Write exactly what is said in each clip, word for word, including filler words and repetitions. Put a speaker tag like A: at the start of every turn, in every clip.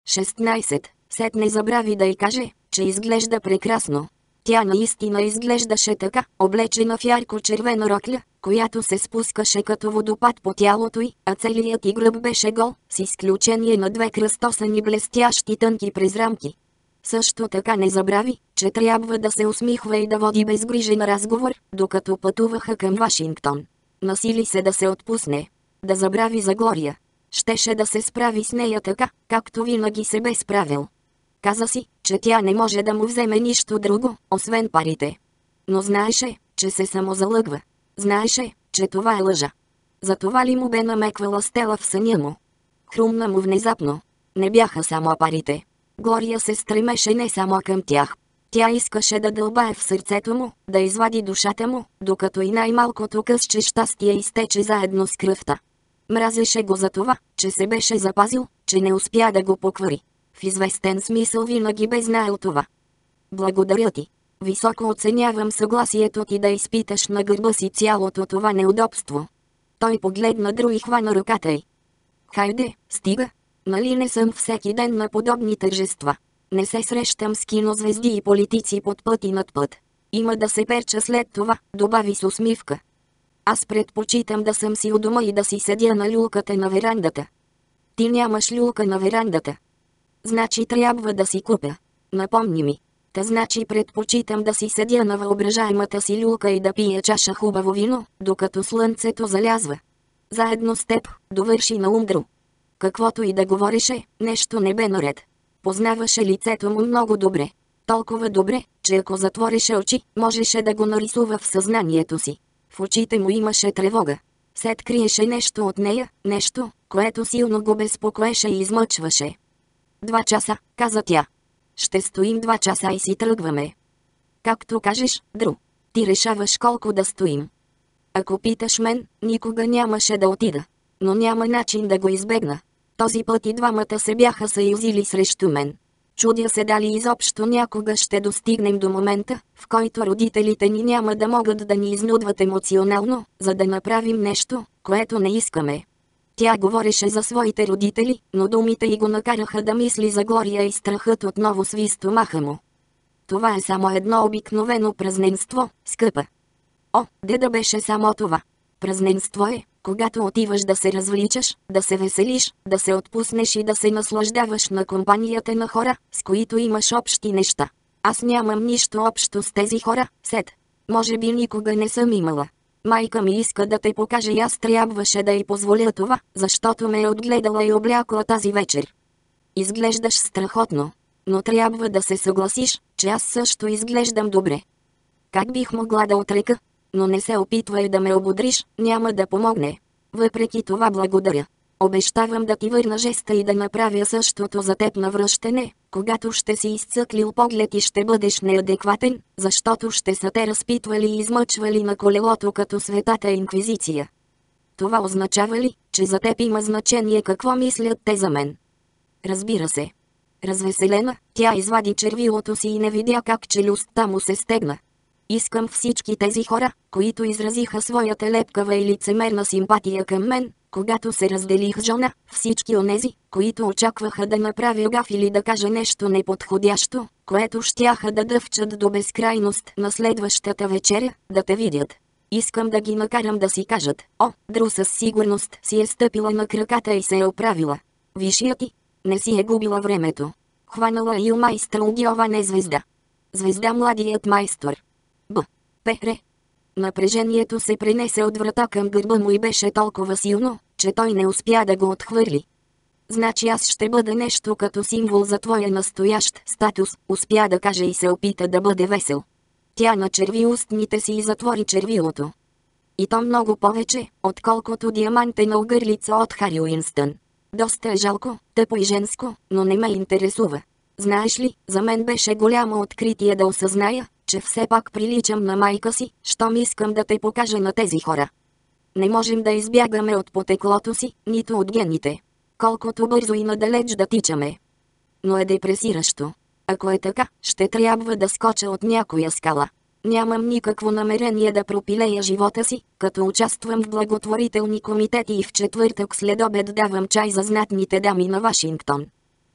A: шестнайсет. Сетне забрави да й каже, че изглежда прекрасно. Тя наистина изглеждаше така, облечена в ярко-червена рокля, която се спускаше като водопад по тялото й, а целият й гръб беше гол, с изключение на две кръстосани блестящи тънки презрамки. Също така не забрави, че трябва да се усмихва и да води безгрижен разговор, докато пътуваха към Вашингтон. Насили се да се отпусне. Да забрави за Глория. Щеше да се справи с нея така, както винаги се бе справил. Каза си, че тя не може да му вземе нищо друго, освен парите. Но знаеше, че се самозалъгва. Знаеше, че това е лъжа. Затова ли му бе намеквала Стела в съня му? Хрумна му внезапно. Не бяха само парите. Глория се стремеше не само към тях. Тя искаше да дълбае в сърцето му, да извади душата му, докато и най-малкото късче щастие изтече заедно с кръвта. Мразеше го за това, че се беше запазил, че не успя да го поквари. В известен смисъл винаги бе знаел това. Благодаря ти. Високо оценявам съгласието ти да изпиташ на гърба си цялото това неудобство. Той погледна Дру и хвана ръката й. Хайде, стига. Нали не съм всеки ден на подобни тържества. Не се срещам с кинозвезди и политици под път и над път. Има да се перча след това, добави с усмивка. Аз предпочитам да съм си у дома и да си седя на люлката на верандата. Ти нямаш люлка на верандата. Значи трябва да си купя. Напомни ми. Та значи предпочитам да си седя на въображаемата си люлка и да пия чаша хубаво вино, докато слънцето залязва. Заедно с теб, довърши на Умдро. Каквото и да говореше, нещо не бе наред. Познаваше лицето му много добре. Толкова добре, че ако затвореше очи, можеше да го нарисува в съзнанието си. В очите му имаше тревога. Сет криеше нещо от нея, нещо, което силно го безпокоеше и измъчваше. Два часа, каза тя. Ще стоим два часа и си тръгваме. Както кажеш, Дру. Ти решаваш колко да стоим. Ако питаш мен, никога нямаше да отида. Но няма начин да го избегна. Този път и двамата се бяха съюзили срещу мен. Чудя се дали изобщо някога ще достигнем до момента, в който родителите ни няма да могат да ни изнудват емоционално, за да направим нещо, което не искаме. Тя говореше за своите родители, но думите й го накараха да мисли за Глория и страхът отново сви стомаха му. Това е само едно обикновено празненство, скъпа. О, де да беше само това. Празненство е, когато отиваш да се развличаш, да се веселиш, да се отпуснеш и да се наслаждаваш на компанията на хора, с които имаш общи неща. Аз нямам нищо общо с тези хора, Сет. Може би никога не съм имала. Майка ми иска да те покаже и аз трябваше да й позволя това, защото ме е отгледала и облякла тази вечер. Изглеждаш страхотно, но трябва да се съгласиш, че аз също изглеждам добре. Как бих могла да отрека? Но не се опитвай да ме ободриш, няма да помогне. Въпреки това благодаря. Обещавам да ти върна жеста и да направя същото за теб на връщане, когато ще си изцъклил поглед и ще бъдеш неадекватен, защото ще са те разпитвали и измъчвали на колелото като Светата Инквизиция. Това означава ли, че за теб има значение какво мислят те за мен? Разбира се. Развеселена, тя извади червилото си и не видя как челюстта му се стегна. Искам всички тези хора, които изразиха своята лепкава и лицемерна симпатия към мен, когато се разделих с жена, всички онези, които очакваха да направя гаф или да кажа нещо неподходящо, което щяха да дъвчат до безкрайност на следващата вечеря, да те видят. Искам да ги накарам да си кажат: о, Дру със сигурност си е стъпила на краката и се е оправила. Виж я ти, не си е губила времето. Хванала Ил майстър Огиова не звезда. Звезда младият майстор. Б. Пере. Напрежението се пренесе от врата към гърба му и беше толкова силно, че той не успя да го отхвърли. Значи аз ще бъда нещо като символ за твоя настоящ статус, успя да каже и се опита да бъде весел. Тя начерви устните си и затвори червилото. И то много повече, отколкото диамантена огърлица от Хари Уинстън. Доста е жалко, тъпо и женско, но не ме интересува. Знаеш ли, за мен беше голямо откритие да осъзная, че все пак приличам на майка си, щом искам да те покажа на тези хора. Не можем да избягаме от потеклото си, нито от гените. Колкото бързо и надалеч да тичаме. Но е депресиращо. Ако е така, ще трябва да скоча от някоя скала. Нямам никакво намерение да пропилея живота си, като участвам в благотворителни комитети и в четвъртък след обед давам чай за знатните дами на Вашингтон.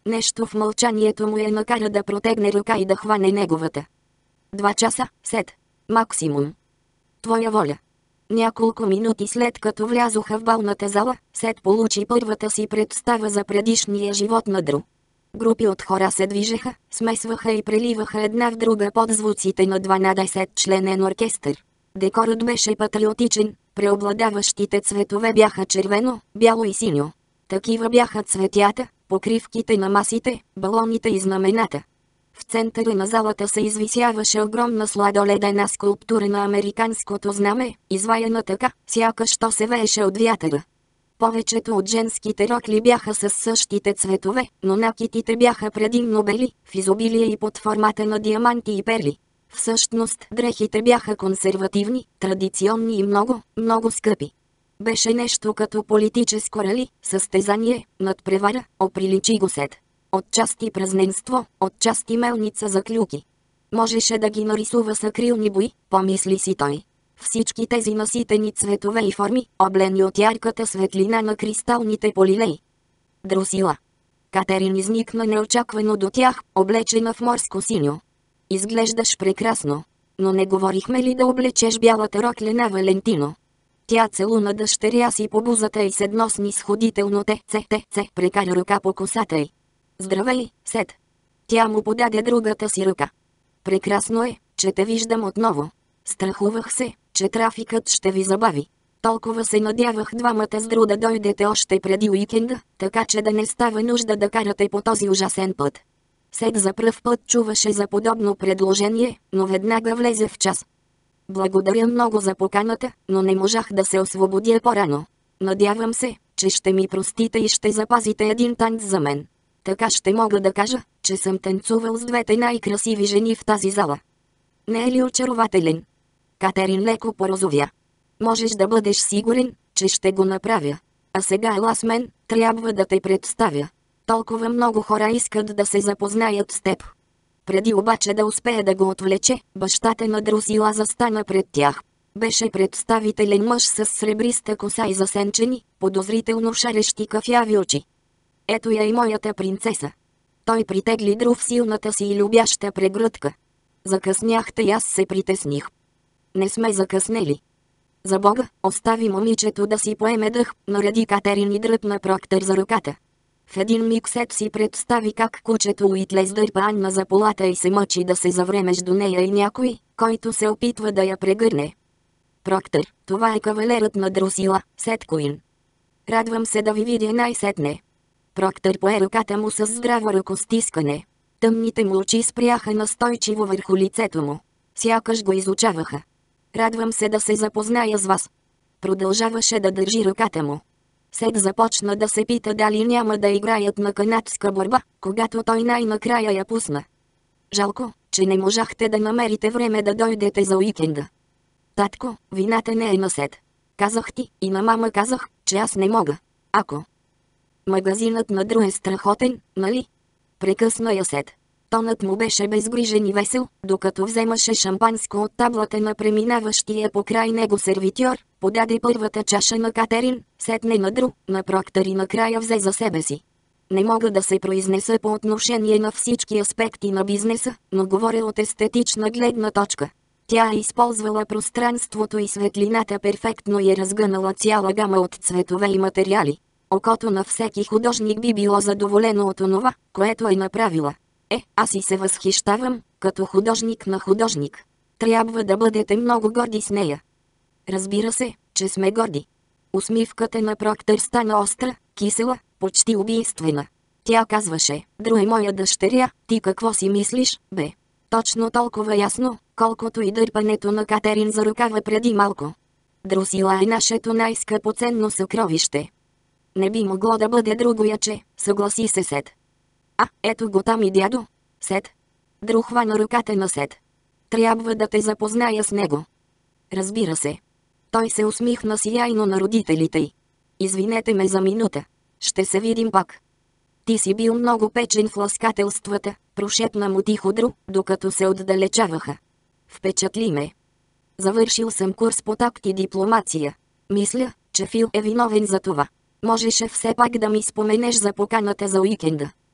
A: Нещо в мълчанието му я накара да протегне ръка и да хване неговата. Два часа, Сет. Максимум. Твоя воля. Няколко минути след като влязоха в балната зала, Сет получи първата си представа за предишния живот на Дру. Групи от хора се движеха, смесваха и преливаха една в друга под звуците на дванадесетчленен оркестър. Декорът беше патриотичен, преобладаващите цветове бяха червено, бяло и синьо. Такива бяха цветята, покривките на масите, балоните и знамената. В центъра на залата се извисяваше огромна сладоледена скулптура на американското знаме, изваяна така, сякаш то се вееше от вятъра. Повечето от женските рокли бяха с същите цветове, но накитите бяха предимно бели, в изобилие и под формата на диаманти и перли. Всъщност дрехите бяха консервативни, традиционни и много, много скъпи. Беше нещо като политическо рали, състезание, надпревара, оприличи го Сет. Отчасти празненство, отчасти мелница за клюки. Можеше да ги нарисува с акрилни бои, помисли си той. Всички тези наситени цветове и форми, облени от ярката светлина на кристалните полилеи. Друсила. Катерин изникна неочаквано до тях, облечена в морско синьо. Изглеждаш прекрасно. Но не говорихме ли да облечеш бялата рокля на Валентино? Тя целуна дъщеря си по бузата и с едно снисходително те-це-те-це прекара ръка по косата й. Здравей, Сет. Тя му подаде другата си ръка. Прекрасно е, че те виждам отново. Страхувах се, че трафикът ще ви забави. Толкова се надявах двамата с Дру да дойдете още преди уикенда, така че да не става нужда да карате по този ужасен път. Сет за пръв път чуваше за подобно предложение, но веднага влезе в час. Благодаря много за поканата, но не можах да се освободя по-рано. Надявам се, че ще ми простите и ще запазите един танц за мен. Така ще мога да кажа, че съм танцувал с двете най-красиви жени в тази зала. Не е ли очарователен? Катерин леко порозовя. Можеш да бъдеш сигурен, че ще го направя. А сега ела с мен, трябва да те представя. Толкова много хора искат да се запознаят с теб. Преди обаче да успее да го отвлече, бащата на Друсила застана пред тях. Беше представителен мъж с сребриста коса и засенчени, подозрително шарещи кафяви очи. Ето я и моята принцеса. Той притегли Дру в силната си и любяща прегръдка. Закъсняхте и аз се притесних. Не сме закъснели. За Бога, остави момичето да си поеме дъх, нареди Катерин и дръпна Проктър за ръката. В един миг Сет си представи как кучето Уитлес дърпа Анна за полата и се мъчи да се завре между нея и някой, който се опитва да я прегърне. Проктър, това е кавалерът на Друсила, Сет Куин. Радвам се да ви видя най-сетне. Проктър пое ръката му с здраво ръкостискане. Тъмните му очи спряха настойчиво върху лицето му. Сякаш го изучаваха. Радвам се да се запозная с вас. Продължаваше да държи ръката му. Сет започна да се пита дали няма да играят на канадска борба, когато той най-накрая я пусна. Жалко, че не можахте да намерите време да дойдете за уикенда. Татко, вината не е на Сет. Казах ти, и на мама казах, че аз не мога. Ако... Магазинът на Дру е страхотен, нали? Прекъсна я Сет. Тонът му беше безгрижен и весел, докато вземаше шампанско от таблата на преминаващия покрай него сервитьор, подаде първата чаша на Катерин, сетне на Дру, на Проктър и накрая взе за себе си. Не мога да се произнеса по отношение на всички аспекти на бизнеса, но говоря от естетична гледна точка. Тя е използвала пространството и светлината перфектно и е разгънала цяла гама от цветове и материали. Окото на всеки художник би било задоволено от онова, което е направила. Е, аз и се възхищавам, като художник на художник. Трябва да бъдете много горди с нея. Разбира се, че сме горди. Усмивката на Проктър стана остра, кисела, почти убийствена. Тя казваше, Дру е моя дъщеря, ти какво си мислиш, бе? Точно толкова ясно, колкото и дърпането на Катерин за ръкава преди малко. Друсила е нашето най-скъпоценно съкровище. Не би могло да бъде другояче, съгласи се Сет. А, ето го там и дядо. Сет. Дру хвана ръката на Сет. Трябва да те запозная с него. Разбира се. Той се усмихна сияйно на родителите й. Извинете ме за минута. Ще се видим пак. Ти си бил много печен в ласкателствата, прошепна му тихо Дру, докато се отдалечаваха. Впечатли ме. Завършил съм курс по такт и дипломация. Мисля, че Фил е виновен за това. Можеше все пак да ми споменеш за поканата за уикенда.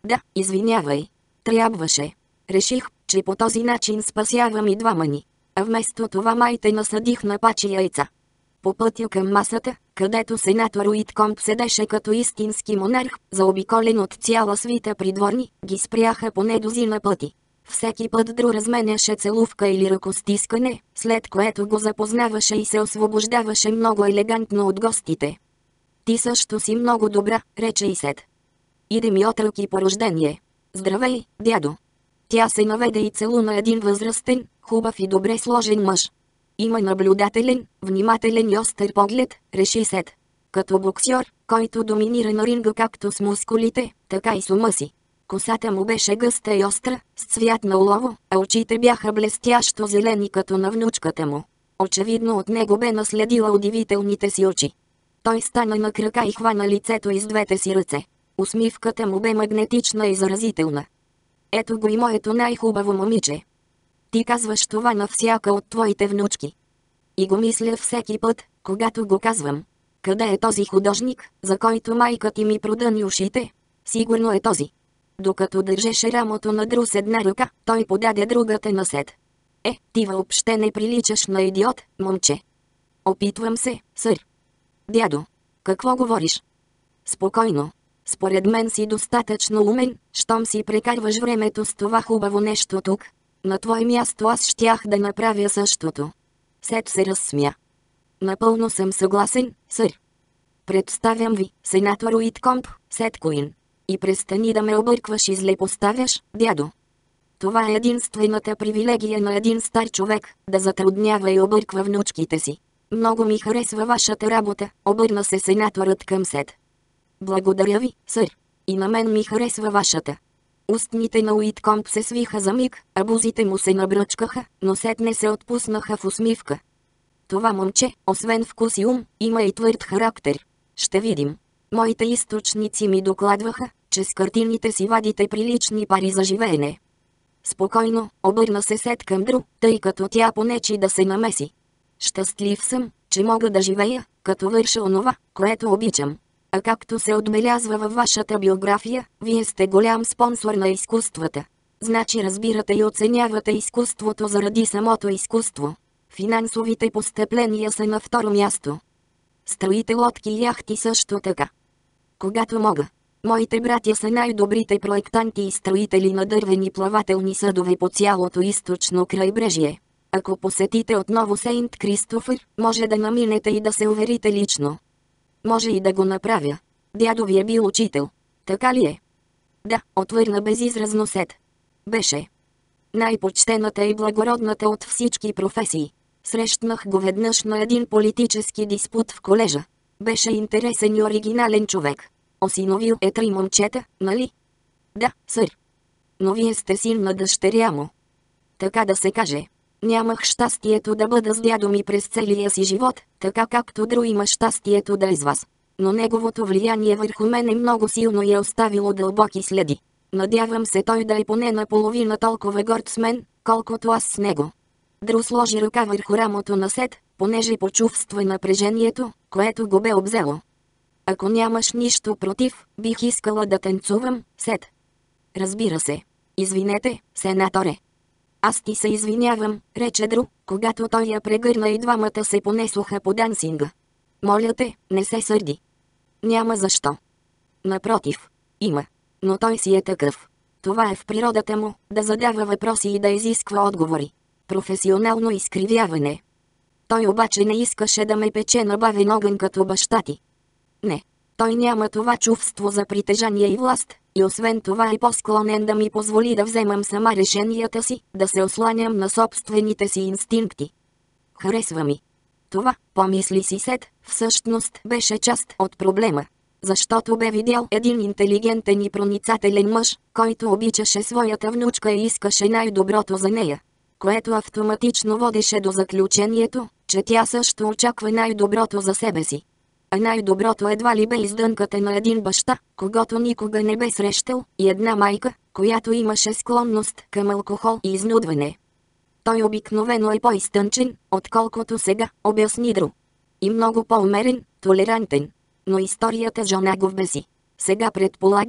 A: Да, извинявай. Трябваше. Реших, че по този начин спасявам и двама ни. А вместо това май те насъдих на пачи яйца. По пътя към масата, където сенатор Уиткомб седеше като истински монарх, заобиколен от цяла свита придворни, ги спряха по недозина пъти. Всеки път Дру разменяше целувка или ръкостискане, след което го запознаваше и се освобождаваше много елегантно от гостите. Ти също си много добра, рече и Сет. Иде ми отрок и по рождение. Здравей, дядо. Тя се наведе и целуна един възрастен, хубав и добре сложен мъж. Има наблюдателен, внимателен и остър поглед, реши Сет. Като боксьор, който доминира на ринга както с мускулите, така и с ума си. Косата му беше гъста и остра, с цвят на олово, а очите бяха блестящо зелени като на внучката му. Очевидно от него бе наследила удивителните си очи. Той стана на крака и хвана лицето из двете си ръце. Усмивката му бе магнетична и заразителна. Ето го и моето най-хубаво момиче. Ти казваш това на всяка от твоите внучки. И го мисля всеки път, когато го казвам. Къде е този художник, за който майка ти ми продъни ушите? Сигурно е този. Докато държеше рамото на Дру с една ръка, той подаде другата на Сет. Е, ти въобще не приличаш на идиот, момче. Опитвам се, сър. Дядо, какво говориш? Спокойно. Според мен си достатъчно умен, щом си прекарваш времето с това хубаво нещо тук. На твое място аз щях да направя същото. Сет се разсмя. Напълно съм съгласен, сър. Представям ви, сенатор Уиткомб, Сет Куин. И престани да ме объркваш и зле поставяш, дядо. Това е единствената привилегия на един стар човек, да затруднява и обърква внучките си. Много ми харесва вашата работа, обърна се сенаторът към Сет. Благодаря ви, сър. И на мен ми харесва вашата. Устните на Уиткомб се свиха за миг, а бузите му се набръчкаха, но сетне се отпуснаха в усмивка. Това момче, освен вкус и ум, има и твърд характер. Ще видим. Моите източници ми докладваха, че с картините си вадите прилични пари за живеене. Спокойно, обърна се Сет към Дру, тъй като тя понечи да се намеси. Щастлив съм, че мога да живея, като върша онова, което обичам. А както се отбелязва във вашата биография, вие сте голям спонсор на изкуствата. Значи разбирате и оценявате изкуството заради самото изкуство. Финансовите постъпления са на второ място. Строите лодки и яхти също така. Когато мога. Моите братя са най-добрите проектанти и строители на дървени плавателни съдове по цялото източно крайбрежие. Ако посетите отново Сейнт Кристофър, може да наминете и да се уверите лично. Може и да го направя. Дядо ви е бил учител. Така ли е? Да, отвърна безизразно Сет. Беше. Най-почтената и благородната от всички професии. Срещнах го веднъж на един политически диспут в колежа. Беше интересен и оригинален човек. Осиновил е три момчета, нали? Да, сър. Но вие сте син на дъщеря му. Така да се каже. Нямах щастието да бъда с дядо ми през целия си живот, така както Дру има щастието да е с вас. Но неговото влияние върху мен е много силно и е оставило дълбоки следи. Надявам се той да е поне наполовина толкова горд с мен, колкото аз с него. Дру сложи ръка върху рамото на Сет, понеже почувства напрежението, което го бе обзело. Ако нямаш нищо против, бих искала да танцувам, Сет. Разбира се. Извинете, сенаторе. Аз ти се извинявам, рече Дру, когато той я прегърна и двамата се понесоха по дансинга. Моля те, не се сърди. Няма защо. Напротив, има. Но той си е такъв. Това е в природата му, да задава въпроси и да изисква отговори. Професионално изкривяване. Той обаче не искаше да ме пече на бавен огън като баща ти. Не. Той няма това чувство за притежание и власт, и освен това е по-склонен да ми позволи да вземам сама решенията си, да се осланям на собствените си инстинкти. Харесва ми. Това, помисли си Сет, всъщност беше част от проблема. Защото бе видял един интелигентен и проницателен мъж, който обичаше своята внучка и искаше най-доброто за нея. Което автоматично водеше до заключението, че тя също очаква най-доброто за себе си. А най-доброто едва ли бе издънката на един баща, когото никога не бе срещал, и една майка, която имаше склонност към алкохол и изнудване. Той обикновено е по-изтънчен, отколкото сега, обясни Дру. И много по-умерен, толерантен. Но историята жона го вбеси. Сега предполагам,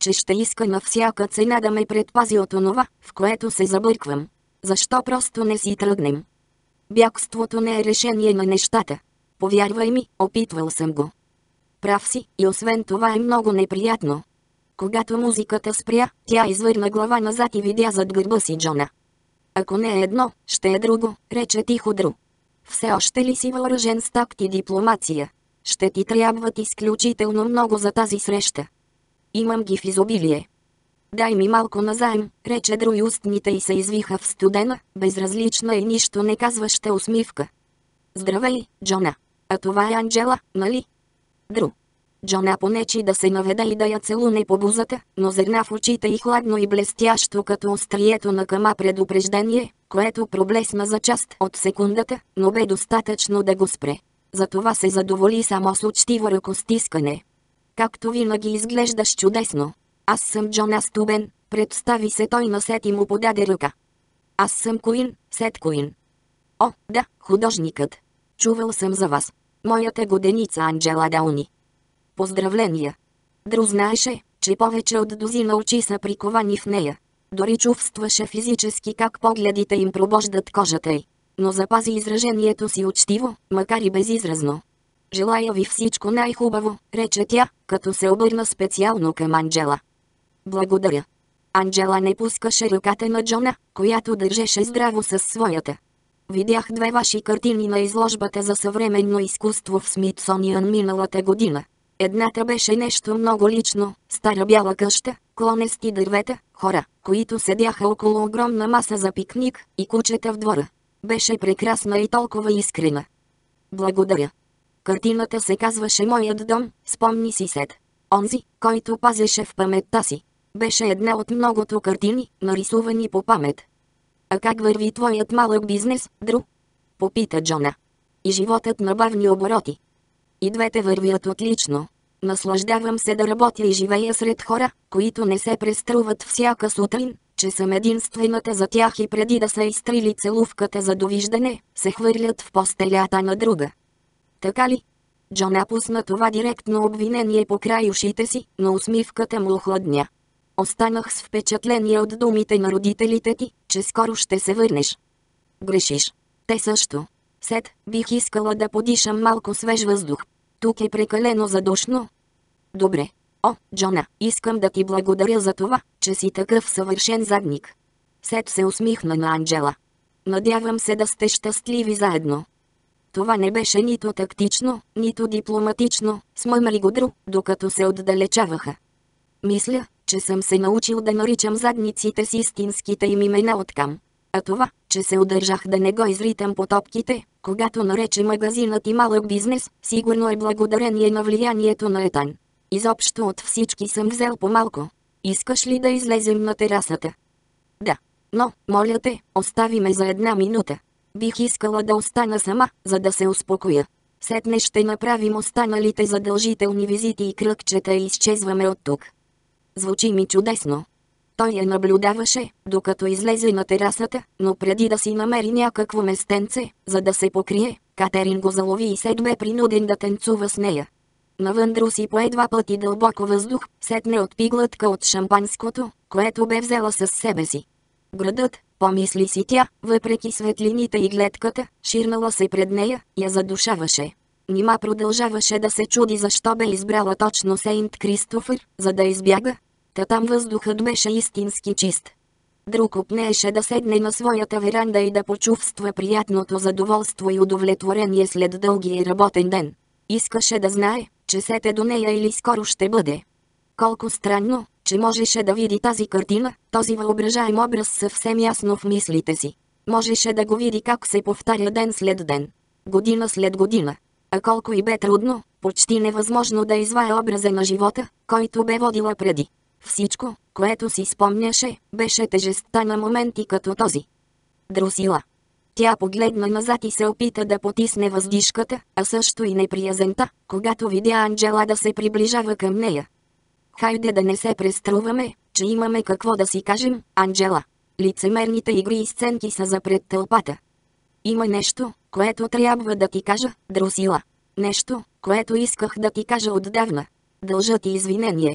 A: че ще иска на всяка цена да ме предпази от онова, в което се забърквам. Защо просто не си тръгнем? Бягството не е решение на нещата. Повярвай ми, опитвал съм го. Прав си, и освен това е много неприятно. Когато музиката спря, тя извърна глава назад и видя зад гърба си Джона. Ако не е едно, ще е друго, рече тихо Дру. Все още ли си въоръжен с такт и дипломация? Ще ти трябват изключително много за тази среща. Имам ги в изобилие. Дай ми малко назаем, рече Дру и устните й се извиха в студена, безразлична и нищо не казваща усмивка. Здравей, Джона. А това е Анджела, нали? Дру. Джона понечи да се наведе и да я целуне по бузата, но зърна в очите й хладно и блестящо като острието на кама предупреждение, което проблесна за част от секундата, но бе достатъчно да го спре. Затова се задоволи само с учтиво ръкостискане. Както винаги изглеждаш чудесно. Аз съм Джона Стубен, представи се той на Сет и му подаде ръка. Аз съм Куин, Сет Куин. О, да, художникът. Чувал съм за вас. Моята годеница Анджела Дауни. Поздравления! Дру знаеше, че повече от дозина очи са приковани в нея. Дори чувстваше физически как погледите им пробождат кожата й. Но запази изражението си учтиво, макар и безизразно. Желая ви всичко най-хубаво, рече тя, като се обърна специално към Анджела. Благодаря. Анджела не пускаше ръката на Джона, която държеше здраво със своята. Видях две ваши картини на изложбата за съвременно изкуство в Смитсониън миналата година. Едната беше нещо много лично, стара бяла къща, клонести дървета, хора, които седяха около огромна маса за пикник, и кучета в двора. Беше прекрасна и толкова искрена. Благодаря. Картината се казваше Моят дом, спомни си Сет. Онзи, който пазеше в паметта си. Беше една от многото картини, нарисувани по памет. А как върви твоят малък бизнес, Дру? Попита Джона. И животът на бавни обороти. И двете вървят отлично. Наслаждавам се да работя и живея сред хора, които не се преструват всяка сутрин, че съм единствената за тях и преди да са изтрили целувката за довиждане, се хвърлят в постелята на друга. Така ли? Джона пусна това директно обвинение по край ушите си, но усмивката му охладня. Останах с впечатление от думите на родителите ти, че скоро ще се върнеш. Грешиш. Те също. Сет, бих искала да подишам малко свеж въздух. Тук е прекалено задушно. Добре. О, Джона, искам да ти благодаря за това, че си такъв съвършен задник. Сет се усмихна на Анджела. Надявам се да сте щастливи заедно. Това не беше нито тактично, нито дипломатично, смъмри го Дру, докато се отдалечаваха. Мисля, че съм се научил да наричам задниците с истинските им имена откам. А това, че се удържах да не го изритам по топките, когато нарече магазинът и малък бизнес, сигурно е благодарение на влиянието на Етан. Изобщо от всички съм взел по-малко. Искаш ли да излезем на терасата? Да. Но, моля те, остави ме за една минута. Бих искала да остана сама, за да се успокоя. Сетне ще направим останалите задължителни визити и кръгчета и изчезваме от тук. Звучи ми чудесно. Той я наблюдаваше, докато излезе на терасата, но преди да си намери някакво местенце, за да се покрие, Катерин го залови и Сет бе принуден да танцува с нея. Навън Дру си пое два пъти дълбоко въздух, сетне отпи глътка от шампанското, което бе взела със себе си. Градът, помисли си тя, въпреки светлините и гледката, ширнала се пред нея, я задушаваше. Нима продължаваше да се чуди защо бе избрала точно Сейнт Кристофър, за да избяга. Та там въздухът беше истински чист. Друг опнееше да седне на своята веранда и да почувства приятното задоволство и удовлетворение след дългия работен ден. Искаше да знае, че Сет е до нея или скоро ще бъде. Колко странно, че можеше да види тази картина, този въображаем образ съвсем ясно в мислите си. Можеше да го види как се повтаря ден след ден, година след година. А колко и бе трудно, почти невъзможно да извае образа на живота, който бе водила преди. Всичко, което си спомняше, беше тежестта на моменти като този. Друсила. Тя погледна назад и се опита да потисне въздишката, а също и неприязента, когато видя Анджела да се приближава към нея. Хайде да не се преструваме, че имаме какво да си кажем, Анджела. Лицемерните игри и сценки са за пред тълпата. Има нещо, което трябва да ти кажа, Друсила. Нещо, което исках да ти кажа отдавна. Дължа ти извинение.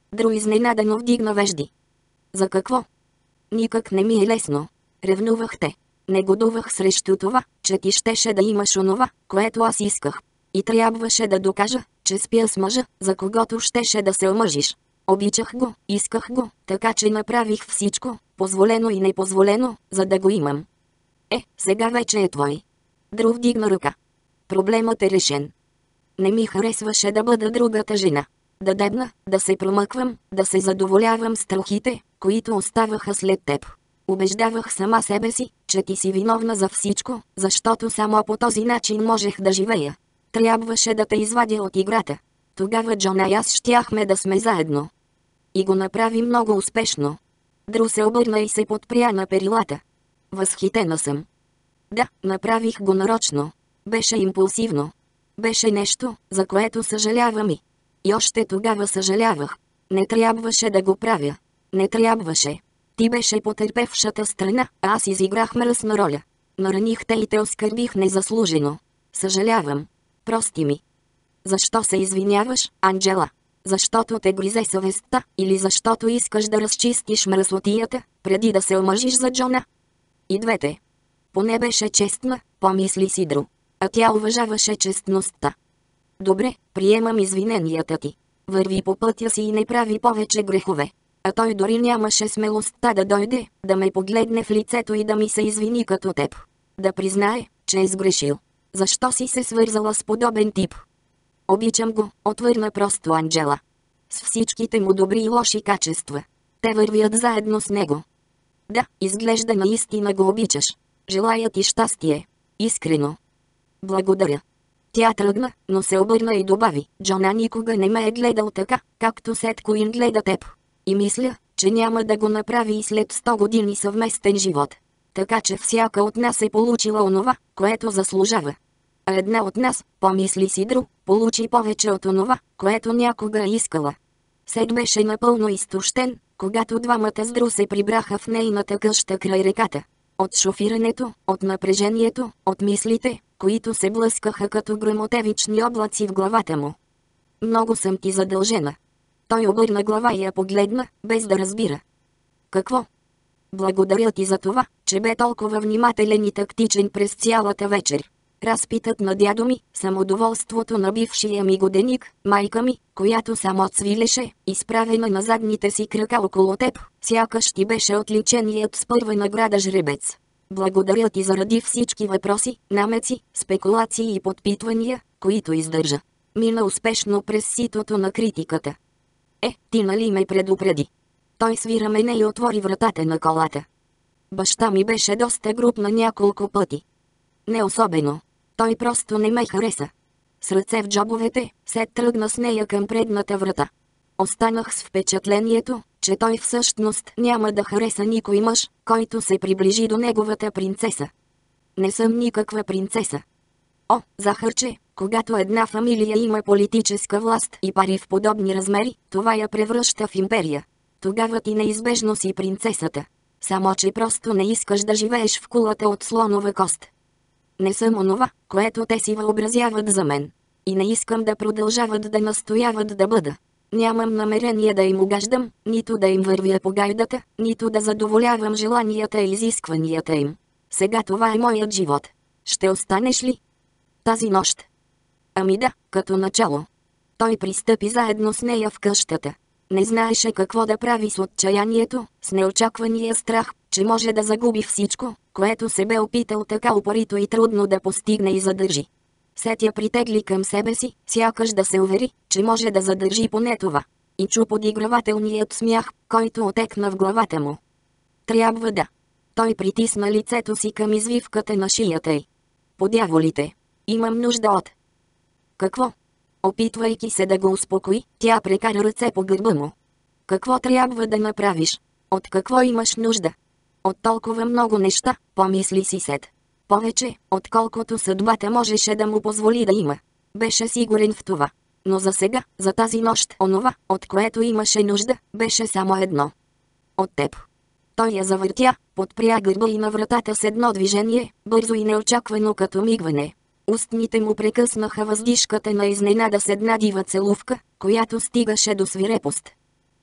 A: Дру изненадано вдигна вежди. За какво? Никак не ми е лесно. Ревнувах те. Негодувах срещу това, че ти щеше да имаш онова, което аз исках. И трябваше да докажа, че спя с мъжа, за когото щеше да се омъжиш. Обичах го, исках го, така че направих всичко, позволено и непозволено, за да го имам. Е, сега вече е твой. Друг вдигна ръка. Проблемът е решен. Не ми харесваше да бъда другата жена. Да дебна, да се промъквам, да се задоволявам с страхите, които оставаха след теб. Убеждавах сама себе си, че ти си виновна за всичко, защото само по този начин можех да живея. Трябваше да те извадя от играта. Тогава Джона и аз щяхме да сме заедно. И го направи много успешно. Дру се обърна и се подпря на перилата. Възхитена съм. Да, направих го нарочно. Беше импулсивно. Беше нещо, за което съжалявам и. И още тогава съжалявах. Не трябваше да го правя. Не трябваше. Ти беше потърпевшата страна, а аз изиграх мръсна роля. Нараних те и те оскърбих незаслужено. Съжалявам. Прости ми. Защо се извиняваш, Анджела? Защото те гризе съвестта, или защото искаш да разчистиш мръсотията, преди да се омъжиш за Джона? И двете. Поне беше честна, помисли си Дру. А тя уважаваше честността. Добре, приемам извиненията ти. Върви по пътя си и не прави повече грехове. А той дори нямаше смелостта да дойде, да ме погледне в лицето и да ми се извини като теб. Да признае, че е сгрешил. Защо си се свързала с подобен тип? Обичам го, отвърна просто Анджела. С всичките му добри и лоши качества. Те вървят заедно с него. Да, изглежда наистина го обичаш. Желая ти щастие. Искрено. Благодаря. Тя тръгна, но се обърна и добави. Джона никога не ме е гледал така, както Сет Куин гледа теб. И мисля, че няма да го направи и след сто години съвместен живот. Така че всяка от нас е получила онова, което заслужава. А една от нас, помисли си Дру, получи повече от онова, което някога е искала. Сет беше напълно изтощен, когато двамата с Дру се прибраха в нейната къща край реката. От шофирането, от напрежението, от мислите, които се блъскаха като гръмотевични облаци в главата му. Много съм ти задължена. Той обърна глава и я погледна, без да разбира. Какво? Благодаря ти за това, че бе толкова внимателен и тактичен през цялата вечер. Разпитът на дядо ми, самодоволството на бившия ми годеник, майка ми, която само цвилеше, изправена на задните си крака около теб, сякаш ти беше отличеният с първа награда жребец. Благодаря ти заради всички въпроси, намеци, спекулации и подпитвания, които издържа. Мина успешно през ситото на критиката. Е, ти нали ме предупреди? Той свира мене и отвори вратата на колата. Баща ми беше доста груб на няколко пъти. Не особено. Той просто не ме хареса. С ръце в джобовете, Сет тръгна с нея към предната врата. Останах с впечатлението, че той всъщност няма да хареса никой мъж, който се приближи до неговата принцеса. Не съм никаква принцеса. О, захарче, когато една фамилия има политическа власт и пари в подобни размери, това я превръща в империя. Тогава ти неизбежно си принцесата. Само че просто не искаш да живееш в кулата от слонова кост. Не съм онова, което те си въобразяват за мен. И не искам да продължават да настояват да бъда. Нямам намерение да им угаждам, нито да им вървя по гайдата, нито да задоволявам желанията и изискванията им. Сега това е моят живот. Ще останеш ли? Тази нощ. Ами да, като начало. Той пристъпи заедно с нея в къщата. Не знаеше какво да прави с отчаянието, с неочаквания страх, че може да загуби всичко, което се бе опитал така упорито и трудно да постигне и задържи. Сет я притегли към себе си, сякаш да се увери, че може да задържи поне това. И чу подигравателният смях, който отекна в главата му. Трябва да. Той притисна лицето си към извивката на шията й. Подяволите. Имам нужда от... Какво? Опитвайки се да го успокои, тя прекара ръце по гърба му. Какво трябва да направиш? От какво имаш нужда? От толкова много неща, помисли си Сет. Повече, отколкото съдбата можеше да му позволи да има. Беше сигурен в това. Но за сега, за тази нощ, онова, от което имаше нужда, беше само едно. От теб. Той я завъртя, подпря гърба и на вратата с едно движение, бързо и неочаквано като мигване. Устните му прекъснаха въздишката на изненада с една дива целувка, която стигаше до свирепост.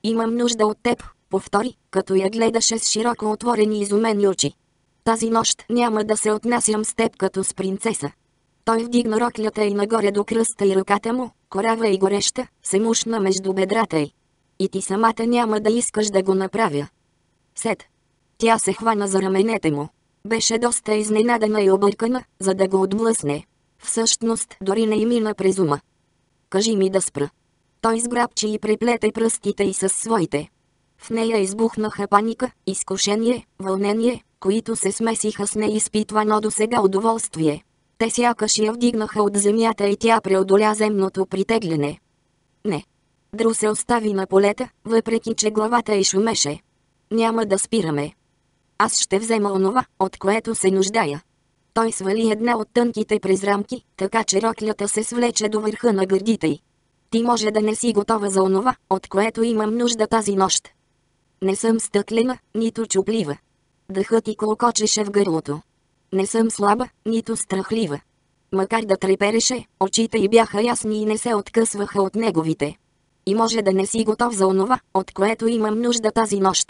A: Имам нужда от теб, повтори, като я гледаше с широко отворени изумени очи. Тази нощ няма да се отнасям с теб като с принцеса. Той вдигна роклята й нагоре до кръста и ръката му, корава и гореща, се мушна между бедрата й. И ти самата няма да искаш да го направя. Сет. Тя се хвана за раменете му. Беше доста изненадана и объркана, за да го отблъсне. Всъщност, дори не й мина през ума. Кажи ми да спра. Той сграбчи и преплете пръстите й със своите. В нея избухнаха паника, изкушение, вълнение, които се смесиха с неизпитвано досега удоволствие. Те сякаш я вдигнаха от земята и тя преодоля земното притегляне. Не. Дру се остави на полета, въпреки че главата й шумеше. Няма да спираме. Аз ще взема онова, от което се нуждая. Той свали една от тънките през рамки, така че роклята се свлече до върха на гърдите й. Ти може да не си готова за онова, от което имам нужда тази нощ. Не съм стъклена, нито чуплива. Дъхът й колкочеше в гърлото. Не съм слаба, нито страхлива. Макар да трепереше, очите й бяха ясни и не се откъсваха от неговите. И може да не си готов за онова, от което имам нужда тази нощ.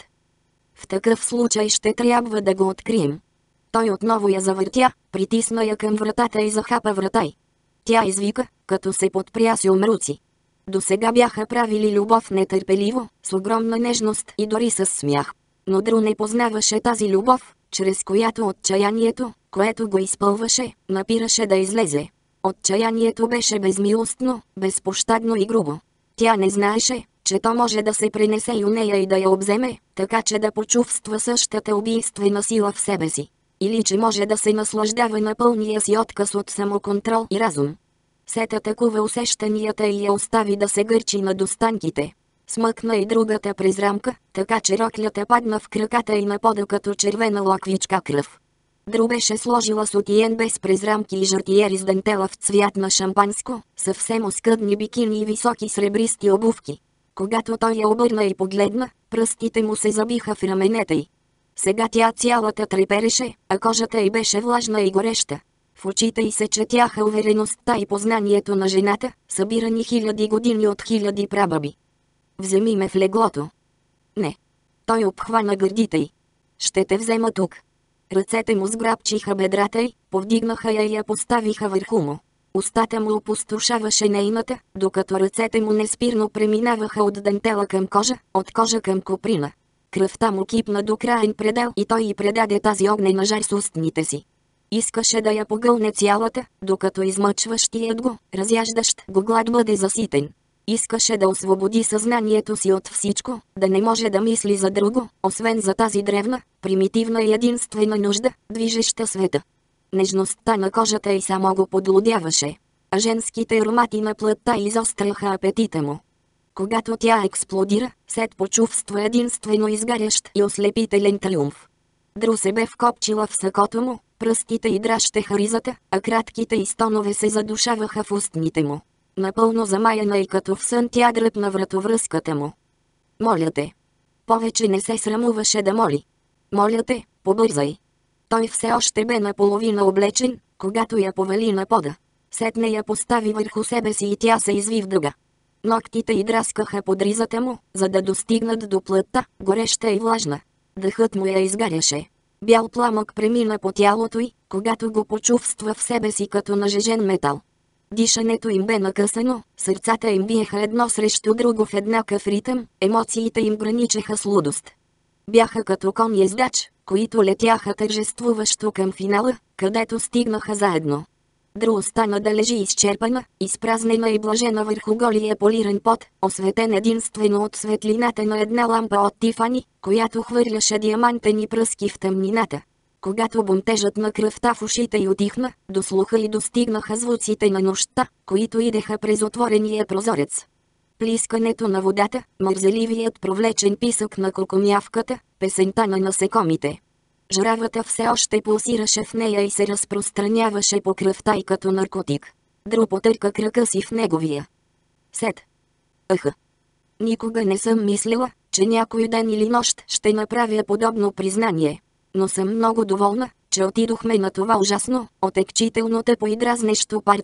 A: В такъв случай ще трябва да го открием. Той отново я завъртя, притисна я към вратата и захапа врата й. Тя извика, като се подпря с умруци. Досега бяха правили любов нетърпеливо, с огромна нежност и дори с смях. Но Дру не познаваше тази любов, чрез която отчаянието, което го изпълваше, напираше да излезе. Отчаянието беше безмилостно, безпощадно и грубо. Тя не знаеше, че то може да се пренесе и у нея и да я обземе, така че да почувства същата убийствена сила в себе си. Или че може да се наслаждава на пълния си отказ от самоконтрол и разум. Сет атакува усещанията и я остави да се гърчи на достанките. Смъкна и другата през рамка, така че роклята падна в краката й на пода като червена лаквичка кръв. Дру беше сложила сутиен без през рамки и жартиери с дантела в цвят на шампанско, съвсем оскъдни бикини и високи сребристи обувки. Когато той я обърна и погледна, пръстите му се забиха в раменете й. Сега тя цялата трепереше, а кожата й беше влажна и гореща. В очите й се четяха увереността и познанието на жената, събирани хиляди години от хиляди прабаби. Вземи ме в леглото. Не. Той обхвана гърдите й. Ще те взема тук. Ръцете му сграбчиха бедрата й, повдигнаха я и я поставиха върху му. Устата му опустошаваше нейната, докато ръцете му неспирно преминаваха от дантела към кожа, от кожа към коприна. Кръвта му кипна до краен предел и той й предаде тази огнена жар с устните си. Искаше да я погълне цялата, докато измъчващият го, разяждащ го глад бъде заситен. Искаше да освободи съзнанието си от всичко, да не може да мисли за друго, освен за тази древна, примитивна и единствена нужда, движеща света. Нежността на кожата й само го подлудяваше, а женските аромати на плътта изостряха апетита му. Когато тя експлодира, Сет почувства единствено изгарящ и ослепителен триумф. Дру се бе вкопчила в сакото му, пръстите й дращеха ризата, а кратките й стонове се задушаваха в устните му. Напълно замаяна и като в сън тя дръпна вратовръзката му. Моля те. Повече не се срамуваше да моли. Моля те, побързай. Той все още бе наполовина облечен, когато я повали на пода. Сетне я постави върху себе си и тя се изви в дъга. Ноктите й драскаха под ризата му, за да достигнат до плътта, гореща и влажна. Дъхът му я изгаряше. Бял пламък премина по тялото й, когато го почувства в себе си като нажежен метал. Дишането им бе накъсано, сърцата им биеха едно срещу друго в еднакъв ритъм, емоциите им граничеха с лудост. Бяха като кон ездач, които летяха тържествуващо към финала, където стигнаха заедно. Дру остана да лежи изчерпана, изпразнена и блажена върху голия полиран пот, осветен единствено от светлината на една лампа от Тифани, която хвърляше диамантени пръски в тъмнината. Когато бунтежът на кръвта в ушите й утихна, до слуха й достигнаха звуците на нощта, които идеха през отворения прозорец. Плискането на водата, мързеливият провлечен писък на кокомявката, песента на насекомите. Жравата все още пулсираше в нея и се разпространяваше по кръвта й като наркотик. Дру потърка крака си в неговия. Сет. Аха. Никога не съм мислила, че някой ден или нощ ще направя подобно признание. Но съм много доволна, че отидохме на това ужасно, отекчително тъпо и дразнещо парти.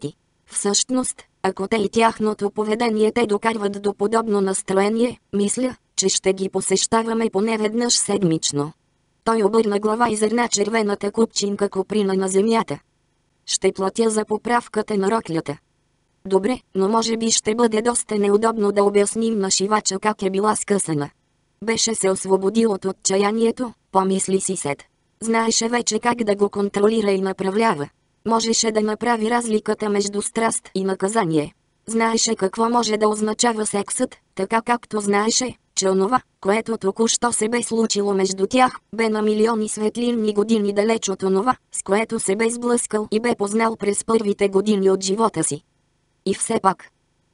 A: Всъщност, ако те и тяхното поведение те докарват до подобно настроение, мисля, че ще ги посещаваме поне веднъж седмично. Той обърна глава и зърна червената купчинка коприна на земята. Ще платя за поправката на роклята. Добре, но може би ще бъде доста неудобно да обясним на шивача как е била скъсана. Беше се освободил от отчаянието, помисли си Сет. Знаеше вече как да го контролира и направлява. Можеше да направи разликата между страст и наказание. Знаеше какво може да означава сексът, така както знаеше, че онова, което току-що се бе случило между тях, бе на милиони светлинни години далеч от онова, с което се бе сблъскал и бе познал през първите години от живота си. И все пак.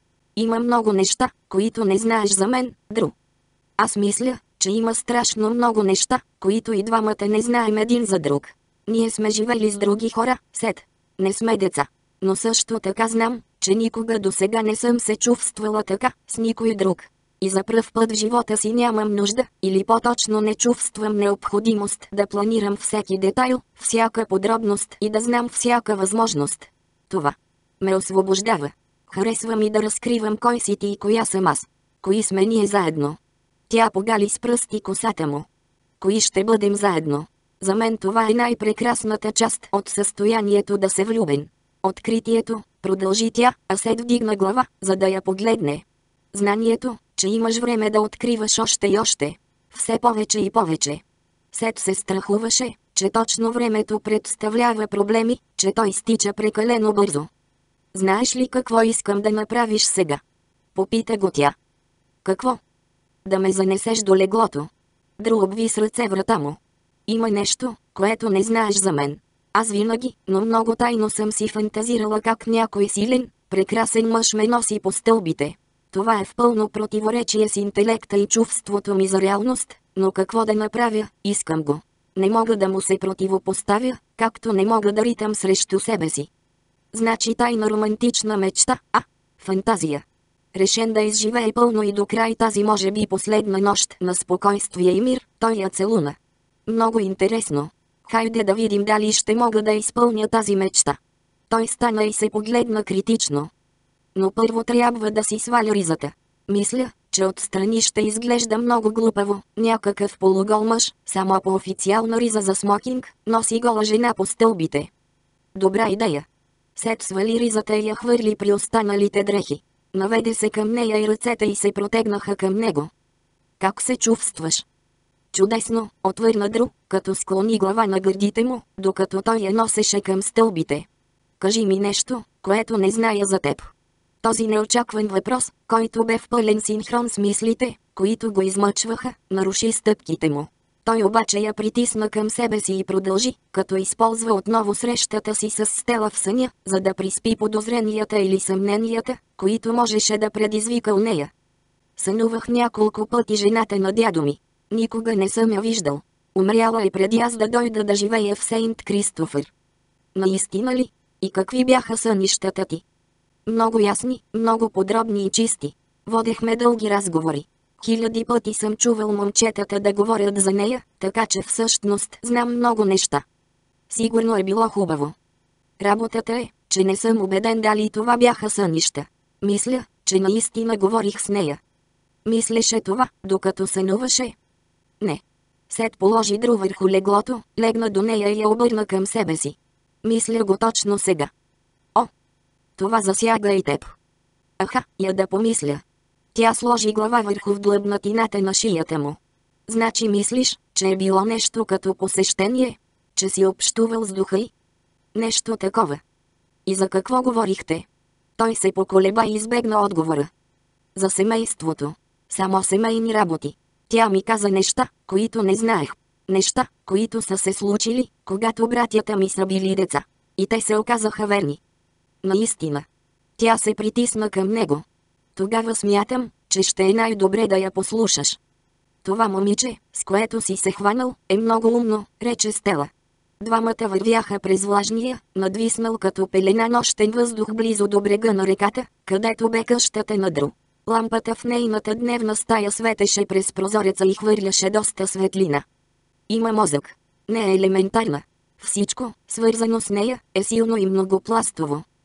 A: Има много неща, които не знаеш за мен, Дру. Аз мисля, че има страшно много неща, които и двамата не знаем един за друг. Ние сме живели с други хора, Сет. Не сме деца. Но също така знам, че никога досега не съм се чувствала така с никой друг. И за пръв път в живота си нямам нужда, или по-точно не чувствам необходимост да планирам всеки детайл, всяка подробност и да знам всяка възможност. Това ме освобождава. Харесва ми да разкривам кой си ти и коя съм аз. Кои сме ние заедно. Тя погали с пръсти косата му. Кои ще бъдем заедно? За мен това е най-прекрасната част от състоянието да се влюбен. Откритието, продължи тя, а Сет вдигна глава, за да я погледне. Знанието, че имаш време да откриваш още и още. Все повече и повече. Сет се страхуваше, че точно времето представлява проблеми, че той стича прекалено бързо. Знаеш ли какво искам да направиш сега? Попита го тя. Какво? Да ме занесеш до леглото. Дру обви с ръце врата му. Има нещо, което не знаеш за мен. Аз винаги, но много тайно съм си фантазирала как някой силен, прекрасен мъж ме носи по стълбите. Това е в пълно противоречие с интелекта и чувството ми за реалност, но какво да направя, искам го. Не мога да му се противопоставя, както не мога да ритам срещу себе си. Значи тайна романтична мечта, а, фантазия. Решен да изживее пълно и до край тази може би последна нощ на спокойствие и мир, той я целуна. Много интересно. Хайде да видим дали ще мога да изпълня тази мечта. Той стана и се погледна критично. Но първо трябва да си сваля ризата. Мисля, че отстрани ще изглежда много глупаво. Някакъв полугол мъж, само по официална риза за смокинг, носи гола жена по стълбите. Добра идея. Сет свали ризата и я хвърли при останалите дрехи. Наведе се към нея и ръцете й се протегнаха към него. Как се чувстваш? Чудесно, отвърна Дру, като склони глава на гърдите му, докато той я носеше към стълбите. Кажи ми нещо, което не зная за теб. Този неочакван въпрос, който бе в пълен синхрон с мислите, които го измъчваха, наруши стъпките му. Той обаче я притисна към себе си и продължи, като използва отново срещата си с Стела в съня, за да приспи подозренията или съмненията, които можеше да предизвика у нея. Сънувах няколко пъти жената на дядо ми. Никога не съм я виждал. Умряла е преди аз да дойда да живея в Сейнт Кристофър. Наистина ли? И какви бяха сънищата ти? Много ясни, много подробни и чисти. Водехме дълги разговори. Хиляди пъти съм чувал момчетата да говорят за нея, така че всъщност знам много неща. Сигурно е било хубаво. Работата е, че не съм убеден дали това бяха сънища. Мисля, че наистина говорих с нея. Мислеше това, докато сънуваше? Не. Сет положи Дру върху леглото, легна до нея и я обърна към себе си. Мисля го точно сега. О! Това засяга и теб. Аха, я да помисля. Тя сложи глава върху вдлъбнатината на шията му. Значи мислиш, че е било нещо като посещение? Че си общувал с духа й? Нещо такова. И за какво говорихте? Той се поколеба и избегна отговора. За семейството. Само семейни работи. Тя ми каза неща, които не знаех. Неща, които са се случили, когато братята ми са били деца. И те се оказаха верни. Наистина. Тя се притисна към него. Тогава смятам, че ще е най-добре да я послушаш. Това момиче, с което си се хванал, е много умно, рече Стела. Двамата вървяха през влажния, надвиснал като пелена нощен въздух близо до брега на реката, където бе къщата на Дру. Лампата в нейната дневна стая светеше през прозореца и хвърляше доста светлина. Има мозък. Не е елементарна. Всичко, свързано с нея, е силно и многопластово.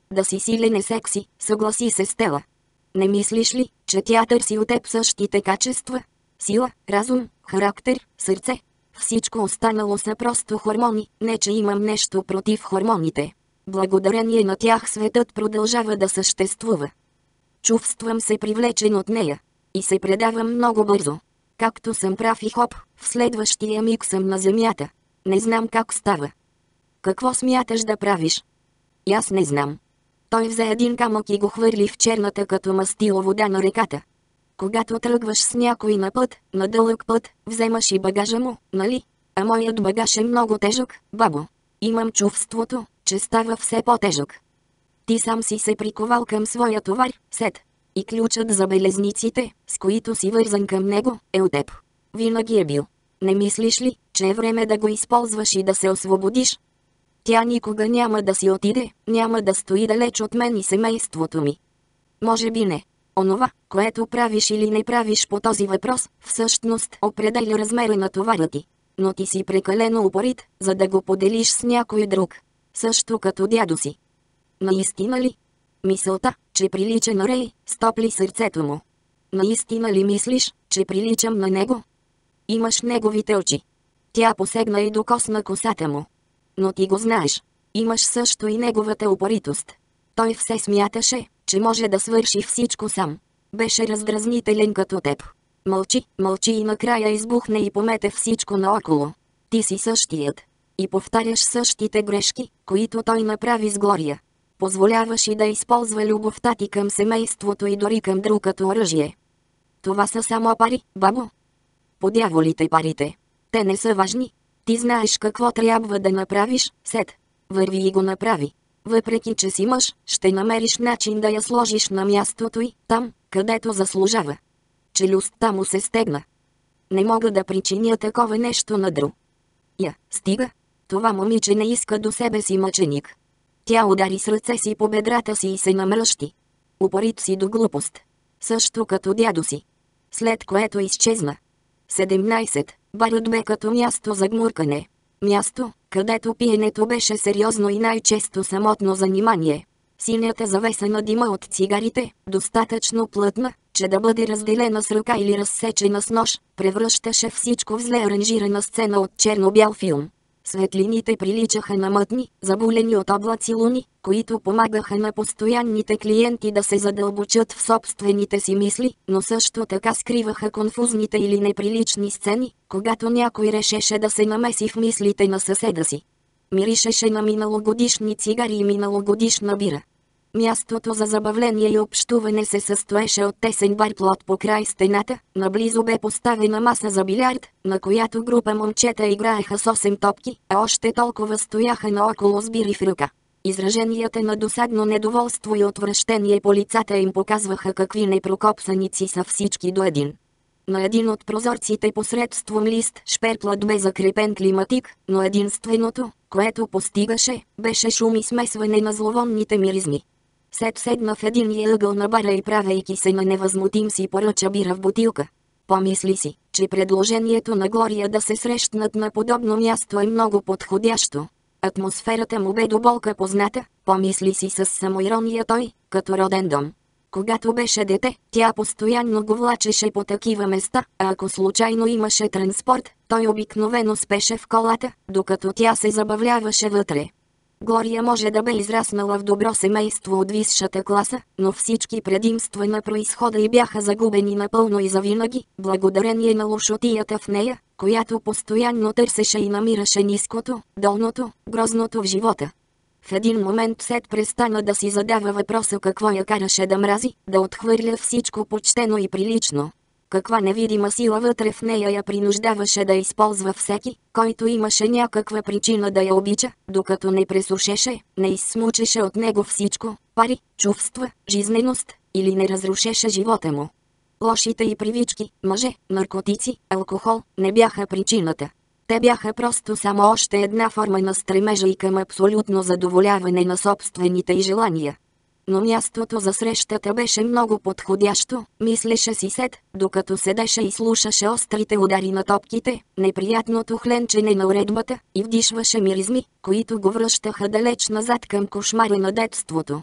A: Да си силен е секси, съгласи се Стела. Не мислиш ли, че тя търси от теб същите качества? Сила, разум, характер, сърце. Всичко останало са просто хормони, не че имам нещо против хормоните. Благодарение на тях светът продължава да съществува. Чувствам се привлечен от нея. И се предавам много бързо. Както съм прав и хоп, в следващия миг съм на земята. Не знам как става. Какво смяташ да правиш? И аз не знам. Той взе един камък и го хвърли в черната като мастило вода на реката. Когато тръгваш с някой на път, на дълъг път, вземаш и багажа му, нали? А моят багаж е много тежък, бабо. Имам чувството, че става все по-тежък. Ти сам си се приковал към своя товар, Сет. И ключът за белезниците, с които си вързан към него, е от теб. Винаги е бил. Не мислиш ли, че е време да го използваш и да се освободиш? Тя никога няма да си отиде, няма да стои далеч от мен и семейството ми. Може би не. Онова, което правиш или не правиш по този въпрос, всъщност определя размера на товара ти. Но ти си прекалено упорит, за да го поделиш с някой друг. Също като дядо си. Наистина ли? Мисълта, че прилича на Рей, стопли сърцето му. Наистина ли мислиш, че приличам на него? Имаш неговите очи. Тя посегна и докосна косата му. Но ти го знаеш. Имаш също и неговата упоритост. Той все смяташе, че може да свърши всичко сам. Беше раздразнителен като теб. Мълчи, мълчи и накрая избухне и помете всичко наоколо. Ти си същият. И повтаряш същите грешки, които той направи с Глория. Позволяваш и да използва любовта ти към семейството и дори към друг като оръжие. Това са само пари, бабо. Подяволите парите. Те не са важни. Ти знаеш какво трябва да направиш, Сет. Върви и го направи. Въпреки че си мъж, ще намериш начин да я сложиш на мястото й, там, където заслужава. Челюстта му се стегна. Не мога да причиня такова нещо на друг. Я, стига. Това момиче не иска до себе си мъченик. Тя удари с ръце си по бедрата си и се намръщи. Упорит си до глупост. Също като дядо си. След което изчезна. седемнайсет. Барът бе като място за гмуркане. Място, където пиенето беше сериозно и най-често самотно занимание. Синята завеса на дима от цигарите, достатъчно плътна, че да бъде разделена с ръка или разсечена с нож, превръщаше всичко в зле аранжирана сцена от черно-бял филм. Светлините приличаха на мътни, забулени от облаци луни, които помагаха на постоянните клиенти да се задълбочат в собствените си мисли, но също така скриваха конфузните или неприлични сцени, когато някой решеше да се намеси в мислите на съседа си. Миришеше на миналогодишни цигари и миналогодишна бира. Мястото за забавление и общуване се състоеше от тесен бар-плот по край стената, наблизо бе поставена маса за билярд, на която група момчета играеха с осем топки, а още толкова стояха наоколо с бири в ръка. Израженията на досадно недоволство и отвращение по лицата им показваха какви непрокопсаници са всички до един. На един от прозорците посредством лист шперплът бе закрепен климатик, но единственото, което постигаше, беше шум и смесване на зловонните миризми. Сет седна в единия ъгъл на бара и правейки се на невъзмутим си поръча бира в бутилка. Помисли си, че предложението на Глория да се срещнат на подобно място е много подходящо. Атмосферата му бе до болка позната, помисли си с самоирония той, като роден дом. Когато беше дете, тя постоянно го влачеше по такива места, а ако случайно имаше транспорт, той обикновено спеше в колата, докато тя се забавляваше вътре. Глория може да бе израснала в добро семейство от висшата класа, но всички предимства на произхода й бяха загубени напълно и завинаги, благодарение на лошотията в нея, която постоянно търсеше и намираше ниското, долното, грозното в живота. В един момент Сет престана да си задава въпроса какво я караше да мрази, да отхвърля всичко почтено и прилично. Каква невидима сила вътре в нея я принуждаваше да използва всеки, който имаше някаква причина да я обича, докато не пресушеше, не изсмучеше от него всичко – пари, чувства, жизненост, или не разрушеше живота му. Лошите й привички, мъже, наркотици, алкохол, не бяха причината. Те бяха просто само още една форма на стремежа и към абсолютно задоволяване на собствените й желания. Но мястото за срещата беше много подходящо, мислеше си Сет, докато седеше и слушаше острите удари на топките, неприятното хленчене на уредбата и вдишваше миризми, които го връщаха далеч назад към кошмара на детството.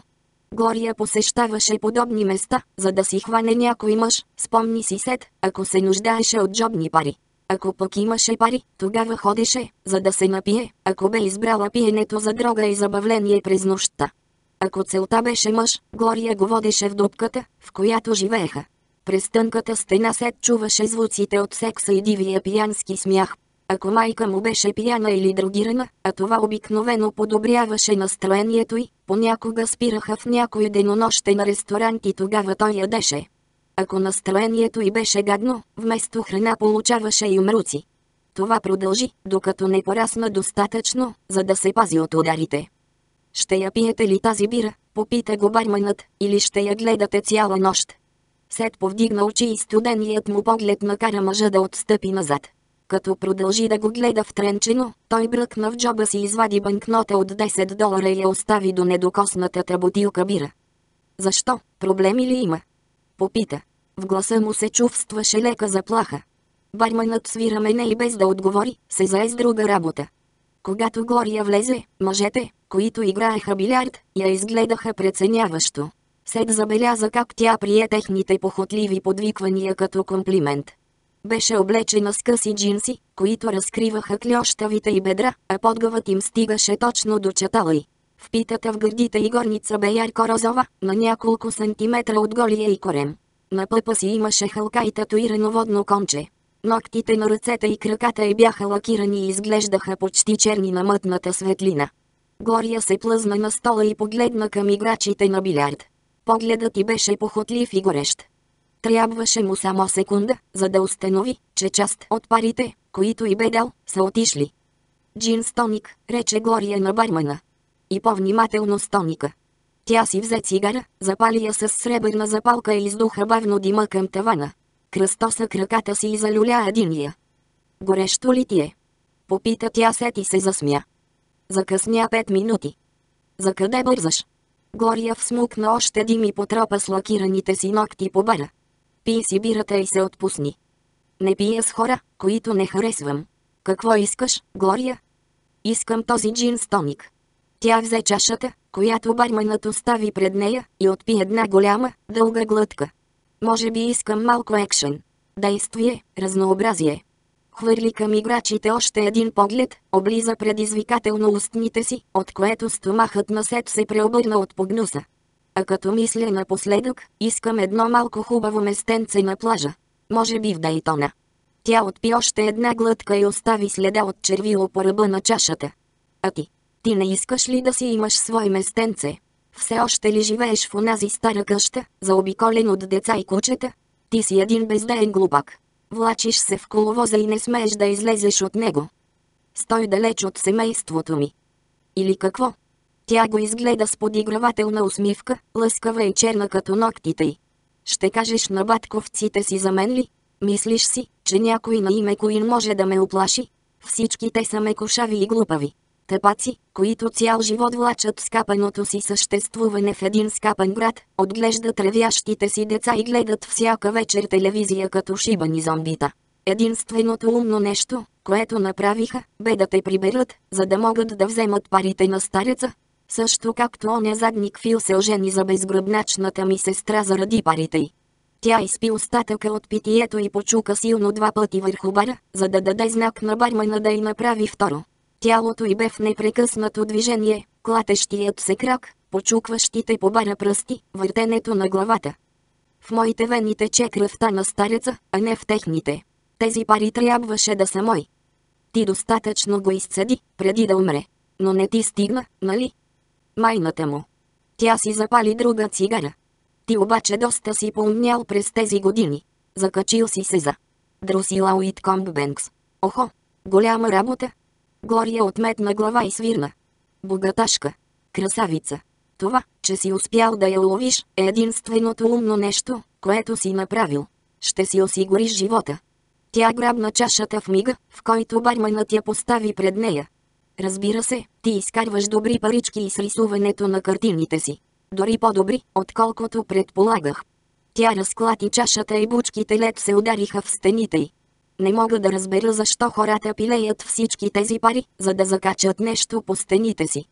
A: Глория посещаваше подобни места, за да си хване някой мъж, спомни си Сет, ако се нуждаеше от джобни пари. Ако пък имаше пари, тогава ходеше, за да се напие, ако бе избрала пиенето за дрога и забавление през нощта. Ако целта беше мъж, Глория го водеше в дупката, в която живееха. През тънката стена Сет чуваше звуците от секса и дивия пиянски смях. Ако майка му беше пияна или дрогирана, а това обикновено подобряваше настроението й, понякога спираха в някой денонощен ресторант и тогава той ядеше. Ако настроението й беше гадно, вместо храна получаваше и умруци. Това продължи, докато не порасна достатъчно, за да се пази от ударите. «Ще я пиете ли тази бира?» попита го барманът, «или ще я гледате цяла нощ?» Сет повдигна очи и студеният му поглед накара мъжа да отстъпи назад. Като продължи да го гледа втренчено, той бръкна в джоба си и извади банкнота от десет долара и я остави до недокоснатата бутилка бира. «Защо? Проблеми ли има?» попита. В гласа му се чувстваше лека заплаха. Барманът свира мене и без да отговори, се зае с друга работа. Когато Глория влезе, мъжете, които играеха билярд, я изгледаха преценяващо. Сет забеляза как тя прие техните похотливи подвиквания като комплимент. Беше облечена с къси джинси, които разкриваха кльощавите й бедра, а подгъвът им стигаше точно до чатала й. Впитата в гърдите й горница бе ярко-розова, на няколко сантиметра от голия й корем. На пъпа си имаше хълка и татуирано водно конче. Ногтите на ръцете и краката й бяха лакирани и изглеждаха почти черни на мътната светлина. Глория се плъзна на стола и погледна към играчите на билярд. Погледът й беше похотлив и горещ. Трябваше му само секунда, за да установи, че част от парите, които й бе дал, са отишли. «Джин с тоник», рече Глория на бармана. «И по-внимателно с тоника». Тя си взе цигара, запали я с сребърна запалка и издуха бавно дима към тавана. Кръстоса краката си и залюля единия. «Горещо ли ти е?» попита тя Сет и се засмя. Закъсня пет минути. «За къде бързаш?» Глория всмукна още дим и потропа с лакираните си ногти по бара. «Пий си бирата и се отпусни». «Не пия с хора, които не харесвам». «Какво искаш, Глория?» «Искам този джин с тоник». Тя взе чашата, която барманът остави пред нея, и отпи една голяма, дълга глътка. «Може би искам малко екшен. Действие, разнообразие». Хвърли към играчите още един поглед, облиза предизвикателно устните си, от което стомахът на Сет се преобърна от погнуса. «А като мисля напоследък, искам едно малко хубаво местенце на плажа. Може би в Дейтона». Тя отпи още една глътка и остави следа от червило по ръба на чашата. «А ти? Ти не искаш ли да си имаш свое местенце? Все още ли живееш в онази стара къща, заобиколен от деца и кучета? Ти си един бездеен глупак. Влачиш се в коловоза и не смееш да излезеш от него. Стой далеч от семейството ми». «Или какво?» Тя го изгледа с подигравателна усмивка, лъскава и черна като ногтите й. «Ще кажеш на батковците си за мен ли? Мислиш си, че някой на име Куин може да ме оплаши? Всички те са мекошави и глупави. Тъпаци, които цял живот влачат скапаното си съществуване в един скапан град, отглеждат ревящите си деца и гледат всяка вечер телевизия като шибани зомбита. Единственото умно нещо, което направиха, бе да те приберат, за да могат да вземат парите на стареца. Също както оня задник Фил се ожени за безгръбначната ми сестра заради парите й». Тя изпи остатъка от питието и почука силно два пъти върху бара, за да даде знак на бармана да й направи второ. Тялото й бе в непрекъснато движение, клатещият се крак, почукващите по бара пръсти, въртенето на главата. «В моите вени тече кръвта на стареца, а не в техните. Тези пари трябваше да са мои. Ти достатъчно го изцеди, преди да умре. Но не ти стигна, нали?» «Майната му». Тя си запали друга цигара. «Ти обаче доста си поумнял през тези години. Закачил си се за Друсила Уиткомбенкс. Охо, голяма работа». Глория отметна глава и свирна. «Богаташка. Красавица. Това, че си успял да я уловиш, е единственото умно нещо, което си направил. Ще си осигуриш живота». Тя грабна чашата в мига, в който барманът я постави пред нея. «Разбира се, ти изкарваш добри парички и с рисуването на картините си. Дори по-добри, отколкото предполагах». Тя разклати чашата и бучките лед се удариха в стените й. «Не мога да разбера защо хората пилеят всички тези пари, за да закачат нещо по стените си.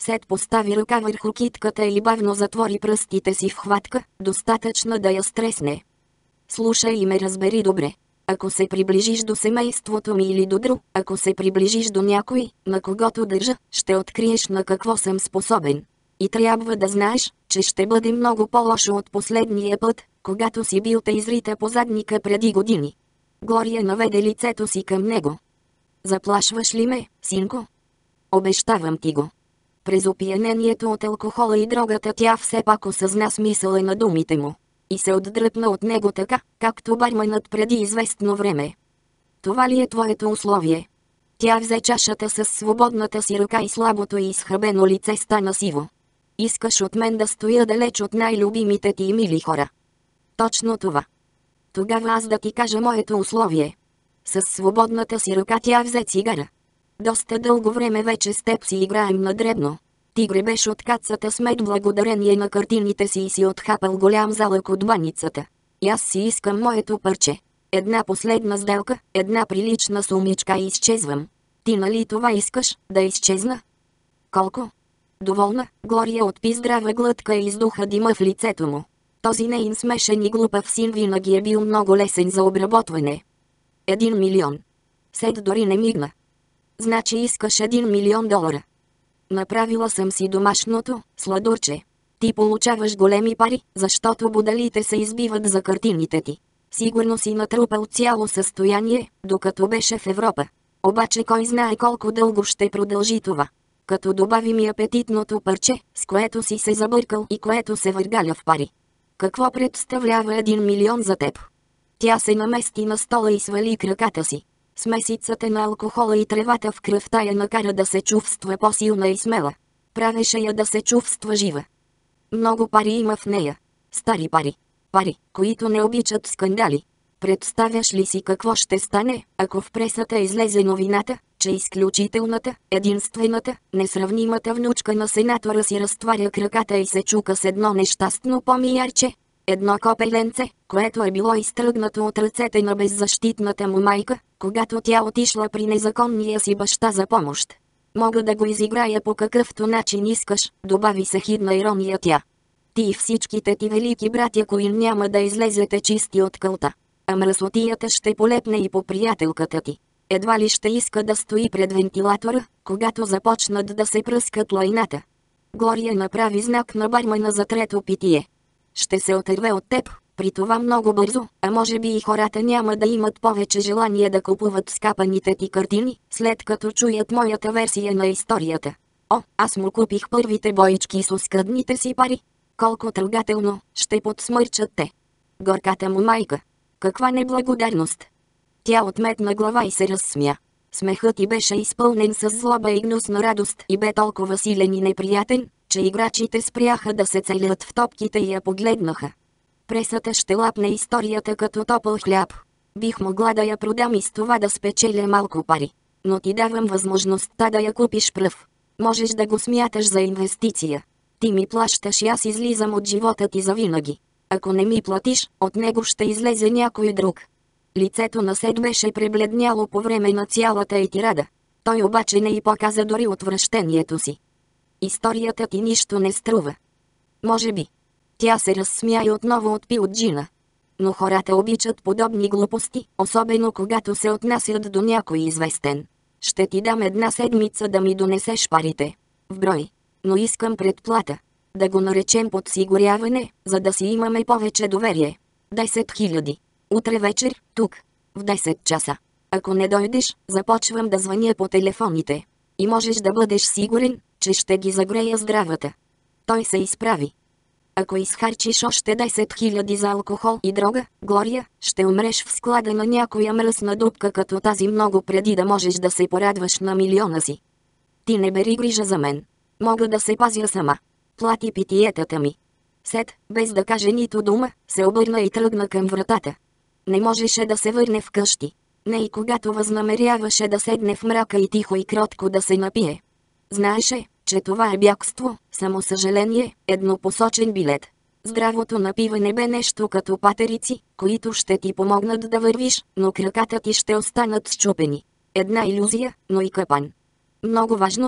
A: Сет постави ръка върху китката и бавно затвори пръстите си в хватка, достатъчно да я стресне. Слушай и ме разбери добре. Ако се приближиш до семейството ми или до друг, ако се приближиш до някой, на когото държа, ще откриеш на какво съм способен. И трябва да знаеш, че ще бъде много по-лошо от последния път, когато си бил те изрита по задника преди години. Глория наведе лицето си към него. Заплашваш ли ме, синко? Обещавам ти го. През опиянението от алкохола и дрогата тя все пак осъзна смисъла на думите му. И се отдръпна от него така, както барманът преди известно време. Това ли е твоето условие? Тя взе чашата с свободната си ръка и слабото и изхабено лице стана сиво. Искаш от мен да стоя далеч от най-любимите ти и мили хора. Точно това. Тогава аз да ти кажа моето условие. С свободната си ръка тя взе цигара. Доста дълго време вече с теб си играем на дребно. Ти гребеш от кацата с мед благодарение на картините си и си отхапал голям залък от баницата. И аз си искам моето парче. Една последна сделка, една прилична сумичка и изчезвам. Ти нали това искаш, да изчезна? Колко? Доволна, Глория отпи здрава глътка и издуха дима в лицето му. Този нейн смешен и глупав син винаги е бил много лесен за обработване. Един милион. Сет дори не мигна. Значи искаш един милион долара. Направила съм си домашното, сладурче. Ти получаваш големи пари, защото будалите се избиват за картините ти. Сигурно си натрупал цяло състояние, докато беше в Европа. Обаче кой знае колко дълго ще продължи това. Като добавим и апетитното парче, с което си се забъркал и което се въргаля в пари. Какво представлява един милион за теб? Тя се намести на стола и свали краката си. Смесицата на алкохола и тревата в кръвта я накара да се чувства по-силна и смела. Правеше я да се чувства жива. Много пари има в нея. Стари пари. Пари, които не обичат скандали. Представяш ли си какво ще стане, ако в пресата излезе новината, че изключителната, единствената, несравнимата внучка на сенатора си разтваря краката и се чука с едно нещастно помиярче? Едно копеленце, което е било изтръгнато от ръцете на беззащитната му майка, когато тя отишла при незаконния си баща за помощ. Мога да го изиграя по какъвто начин искаш, добави с ехидна ирония тя. Ти и всичките ти велики братя, кои няма да излезете чисти от кълта. А мръсотията ще полепне и по приятелката ти. Едва ли ще иска да стои пред вентилатора, когато започнат да се пръскат лайната. Глория направи знак на бармана за трето питие. Ще се отърве от теб, при това много бързо, а може би и хората няма да имат повече желание да купуват скапаните ти картини, след като чуят моята версия на историята. О, аз му купих първите боички с оскъдните си пари. Колко трогателно, ще подсмърчат те. Горката му майка. Каква неблагодарност! Тя отметна глава и се разсмя. Смехът й беше изпълнен с злоба и гнусна радост и бе толкова силен и неприятен, че играчите спряха да се целят в топките и я погледнаха. Пресата ще лапне историята като топъл хляб. Бих могла да я продам и с това да спечеля малко пари. Но ти давам възможността да я купиш пръв. Можеш да го смяташ за инвестиция. Ти ми плащаш и аз излизам от живота ти завинаги. Ако не ми платиш, от него ще излезе някой друг. Лицето на Сет беше пребледняло по време на цялата й тирада. Той обаче не й показа дори отвращението си. Историята ти нищо не струва. Може би. Тя се разсмя и отново отпи от джина. Но хората обичат подобни глупости, особено когато се отнасят до някой известен. Ще ти дам една седмица да ми донесеш парите. В брой. Но искам предплата. Да го наречем подсигуряване, за да си имаме повече доверие. десет хиляди. Утре вечер, тук. В десет часа. Ако не дойдеш, започвам да звъня по телефоните. И можеш да бъдеш сигурен, че ще ги загрея здравата. Той се изправи. Ако изхарчиш още десет хиляди за алкохол и дрога, Глория, ще умреш в склада на някоя мръсна дупка като тази много преди да можеш да се порадваш на милиона си. Ти не бери грижа за мен. Мога да се пазя сама. Плати питиетата ми. Сет, без да каже нито дума, се обърна и тръгна към вратата. Не можеше да се върне вкъщи. Не и когато възнамеряваше да седне в мрака и тихо и кротко да се напие. Знаеше, че това е бягство, само съжаление, еднопосочен билет. Здравото напиване бе нещо като патерици, които ще ти помогнат да вървиш, но краката ти ще останат счупени. Една илюзия, но и капан. Много важно.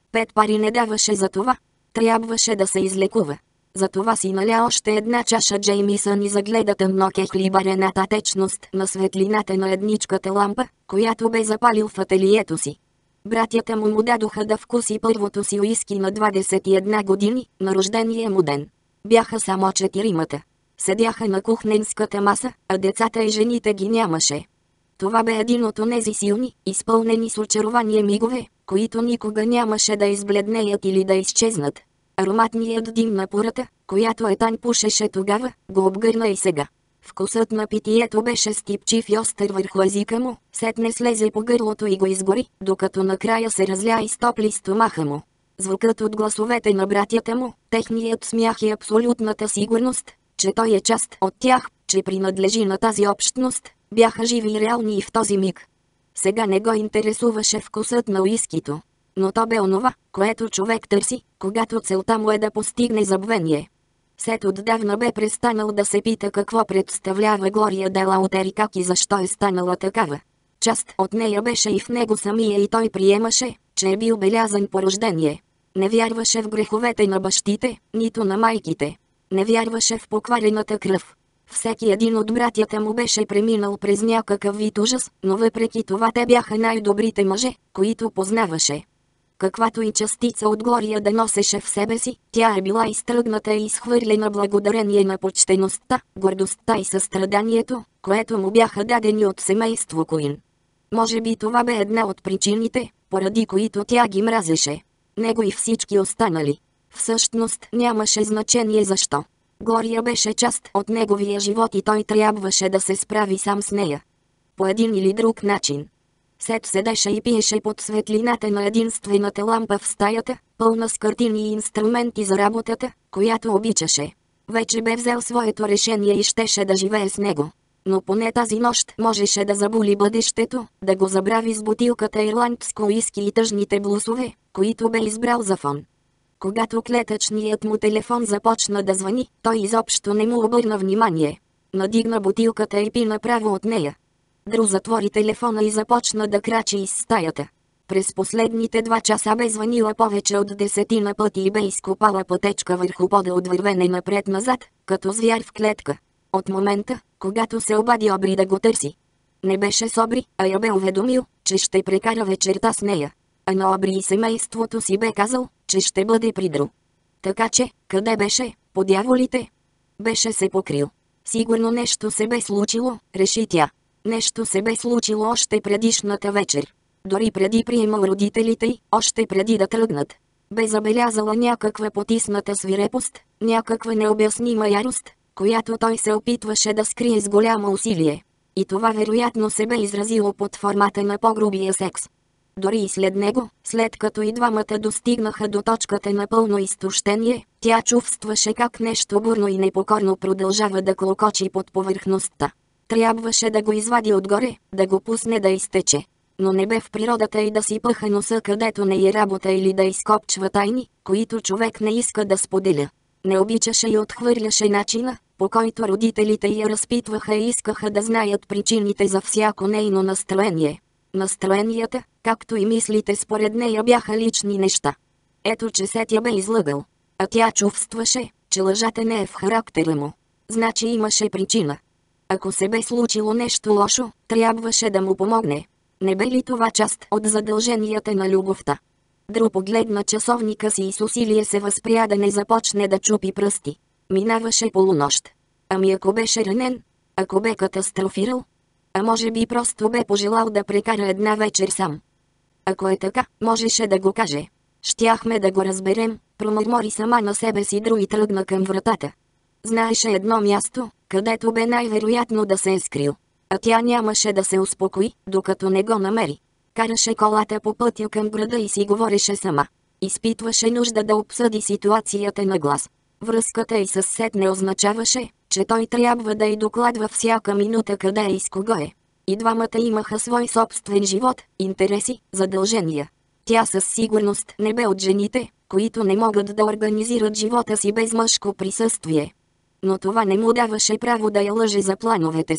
A: Пет пари не даваше за това. Трябваше да се излекува. Затова си наля още една чаша Джеймисън и загледа тъмно кехлибарената течност на светлината на едничката лампа, която бе запалил в ателието си. Братята му му дадоха да вкуси първото си уиски на двадесет и една години, на рождения му ден. Бяха само четиримата. Седяха на кухненската маса, а децата и жените ги нямаше. Това бе един от онези силни, изпълнени с очарование мигове, които никога нямаше да избледнеят или да изчезнат. Ароматният дим на пурата, която Етан пушеше тогава, го обгърна и сега. Вкусът на питието беше стипчив и остър върху езика му, сетне слезе по гърлото и го изгори, докато накрая се разля и стопли стомаха му. Звукът от гласовете на братята му, техният смях и абсолютната сигурност, че той е част от тях, че принадлежи на тази общност, бяха живи и реални и в този миг. Сега не го интересуваше вкусът на уискито. Но то бе онова, което човек търси, когато целта му е да постигне забвение. Сет отдавна бе престанал да се пита какво представлява Глория де Лаутер и как и защо е станала такава. Част от нея беше и в него самия и той приемаше, че е бил белязан по рождение. Не вярваше в греховете на бащите, нито на майките. Не вярваше в покварената кръв. Всеки един от братята му беше преминал през някакъв вид ужас, но въпреки това те бяха най-добрите мъже, които познаваше. Каквато и частица от Глория да носеше в себе си, тя е била изтръгната и изхвърлена благодарение на почтеността, гордостта и състраданието, което му бяха дадени от семейство Куин. Може би това бе една от причините, поради които тя ги мразеше. Него и всички останали. Всъщност нямаше значение защо. Глория беше част от неговия живот и той трябваше да се справи сам с нея. По един или друг начин. Сет седеше и пиеше под светлината на единствената лампа в стаята, пълна с картини и инструменти за работата, която обичаше. Вече бе взел своето решение и щеше да живее с него. Но поне тази нощ можеше да заболи бъдещето, да го забрави с бутилката ирландско уиски и тъжните блусове, които бе избрал за фон. Когато клетъчният му телефон започна да звъни, той изобщо не му обърна внимание. Надигна бутилката и пи направо от нея. Дру затвори телефона и започна да крачи из стаята. През последните два часа бе звънила повече от десетина пъти и бе изкопала пътечка върху пода от вървене напред-назад, като звяр в клетка. От момента, когато се обади Обри да го търси. Не беше с Обри, а я бе уведомил, че ще прекара вечерта с нея. А на Обри и семейството си бе казал, че ще бъде при Дру. Така че, къде беше, по дяволите? Беше се покрил. Сигурно нещо се бе случило, реши тя. Нещо се бе случило още предишната вечер. Дори преди приемал родителите й, още преди да тръгнат. Бе забелязала някаква потисната свирепост, някаква необяснима ярост, която той се опитваше да скрие с голямо усилие. И това вероятно се бе изразило под формата на по-грубия секс. Дори и след него, след като и двамата достигнаха до точката на пълно изтощение, тя чувстваше как нещо бурно и непокорно продължава да клокочи под повърхността. Трябваше да го извади отгоре, да го пусне да изтече. Но не бе в природата и да си пъха носа където не е работа или да изкопчва тайни, които човек не иска да споделя. Не обичаше и отхвърляше начина, по който родителите я разпитваха и искаха да знаят причините за всяко нейно настроение. Настроенията, както и мислите според нея бяха лични неща. Ето че Сет я бе излъгал. А тя чувстваше, че лъжата не е в характера му. Значи имаше причина. Ако се бе случило нещо лошо, трябваше да му помогне. Не бе ли това част от задълженията на любовта? Дру погледна часовника си и с усилие се възпря да не започне да чупи пръсти. Минаваше полунощ. Ами ако беше ранен? Ако бе катастрофирал? А може би просто бе пожелал да прекара една вечер сам. Ако е така, можеше да го каже. Щяхме да го разберем, промърмори сама на себе си Дру и тръгна към вратата. Знаеше едно място, където бе най-вероятно да се е скрил. А тя нямаше да се успокои, докато не го намери. Караше колата по пътя към града и си говореше сама. Изпитваше нужда да обсъди ситуацията на глас. Връзката й с Сет не означаваше, че той трябва да й докладва всяка минута къде е и с кого е. И двамата имаха свой собствен живот, интереси, задължения. Тя със сигурност не бе от жените, които не могат да организират живота си без мъжко присъствие. Но това не му даваше право да я лъже за плановете си.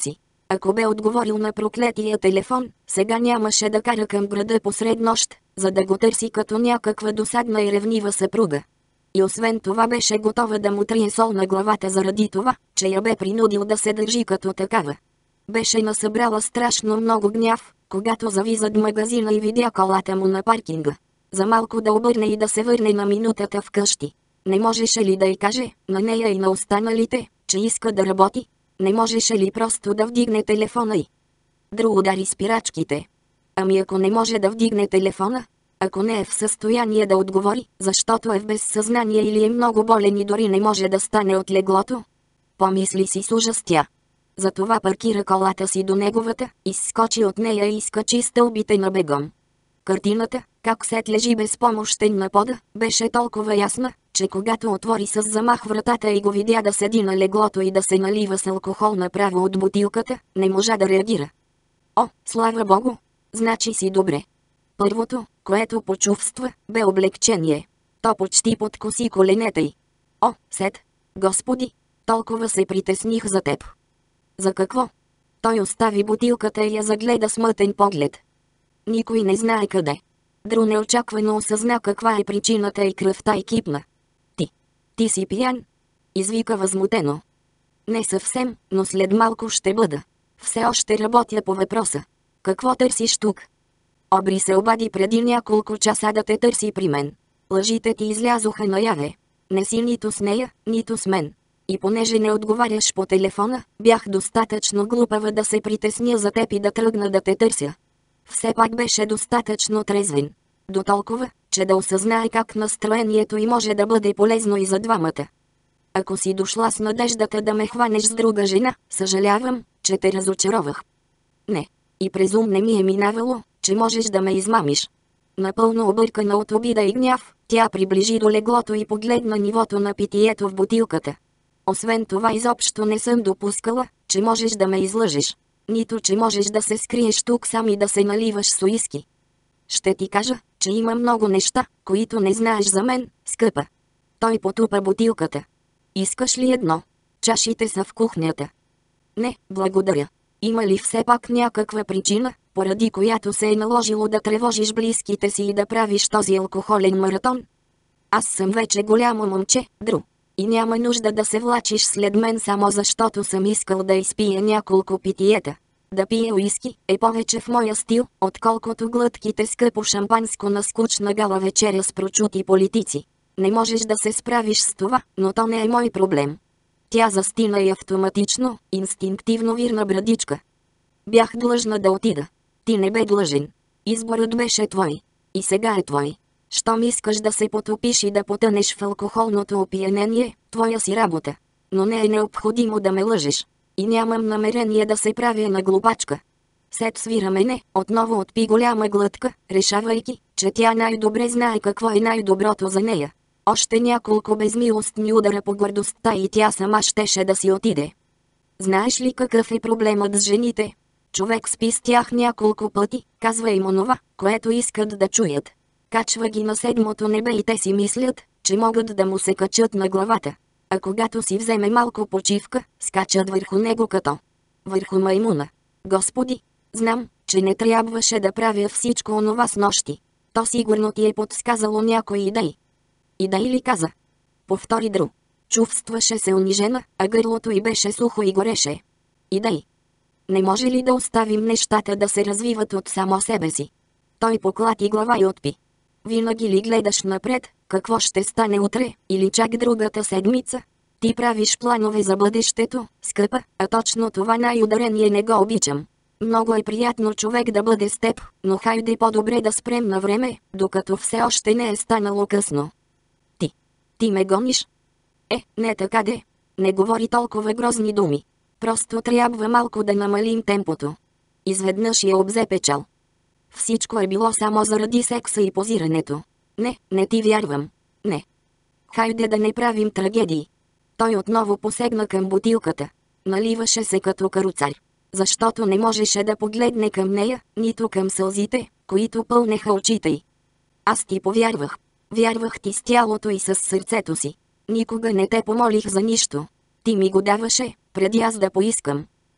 A: Ако бе отговорил на проклетия телефон, сега нямаше да кара към града посред нощ, за да го търси като някаква досадна и ревнива съпруга. И освен това беше готова да му трие сол на главата заради това, че я бе принудил да се държи като такава. Беше насъбрала страшно много гняв, когато зави зад магазина и видя колата му на паркинга. За малко да обърне и да се върне на минутата вкъщи. Не можеше ли да й каже, на нея и на останалите, че иска да работи? Не можеше ли просто да вдигне телефона й? Друг удари спирачките. Ами ако не може да вдигне телефона? Ако не е в състояние да отговори, защото е в безсъзнание или е много болен и дори не може да стане от леглото? Помисли си с ужас тя. Затова паркира колата си до неговата, изскочи от нея и изкачи стълбите на бегом. Картината, как Сет лежи безпомощен на пода, беше толкова ясна, че когато отвори с замах вратата и го видя да седи на леглото и да се налива с алкохол направо от бутилката, не можа да реагира. О, слава богу! Значи си добре. Първото, което почувства, бе облегчение. То почти подкоси коленете й. О, Сет! Господи! Толкова се притесних за теб. За какво? Той остави бутилката и я загледа с мътен поглед. Никой не знае къде. Дру неочаквано осъзна каква е причината и кръвта й кипна. Ти. Ти си пиян? Извика възмутено. Не съвсем, но след малко ще бъда. Все още работя по въпроса. Какво търсиш тук? Обри се обади преди няколко часа да те търси при мен. Лъжите ти излязоха наяве. Не си нито с нея, нито с мен. И понеже не отговаряш по телефона, бях достатъчно глупава да се притесня за теб и да тръгна да те търся. Все пак беше достатъчно трезвен. До толкова, че да осъзнае как настроението й може да бъде полезно и за двамата. Ако си дошла с надеждата да ме хванеш с друга жена, съжалявам, че те разочаровах. Не. И през ум не ми е минавало, че можеш да ме измамиш. Напълно объркана от обида и гняв, тя приближи до леглото и погледна нивото на питието в бутилката. Освен това изобщо не съм допускала, че можеш да ме излъжеш. Нито че можеш да се скриеш тук сам и да се наливаш с уиски. Ще ти кажа, че има много неща, които не знаеш за мен, скъпа. Той потупа бутилката. Искаш ли едно? Чашите са в кухнята. Не, благодаря. Има ли все пак някаква причина, поради която се е наложило да тревожиш близките си и да правиш този алкохолен маратон? Аз съм вече голямо момче, Дру. И няма нужда да се влачиш след мен само защото съм искал да изпия няколко питиета. Да пия уиски е повече в моя стил, отколкото глътките скъпо шампанско на скучна гала вечеря с прочути политици. Не можеш да се справиш с това, но то не е мой проблем. Тя застина и автоматично, инстинктивно вирна брадичка. Бях длъжна да отида. Ти не бе длъжен. Изборът беше твой. И сега е твой. Щом искаш да се потопиш и да потънеш в алкохолното опиянение, твоя си работа. Но не е необходимо да ме лъжеш. И нямам намерение да се правя на глупачка. Сет свира мене, отново отпи голяма глътка, решавайки, че тя най-добре знае какво е най-доброто за нея. Още няколко безмилостни удара по гордостта и тя сама щеше да си отиде. Знаеш ли какъв е проблемът с жените? Човек спи с тях няколко пъти, казва им онова, което искат да чуят. Качва ги на седмото небе и те си мислят, че могат да му се качат на главата. А когато си вземе малко почивка, скачат върху него като върху маймуна. Господи, знам, че не трябваше да правя всичко онова с нощи. То сигурно ти е подсказало някои идеи. Идеи ли каза? Повтори Дру. Чувстваше се унижена, а гърлото й беше сухо и гореше. Идеи. Не може ли да оставим нещата да се развиват от само себе си? Той поклати глава и отпи. Винаги ли гледаш напред, какво ще стане утре, или чак другата седмица? Ти правиш планове за бъдещето, скъпа, а точно това най-ударение не го обичам. Много е приятно човек да бъде с теб, но хайде по-добре да спрем на време, докато все още не е станало късно. Ти. Ти ме гониш? Е, не така де. Не говори толкова грозни думи. Просто трябва малко да намалим темпото. Изведнъж я обзе печал. Всичко е било само заради секса и позирането. Не, не ти вярвам. Не. Хайде да не правим трагедии. Той отново посегна към бутилката. Наливаше се като каруцар. Защото не можеше да погледне към нея, нито към сълзите, които пълнеха очите й. Аз ти повярвах. Вярвах ти с тялото и с сърцето си. Никога не те помолих за нищо. Ти ми го даваше, преди аз да поискам.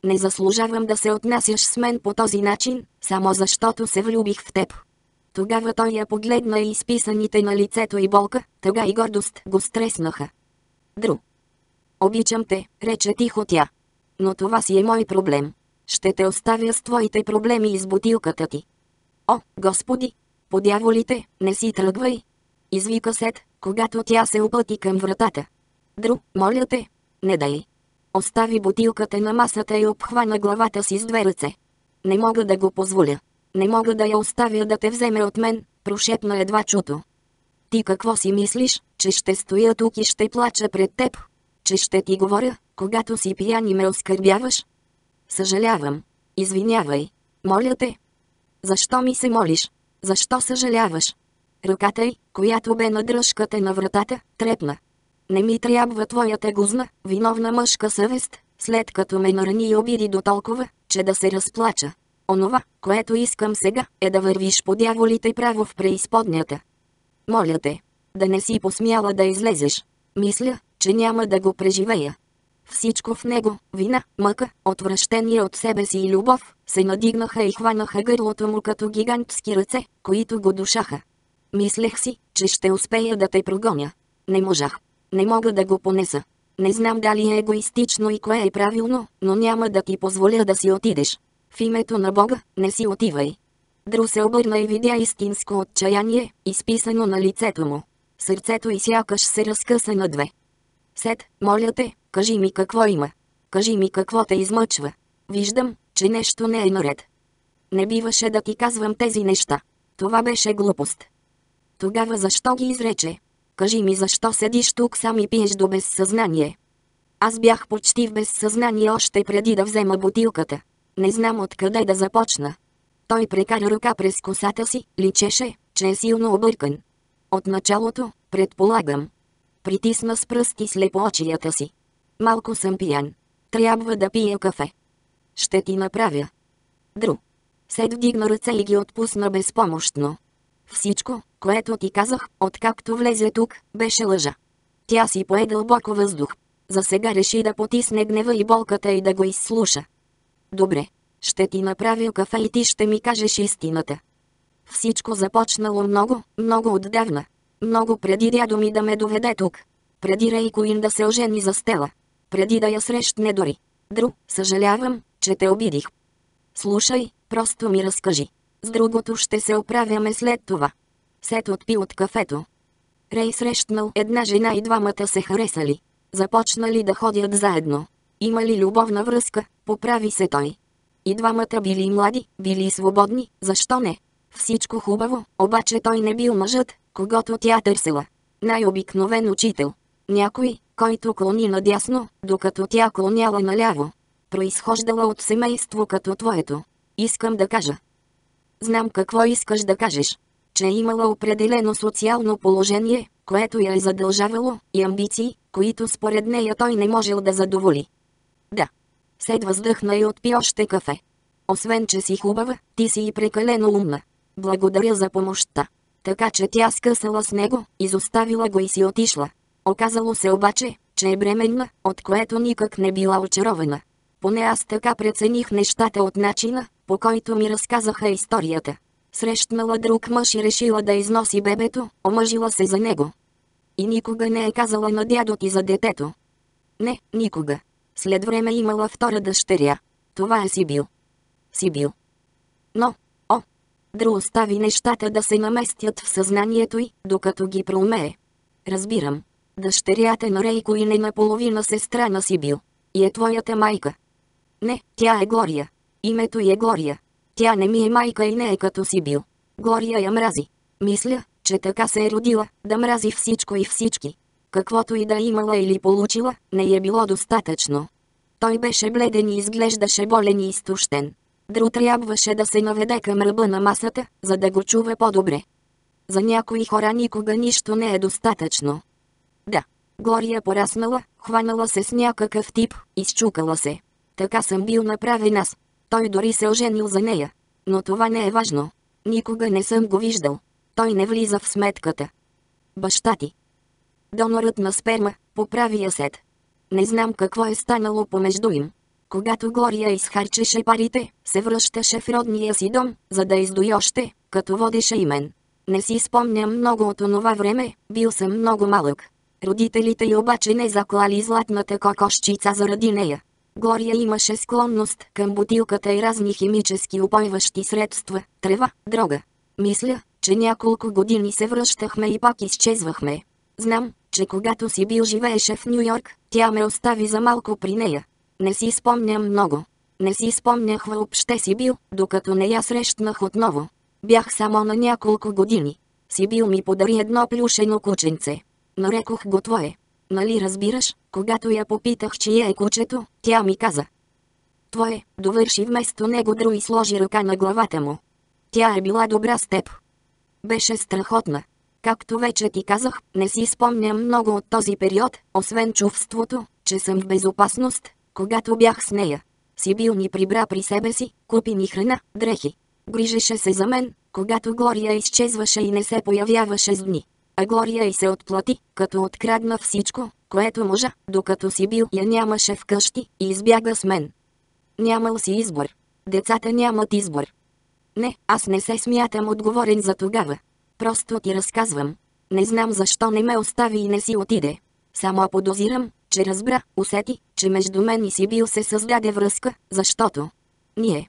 A: Не заслужавам да се отнасяш с мен по този начин, само защото се влюбих в теб. Тогава той я погледна и изписаните на лицето и болка, тъга и гордост го стреснаха. Дру. Обичам те, рече тихо тя. Но това си е мой проблем. Ще те оставя с твоите проблеми и с бутилката ти. О, Господи! По дяволите, не си тръгвай! Извика Сет, когато тя се опъти към вратата. Дру, моля те, не дай. Остави бутилката на масата и обхвана главата си с две ръце. Не мога да го позволя. Не мога да я оставя да те вземе от мен, прошепна едва чуто. Ти какво си мислиш, че ще стоя тук и ще плача пред теб? Че ще ти говоря, когато си пиян и ме оскърбяваш? Съжалявам. Извинявай. Моля те. Защо ми се молиш? Защо съжаляваш? Ръката й, която бе на дръжката на вратата, трепна. Не ми трябва твоята гузна, виновна мъжка съвест, след като ме нарани и обиди до толкова, че да се разплача. Онова, което искам сега, е да вървиш по дяволите право в преизподнята. Моля те, да не си посмяла да излезеш. Мисля, че няма да го преживея. Всичко в него, вина, мъка, отвращение от себе си и любов, се надигнаха и хванаха гърлото му като гигантски ръце, които го душаха. Мислех си, че ще успея да те прогоня. Не можах. Не мога да го понеса. Не знам дали е егоистично и кое е правилно, но няма да ти позволя да си отидеш. В името на Бога, не си отивай. Дру се обърна и видя истинско отчаяние, изписано на лицето му. Сърцето й сякаш се разкъса на две. Сет, моля те, кажи ми какво има. Кажи ми какво те измъчва. Виждам, че нещо не е наред. Не биваше да ти казвам тези неща. Това беше глупост. Тогава защо ги изрече? Кажи ми защо седиш тук сам и пиеш до безсъзнание. Аз бях почти в безсъзнание още преди да взема бутилката. Не знам откъде да започна. Той прекара ръка през косата си, личеше, че е силно объркан. От началото, предполагам. Притисна с пръсти слепоочията си. Малко съм пиян. Трябва да пия кафе. Ще ти направя. Дру. Сет вдигна ръце и ги отпусна безпомощно. Всичко, което ти казах, откакто влезе тук, беше лъжа. Тя си пое дълбоко въздух. За сега реши да потисне гнева и болката и да го изслуша. Добре, ще ти направя кафе и ти ще ми кажеш истината. Всичко започнало много, много отдавна. Много преди дядо ми да ме доведе тук. Преди Рейкоин да се ожени за Стела. Преди да я срещне дори. Дру, съжалявам, че те обидих. Слушай, просто ми разкажи. С другото ще се оправяме след това. Сет отпи от кафето. Рей срещнал една жена и двамата се харесали. Започнали да ходят заедно. Имали любовна връзка, поправи се той. И двамата били млади, били свободни, защо не? Всичко хубаво, обаче той не бил мъжът, когото тя търсила. Най-обикновен учител. Някой, който клони надясно, докато тя клоняла наляво. Произхождала от семейство като твоето. Искам да кажа. Знам какво искаш да кажеш. Че е имала определено социално положение, което я е задължавало, и амбиции, които според нея той не можел да задоволи. Да. Сет въздъхна и отпи още кафе. Освен че си хубава, ти си и прекалено умна. Благодаря за помощта. Така че тя скъсала с него, изоставила го и си отишла. Оказало се обаче, че е бременна, от което никак не била очарована. Поне аз така прецених нещата от начина, по който ми разказаха историята. Срещнала друг мъж и решила да износи бебето, омъжила се за него. И никога не е казала на дядо ти за детето. Не, никога. След време имала втора дъщеря. Това е Сибил. Сибил. Но, о, Дру остави нещата да се наместят в съзнанието й, докато ги проумее. Разбирам. Дъщерята на Рейкоин е наполовина сестра на Сибил. И е твоята майка. Не, тя е Глория. Името й е Глория. Тя не ми е майка и не е като Сибил. Глория я мрази. Мисля, че така се е родила, да мрази всичко и всички. Каквото и да имала или получила, не е било достатъчно. Той беше бледен и изглеждаше болен и изтощен. Дру трябваше да се наведе към ръба на масата, за да го чува по-добре. За някои хора никога нищо не е достатъчно. Да, Глория пораснала, хванала се с някакъв тип, изчукала се. Така съм бил направен аз. Той дори се оженил за нея. Но това не е важно. Никога не съм го виждал. Той не влиза в сметката. Баща ти. Донорът на сперма, поправи я Сет. Не знам какво е станало помежду им. Когато Глория изхарчеше парите, се връщаше в родния си дом, за да издои още, като водеше и мен. Не си спомням много от онова време, бил съм много малък. Родителите й обаче не заклали златната кокошчица заради нея. Глория имаше склонност към бутилката и разни химически упойващи средства, трева, дрога. Мисля, че няколко години се връщахме и пак изчезвахме. Знам, че когато си бил живееше в Ню Йорк, тя ме остави за малко при нея. Не си спомням много. Не си спомнях въобще си бил, докато не я срещнах отново. Бях само на няколко години. Сибил ми подари едно плюшено кученце. Нарекох го твое. Нали разбираш, когато я попитах чие е кучето, тя ми каза. Твое, довърши вместо него Дру и сложи ръка на главата му. Тя е била добра с теб. Беше страхотна. Както вече ти казах, не си спомням много от този период, освен чувството, че съм в безопасност, когато бях с нея. Сибил ни прибра при себе си, купи ни храна, дрехи. Грижеше се за мен, когато Глория изчезваше и не се появяваше с дни. А Глория й се отплати, като открадна всичко, което можа, докато Сибил я нямаше вкъщи и избяга с мен. Нямал си избор. Децата нямат избор. Не, аз не се смятам отговорен за тогава. Просто ти разказвам. Не знам защо не ме остави и не си отиде. Само подозирам, че разбра, усети, че между мен и Сибил се създаде връзка, защото... Ние.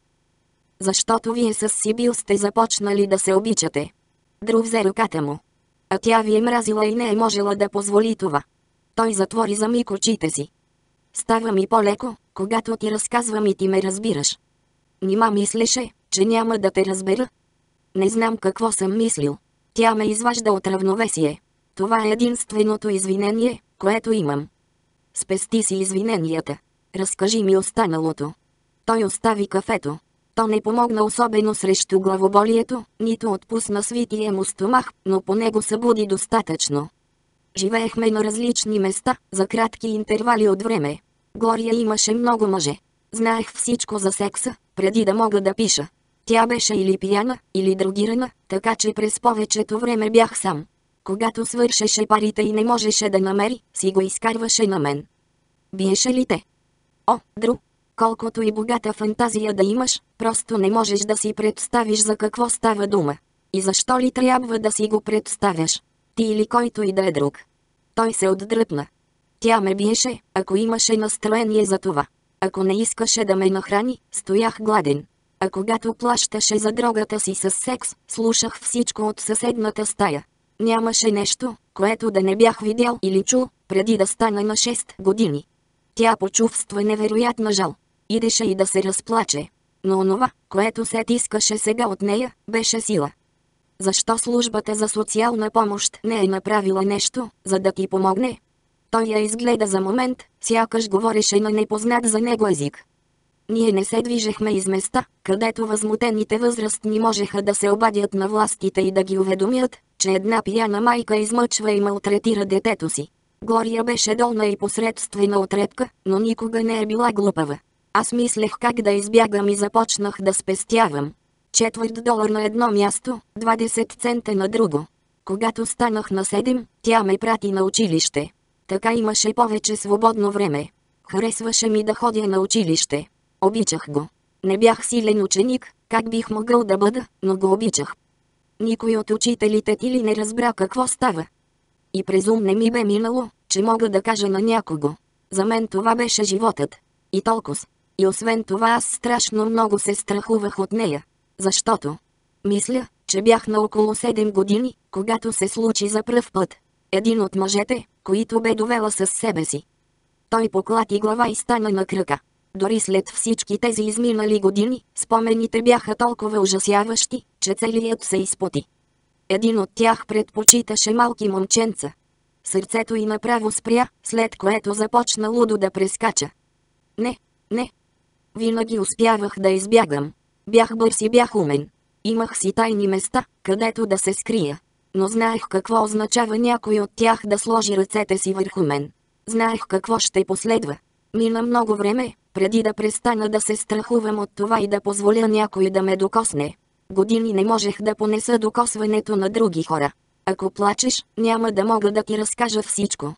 A: Защото вие с Сибил сте започнали да се обичате. Дру взе ръката му. А тя ви е мразила и не е можела да позволи това. Той затвори за миг очите си. Става ми по-леко, когато ти разказвам и ти ме разбираш. Нима мислеше, че няма да те разбера? Не знам какво съм мислил. Тя ме изважда от равновесие. Това е единственото извинение, което имам. Спести си извиненията. Разкажи ми останалото. Той остави кафето. То не помогна особено срещу главоболието, нито отпусна свития му стомах, но по него събуди достатъчно. Живеехме на различни места, за кратки интервали от време. Глория имаше много мъже. Знаех всичко за секса, преди да мога да пиша. Тя беше или пияна, или дрогирана, така че през повечето време бях сам. Когато свършеше парите и не можеше да намери, си го изкарваше на мен. Биеше ли те? О, Дру! Колкото и богата фантазия да имаш, просто не можеш да си представиш за какво става дума. И защо ли трябва да си го представяш? Ти или който и да е друг. Той се отдръпна. Тя ме биеше, ако имаше настроение за това. Ако не искаше да ме нахрани, стоях гладен. А когато плащаше за дрогата си с секс, слушах всичко от съседната стая. Нямаше нещо, което да не бях видял или чул, преди да стана на шест години. Тя почувства невероятна жал. Идеше и да се разплаче. Но онова, което се искаше сега от нея, беше сила. Защо службата за социална помощ не е направила нещо, за да ти помогне? Той я изгледа за момент, сякаш говореше на непознат за него език. Ние не се движехме из места, където възмутените възрастни можеха да се обадят на властите и да ги уведомят, че една пияна майка измъчва и малтретира детето си. Глория беше долна и посредствена отредка, но никога не е била глупава. Аз мислех как да избягам и започнах да спестявам. Четвърт долар на едно място, двадесет цента на друго. Когато станах на седем, тя ме прати на училище. Така имаше повече свободно време. Харесваше ми да ходя на училище. Обичах го. Не бях силен ученик, как бих могъл да бъда, но го обичах. Никой от учителите ти ли не разбра какво става? И през ум не ми бе минало, че мога да кажа на някого. За мен това беше животът. И толкова. И освен това аз страшно много се страхувах от нея. Защото? Мисля, че бях на около седем години, когато се случи за пръв път. Един от мъжете, които бе довела със себе си. Той поклати глава и стана на крака. Дори след всички тези изминали години, спомените бяха толкова ужасяващи, че целият се изпоти. Един от тях предпочиташе малки момченца. Сърцето й направо спря, след което започна лудо да прескача. Не, не. Винаги успявах да избягам. Бях бърз и бях умен. Имах си тайни места, където да се скрия. Но знаех какво означава някой от тях да сложи ръцете си върху мен. Знаех какво ще последва. Мина много време, преди да престана да се страхувам от това и да позволя някой да ме докосне. Години не можех да понеса докосването на други хора. Ако плачеш, няма да мога да ти разкажа всичко.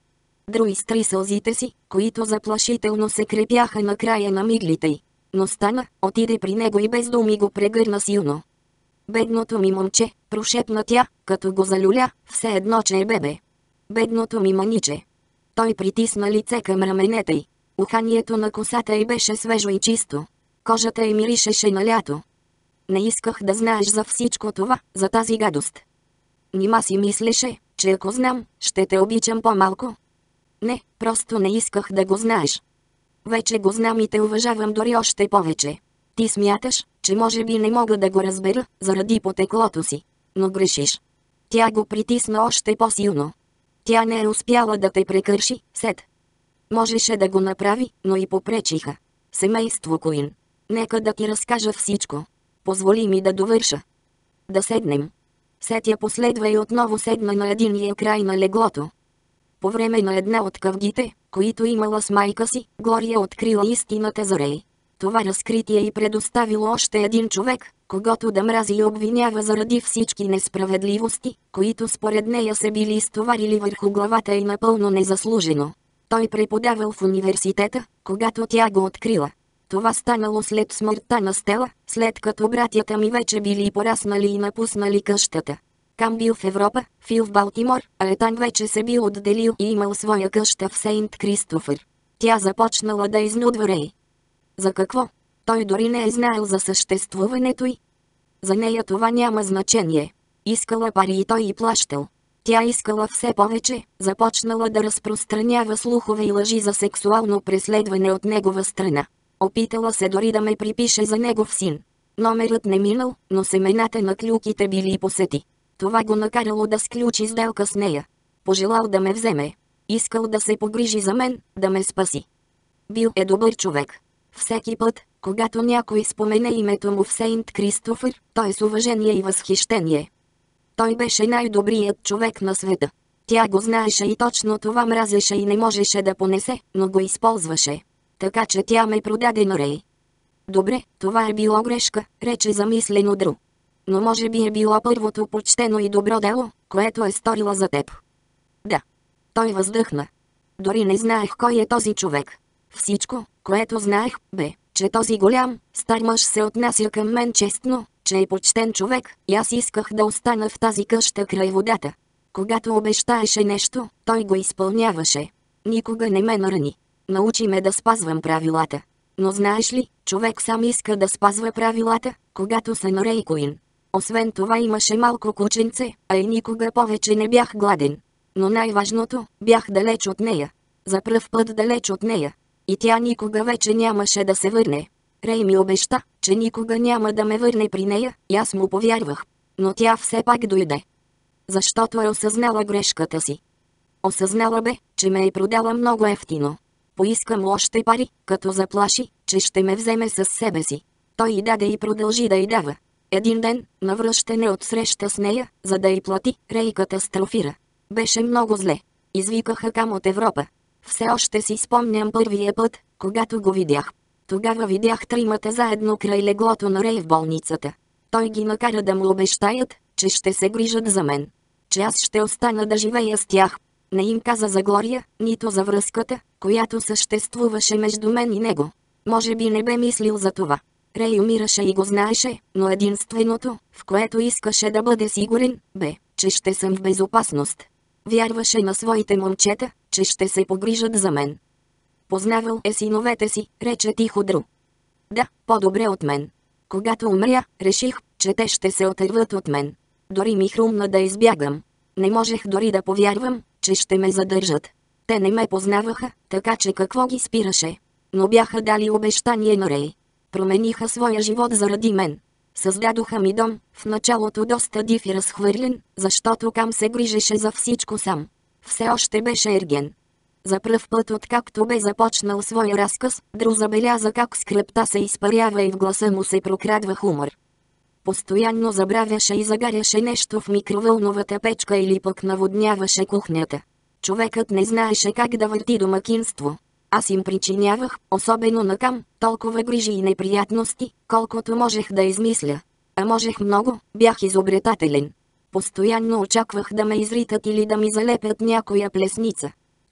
A: Дру изтри сълзите си, които заплашително се крепяха на края на миглите й. Но стана, отиде при него и без думи го прегърна силно. Бедното ми момче, прошепна тя, като го залюля, все едно че е бебе. Бедното ми маниче. Той притисна лице към раменете й. Уханието на косата й беше свежо и чисто. Кожата й миришеше на лято. Не исках да знаеш за всичко това, за тази гадост. Нима си мислеше, че ако знам, ще те обичам по-малко? Не, просто не исках да го знаеш. Вече го знам и те уважавам дори още повече. Ти смяташ, че може би не мога да го разбера, заради потеклото си. Но грешиш. Тя го притисна още по-силно. Тя не е успяла да те прекърши, Сет. Можеше да го направи, но и попречиха. Семейство Куин. Нека да ти разкажа всичко. Позволи ми да довърша. Да седнем. Сет я последва и отново седна на единия край на леглото. По време на една от къвгите, които имала с майка си, Глория открила истината за Рей. Това разкритие й предоставило още един човек, когото да мрази и обвинява заради всички несправедливости, които според нея се били изтоварили върху главата й напълно незаслужено. Той преподавал в университета, когато тя го открила. Това станало след смъртта на Стела, след като братята ми вече били пораснали и напуснали къщата. Кам бил в Европа, Фил в Балтимор, а Етан вече се бил отделил и имал своя къща в Сейнт Кристофър. Тя започнала да изнудва Рей. За какво? Той дори не е знаел за съществуването й. За нея това няма значение. Искала пари и той й плащал. Тя искала все повече, започнала да разпространява слухове и лъжи за сексуално преследване от негова страна. Опитала се дори да ме припише за негов син. Номерът не минал, но семената на клюките били и посети. Това го накарало да сключи сделка с нея. Пожелал да ме вземе. Искал да се погрижи за мен, да ме спаси. Бил е добър човек. Всеки път, когато някой спомене името му в Сейнт Кристофър, той с уважение и възхищение. Той беше най-добрият човек на света. Тя го знаеше и точно това мразеше и не можеше да понесе, но го използваше. Така че тя ме продаде на Рей. Добре, това е било грешка, рече замислено Дру. Но може би е било първото почтено и добро дело, което е сторила за теб. Да. Той въздъхна. Дори не знаех кой е този човек. Всичко, което знаех, бе, че този голям, стар мъж се отнася към мен честно, че е почтен човек, и аз исках да остана в тази къща край водата. Когато обещаеше нещо, той го изпълняваше. Никога не ме нарани. Научи ме да спазвам правилата. Но знаеш ли, човек сам иска да спазва правилата, когато се на Рей Куин. Освен това имаше малко кученце, а и никога повече не бях гладен. Но най-важното, бях далеч от нея. За пръв път далеч от нея. И тя никога вече нямаше да се върне. Рей ми обеща, че никога няма да ме върне при нея, и аз му повярвах. Но тя все пак дойде. Защото е осъзнала грешката си. Осъзнала бе, че ме е продала много ефтино. Поиска му още пари, като заплаши, че ще ме вземе със себе си. Той й даде и продължи да й дава. Един ден, на връщане от среща с нея, за да й плати, Рей катастрофира. Беше много зле. Извикаха Кам от Европа. Все още си спомням първия път, когато го видях. Тогава видях тримата заедно край леглото на Рей в болницата. Той ги накара да му обещаят, че ще се грижат за мен. Че аз ще остана да живея с тях. Не им каза за Глория, нито за връзката, която съществуваше между мен и него. Може би не бе мислил за това. Рей умираше и го знаеше, но единственото, в което искаше да бъде сигурен, бе, че ще съм в безопасност. Вярваше на своите момчета, че ще се погрижат за мен. Познавал е синовете си, рече тихо Дру. Да, по-добре от мен. Когато умря, реших, че те ще се отърват от мен. Дори ми хрумна да избягам. Не можех дори да повярвам, че ще ме задържат. Те не ме познаваха, така че какво ги спираше. Но бяха дали обещание на Рей. Промениха своя живот заради мен. Създадоха ми дом, в началото доста див и разхвърлен, защото Кам се грижеше за всичко сам. Все още беше ерген. За пръв път откакто бе започнал своя разказ, Дру забеляза как скръпта се изпарява и в гласа му се прокрадва хумор. Постоянно забравяше и загаряше нещо в микровълновата печка или пък наводняваше кухнята. Човекът не знаеше как да върти домакинство. Аз им причинявах, особено на Кам, толкова грижи и неприятности, колкото можех да измисля. А можех много, бях изобретателен. Постоянно очаквах да ме изритат или да ми залепят някоя плесница.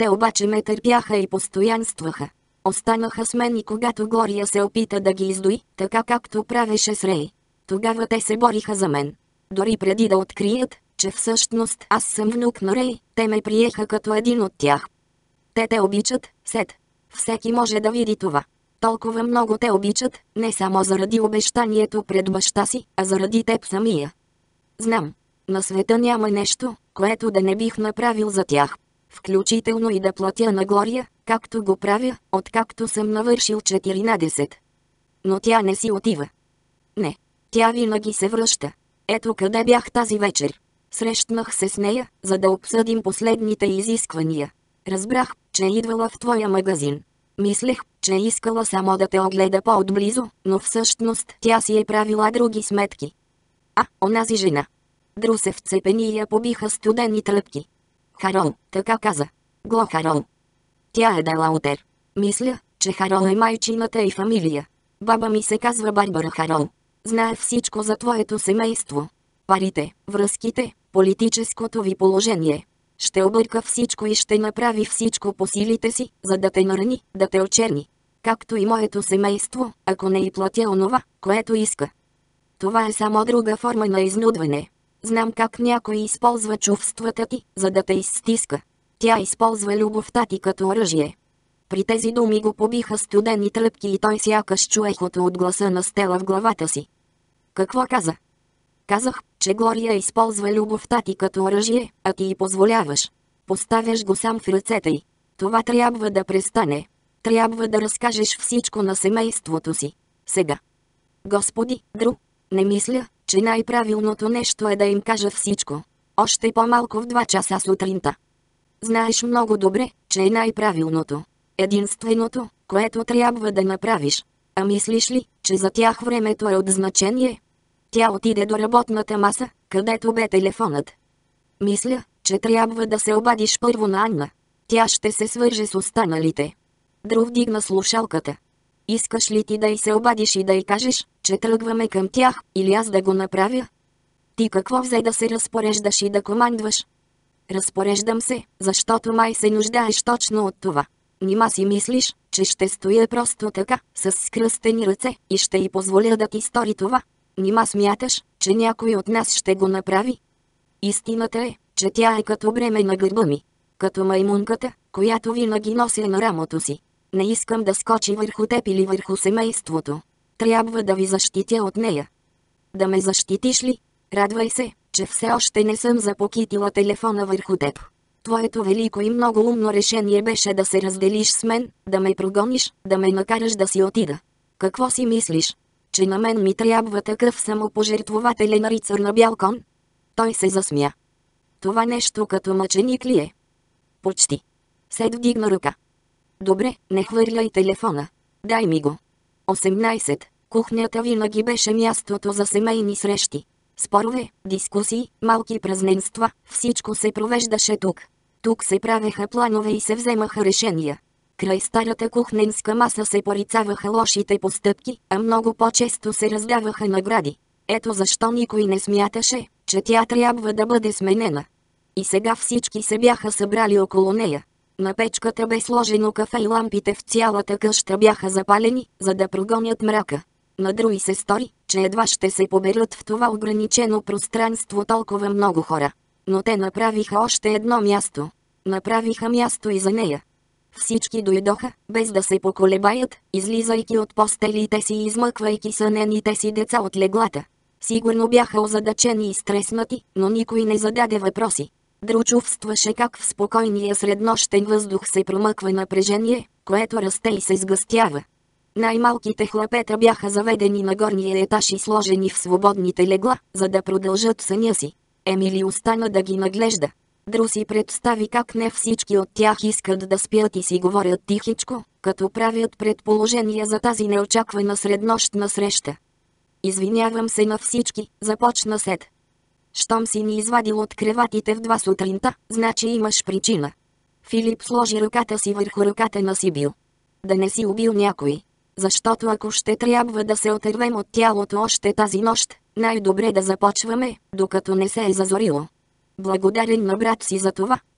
A: Те обаче ме търпяха и постоянстваха. Останаха с мен и когато Глория се опита да ги издои, така както правеше с Рей. Тогава те се бориха за мен. Дори преди да открият, че всъщност аз съм внук на Рей, те ме приеха като един от тях. Те те обичат, Сет. Всеки може да види това. Толкова много те обичат, не само заради обещанието пред баща си, а заради теб самия. Знам. На света няма нещо, което да не бих направил за тях. Включително и да платя на Глория, както го правя, откакто съм навършил четиринадесет. Но тя не си отива. Не. Тя винаги се връща. Ето къде бях тази вечер. Срещнах се с нея, за да обсъдим последните изисквания. Разбрах, че е идвала в твоя магазин. Мислех, че е искала само да те огледа по-отблизо, но всъщност тя си е правила други сметки. А, онази жена. Дру се вцепени и я побиха студени тръпки. Харол, така каза. Гло Харол. Тя е Делаутер. Мисля, че Харол е майчината и фамилия. Баба ми се казва Барбара Харол. Знае всичко за твоето семейство. Парите, връзките, политическото ви положение. Ще обърка всичко и ще направи всичко по силите си, за да те нарани, да те очерни. Както и моето семейство, ако не й платя онова, което иска. Това е само друга форма на изнудване. Знам как някой използва чувствата ти, за да те изстиска. Тя използва любовта ти като оръжие. При тези думи го побиха студени тръпки и той сякаш чу ехото от гласа на Стела в главата си. Какво каза? Казах, че Глория използва любовта ти като оръжие, а ти й позволяваш. Поставяш го сам в ръцете й. Това трябва да престане. Трябва да разкажеш всичко на семейството си. Сега. Господи, Дру, не мисля, че най-правилното нещо е да им кажа всичко. Още по-малко в два часа сутринта. Знаеш много добре, че е най-правилното. Единственото, което трябва да направиш. А мислиш ли, че за тях времето е от значение? Тя отиде до работната маса, където бе телефонът. Мисля, че трябва да се обадиш първо на Анна. Тя ще се свърже с останалите. Дру вдигна слушалката. Искаш ли ти да й се обадиш и да й кажеш, че тръгваме към тях, или аз да го направя? Ти какво взе да се разпореждаш и да командваш? Разпореждам се, защото май се нуждаеш точно от това. Нима си мислиш, че ще стоя просто така, с скръстени ръце, и ще й позволя да ти стори това? Нима смяташ, че някой от нас ще го направи? Истината е, че тя е като бреме на гърба ми. Като маймунката, която винаги нося на рамото си. Не искам да скочи върху теб или върху семейството. Трябва да ви защитя от нея. Да ме защитиш ли? Радвай се, че все още не съм запокитила телефона върху теб. Твоето велико и много умно решение беше да се разделиш с мен, да ме прогониш, да ме накараш да си отида. Какво си мислиш? Че на мен ми трябва такъв самопожертвователен рицар на бял кон? Той се засмя. Това нещо като мъченик ли е? Почти. Сет вдигна ръка. Добре, не хвърляй телефона. Дай ми го. осемнайсет. Кухнята винаги беше мястото за семейни срещи. Спорове, дискусии, малки празненства, всичко се провеждаше тук. Тук се правеха планове и се вземаха решения. Край старата кухненска маса се порицаваха лошите постъпки, а много по-често се раздаваха награди. Ето защо никой не смяташе, че тя трябва да бъде сменена. И сега всички се бяха събрали около нея. На печката бе сложено кафе и лампите в цялата къща бяха запалени, за да прогонят мрака. На Дру й се стори, че едва ще се поберат в това ограничено пространство толкова много хора. Но те направиха още едно място. Направиха място и за нея. Всички дойдоха, без да се поколебаят, излизайки от постелите си и измъквайки сънените си деца от леглата. Сигурно бяха озадачени и стреснати, но никой не зададе въпроси. Дру чувстваше как в спокойния среднощен въздух се промъква напрежение, което расте и се сгъстява. Най-малките хлапета бяха заведени на горния етаж и сложени в свободните легла, за да продължат съня си. Емили остана да ги наглежда. Дру си представи как не всички от тях искат да спят и си говорят тихичко, като правят предположения за тази неочаквана среднощна среща. Извинявам се на всички, започна Сет. Щом си ни извадил от креватите в два сутринта, значи имаш причина. Филип сложи ръката си върху ръката на Сибил. Да не си убил някой. Защото ако ще трябва да се отървем от тялото още тази нощ, най-добре да започваме, докато не се е зазорило. Благодарен на брат си за това,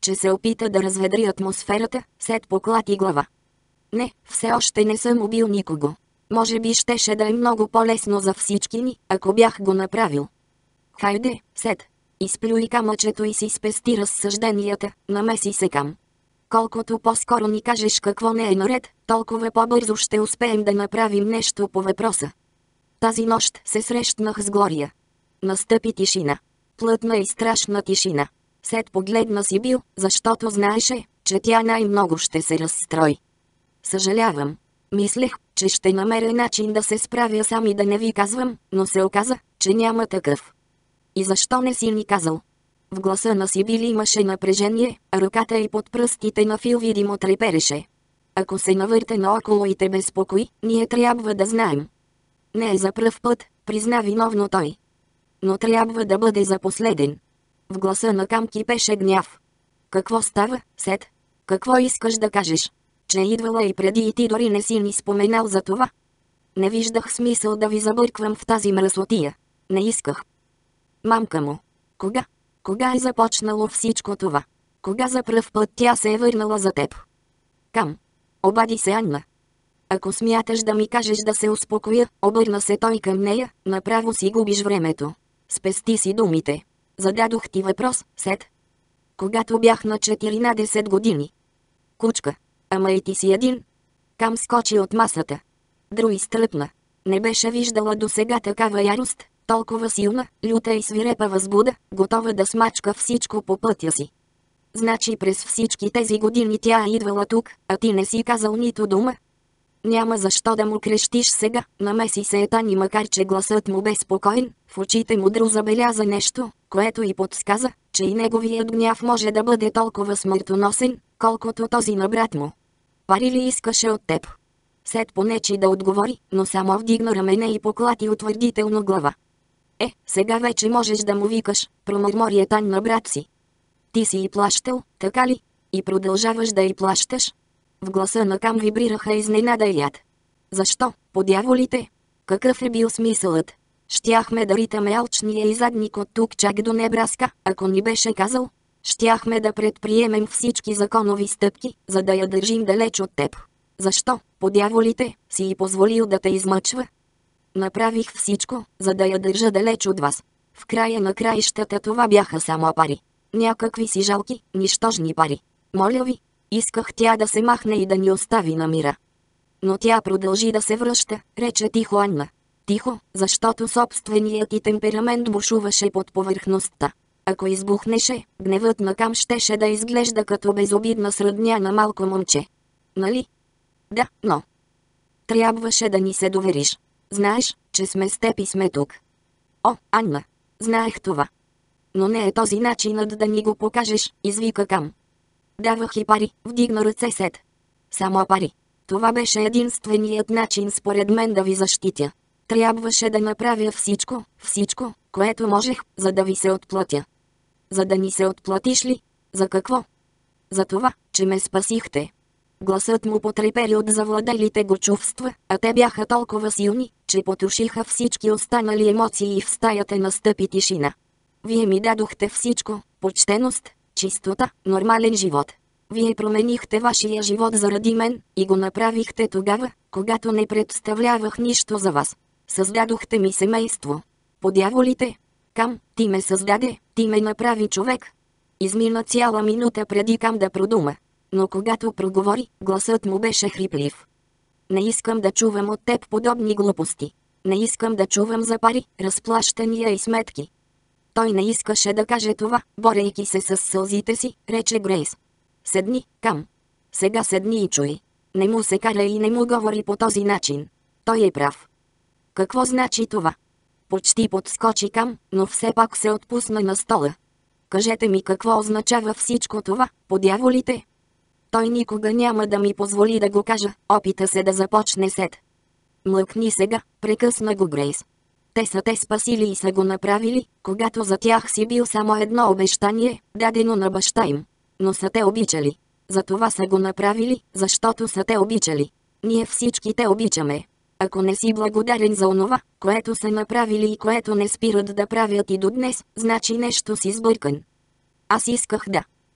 A: че се опита да разведри атмосферата, Сет поклати глава. Не, все още не съм убил никого. Може би щеше да е много по-лесно за всички ни, ако бях го направил. Хайде, Сет. Изплюй камъчето и си спести разсъжденията, намеси се Кам. Колкото по-скоро ни кажеш какво не е наред, толкова по-бързо ще успеем да направим нещо по въпроса. Тази нощ се срещнах с Глория. Настъпи тишина. Плътна и страшна тишина. Сет погледна си Бил, защото знаеше, че тя най-много ще се разстрои. Съжалявам. Мислех, че ще намеря начин да се справя сам и да не ви казвам, но се оказа, че няма такъв. И защо не си ни казал? В гласа на Сибил имаше напрежение, а ръката й под пръстите на Фил видимо трепереше. Ако се навърте наоколо и те безпокои, ние трябва да знаем. Не е за пръв път, призна виновно той. Но трябва да бъде за последен. В гласа на Кам кипеше гняв. Какво става, Сет? Какво искаш да кажеш? Че е идвала и преди и ти дори не си ни споменал за това? Не виждах смисъл да ви забърквам в тази мръсотия. Не исках. Мамка му. Кога? Кога е започнало всичко това? Кога за пръв път тя се е върнала за теб? Кам. Обади се Анна. Ако смяташ да ми кажеш да се успокоя, обърна се той към нея, направо си губиш времето. Спести си думите. Зададох ти въпрос, Сет. Когато бях на четиринадесет години. Кучка. Ама и ти си един. Кам скочи от масата. Дру изтръпна. Не беше виждала досега такава ярост, толкова силна, люта и свирепа възбуда, готова да смачка всичко по пътя си. Значи през всички тези години тя е идвала тук, а ти не си казал нито дума? Няма защо да му крещиш сега, намеси се Етани, макар че гласът му бе спокоен, в очите му Дру забеляза нещо, което й подсказа, че и неговият гняв може да бъде толкова смъртоносен, колкото този на брат му. Пари ли искаше от теб? Сет понечи да отговори, но само вдигна рамене и поклати утвърдително глава. Е, сега вече можеш да му викаш, промърмори Етан на брат си. Ти си и плащал, така ли? И продължаваш да й плащаш? В гласа на Кам вибрираха изненада и яд. Защо, по дяволите? Какъв е бил смисълът? Щяхме да ритаме алчния и задник от тук чак до Небраска, ако ни беше казал. Щяхме да предприемем всички законови стъпки, за да я държим далеч от теб. Защо, по дяволите, си й позволил да те измъчва? Направих всичко, за да я държа далеч от вас. В края на краищата това бяха само пари. Някакви си жалки, нищожни пари. Моля ви, исках тя да се махне и да ни остави на мира. Но тя продължи да се връща, рече тихо Анна. Тихо, защото собственият ти темперамент бушуваше под повърхността. Ако избухнеше, гневът на Кам щеше да изглежда като безобидна сръдня на малко момче. Нали? Да, но... Трябваше да ни се довериш. Знаеш, че сме с теб и сме тук. О, Анна, знаех това. Но не е този начинът да ни го покажеш, извика Кам. Давах и пари, вдигна ръце Сет. Само пари. Това беше единственият начин според мен да ви защитя. Трябваше да направя всичко, всичко, което можех, за да ви се отплатя. За да ни се отплатиш ли? За какво? За това, че ме спасихте. Гласът му потрепери от завладелите го чувства, а те бяха толкова силни, че потушиха всички останали емоции и в стаята настъпи тишина. Вие ми дадохте всичко, почтеност, чистота, нормален живот. Вие променихте вашия живот заради мен и го направихте тогава, когато не представлявах нищо за вас. Създадохте ми семейство. По дяволите? Кам, ти ме създаде, ти ме направи човек. Измина цяла минута преди Кам да продума. Но когато проговори, гласът му беше хриплив. Не искам да чувам от теб подобни глупости. Не искам да чувам за пари, разплащания и сметки. Той не искаше да каже това, борейки се с сълзите си, рече Грейс. Седни, Кам. Сега седни и чуй. Не му се кара и не му говори по този начин. Той е прав. Какво значи това? Почти подскочи Кам, но все пак се отпусна на стола. Кажете ми какво означава всичко това, по дяволите? Той никога няма да ми позволи да го кажа, опита се да започне Сет. Млъкни сега, прекъсна го Грейс. Те са те спасили и са го направили, когато за тях си бил само едно обещание, дадено на баща им. Но са те обичали. Затова са го направили, защото са те обичали. Ние всички те обичаме. Ако не си благодарен за онова, което са направили и което не спират да правят и до днес, значи нещо си сбъркан. Аз исках да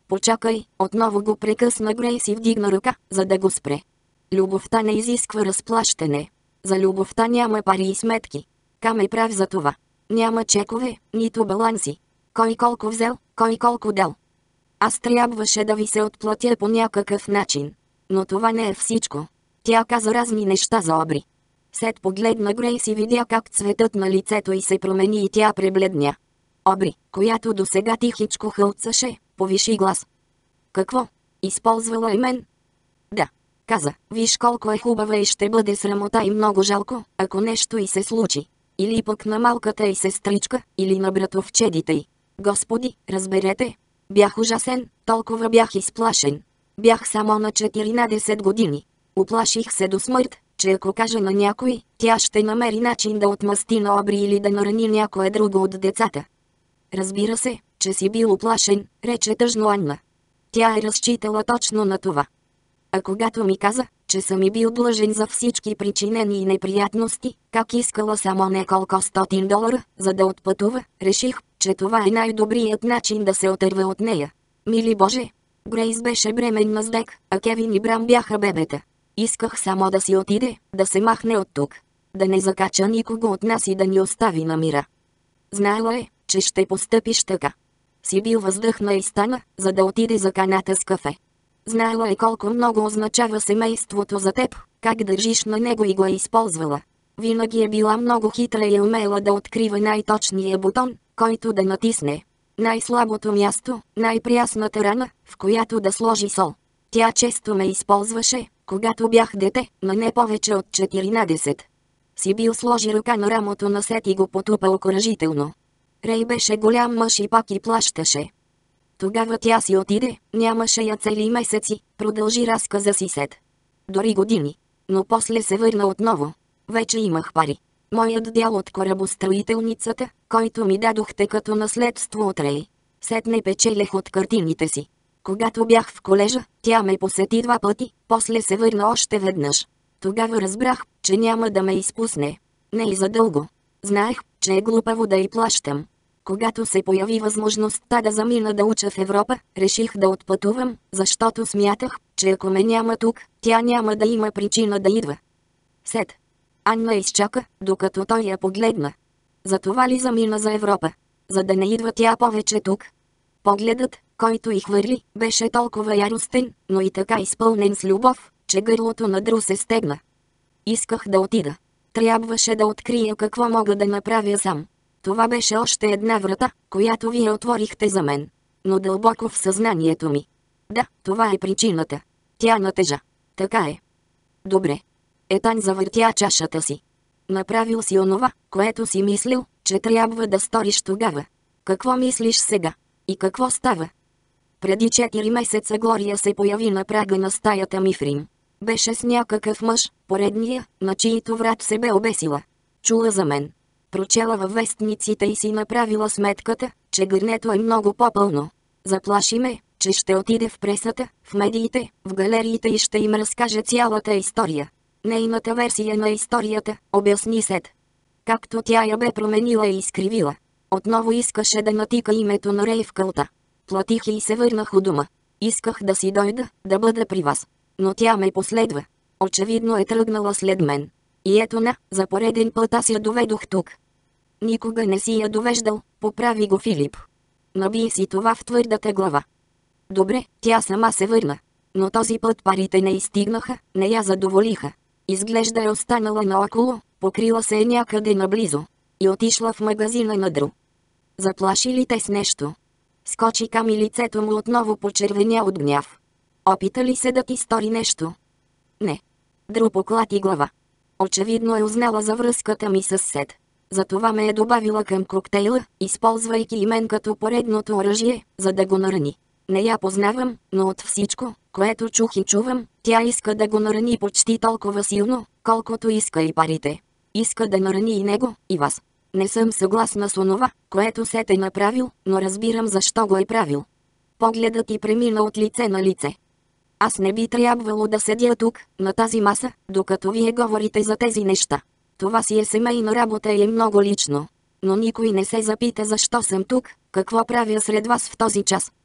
A: Почакай, отново го прекъсна Грейс и вдигна ръка, за да го спре. Любовта не изисква разплащане. За любовта няма пари и сметки. Кам е прав за това. Няма чекове, нито баланси. Кой колко взел, кой колко дал. Аз трябваше да ви се отплатя по някакъв начин. Но това не е всичко. Тя каза разни неща за Обри. Сет погледна Грейс и видя как цветът на лицето й се промени и тя пребледня. Обри, която досега тихичко хълцаше, повиши глас. Какво? Използвала е мен? Да. Каза, виж колко е хубава и ще бъде срамота и много жалко, ако нещо й се случи. Или пък на малката й сестричка, или на братовчедите й. Господи, разберете. Бях ужасен, толкова бях изплашен. Бях само на четиринадесет години. Уплаших се до смърт, че ако кажа на някой, тя ще намери начин да отмъсти на Обри или да нарани някое друго от децата. Разбира се, че си бил уплашен, рече тъжно Анна. Тя е разчитала точно на това. А когато ми каза, че съм ми бил длъжен за всички причинени и неприятности, как искала само неколко стотин долара, за да отпътува, реших, че това е най-добрият начин да се отърва от нея. Мили Боже! Грейс беше бременна с Дек, а Кевин и Брам бяха бебета. Исках само да си отиде, да се махне от тук. Да не закача никого от нас и да ни остави на мира. Знаела е, че ще постъпиш така. Сибил въздъхна и стана, за да отиде за каната с кафе. Знаела е колко много означава семейството за теб, как държиш на него и го е използвала. Винаги е била много хитра и е умела да открива най-точния бутон, който да натисне. Най-слабото място, най-прясната рана, в която да сложи сол. Тя често ме използваше, когато бях дете, но не повече от четиринадесет. Сибил сложи ръка на рамото на Сет и го потупа окуражително. Рей беше голям мъж и пак и плащаше. Тогава тя си отиде, нямаше я цели месеци, продължи разказа си Сет. Дори години. Но после се върна отново. Вече имах пари. Моят дял от корабостроителницата, който ми дадохте като наследство от Рей. Сет не печелех от картините си. Когато бях в колежа, тя ме посети два пъти, после се върна още веднъж. Тогава разбрах, че няма да ме изпусне. Не и задълго. Знаех, че е глупаво да й плащам. Когато се появи възможността да замина да уча в Европа, реших да отпътувам, защото смятах, че ако ме няма тук, тя няма да има причина да идва. Сет. Анна изчака, докато той я погледна. Затова ли замина за Европа? За да не идва тя повече тук? Погледът, който й хвърли, беше толкова яростен, но и така изпълнен с любов, че гърлото на Дру се стегна. Исках да отида. Трябваше да открия какво мога да направя сам. Това беше още една врата, която вие отворихте за мен. Но дълбоко в съзнанието ми. Да, това е причината. Тя натежа. Така е. Добре. Етан завъртя чашата си. Направил си онова, което си мислил, че трябва да сториш тогава. Какво мислиш сега? И какво става? Преди четири месеца Глория се появи на прага на стаята ми в Рим. Беше с някакъв мъж, поредния, на чието врат се бе обесила. Чула за мен. Прочела във вестниците и си направила сметката, че гърнето е много по-пълно. Заплаши ме, че ще отиде в пресата, в медиите, в галериите и ще им разкаже цялата история. Нейната версия на историята, обясни Сет. Както тя я бе променила и изкривила. Отново искаше да натика името на Рей в кълта. Платих и се върнах у дома. Исках да си дойда, да бъда при вас. Но тя ме последва. Очевидно е тръгнала след мен. И ето на, за пореден път аз я доведох тук. Никога не си я довеждал, поправи го Филип. Наби си това в твърдата глава. Добре, тя сама се върна. Но този път парите не изстигнаха, не я задоволиха. Изглежда е останала наоколо, покрила се е някъде наблизо. И отишла в магазина на Дру. Заплаши ли те с нещо? Скочи към и лицето му отново почервеня от гняв. Опита ли се да ти стори нещо? Не. Дру поклати глава. Очевидно е узнала за връзката ми с Сет. Затова ме е добавила към коктейла, използвайки и мен като поредното оръжие, за да го нарани. Не я познавам, но от всичко, което чух и чувам, тя иска да го нарани почти толкова силно, колкото иска и парите. Иска да нарани и него, и вас. Не съм съгласна с онова, което Сет е направил, но разбирам защо го е правил. Погледът ти премина от лице на лице. Аз не би трябвало да седя тук, на тази маса, докато вие говорите за тези неща. Това си е семейна работа и е много лично. Но никой не се запита защо съм тук, какво правя сред вас в този час.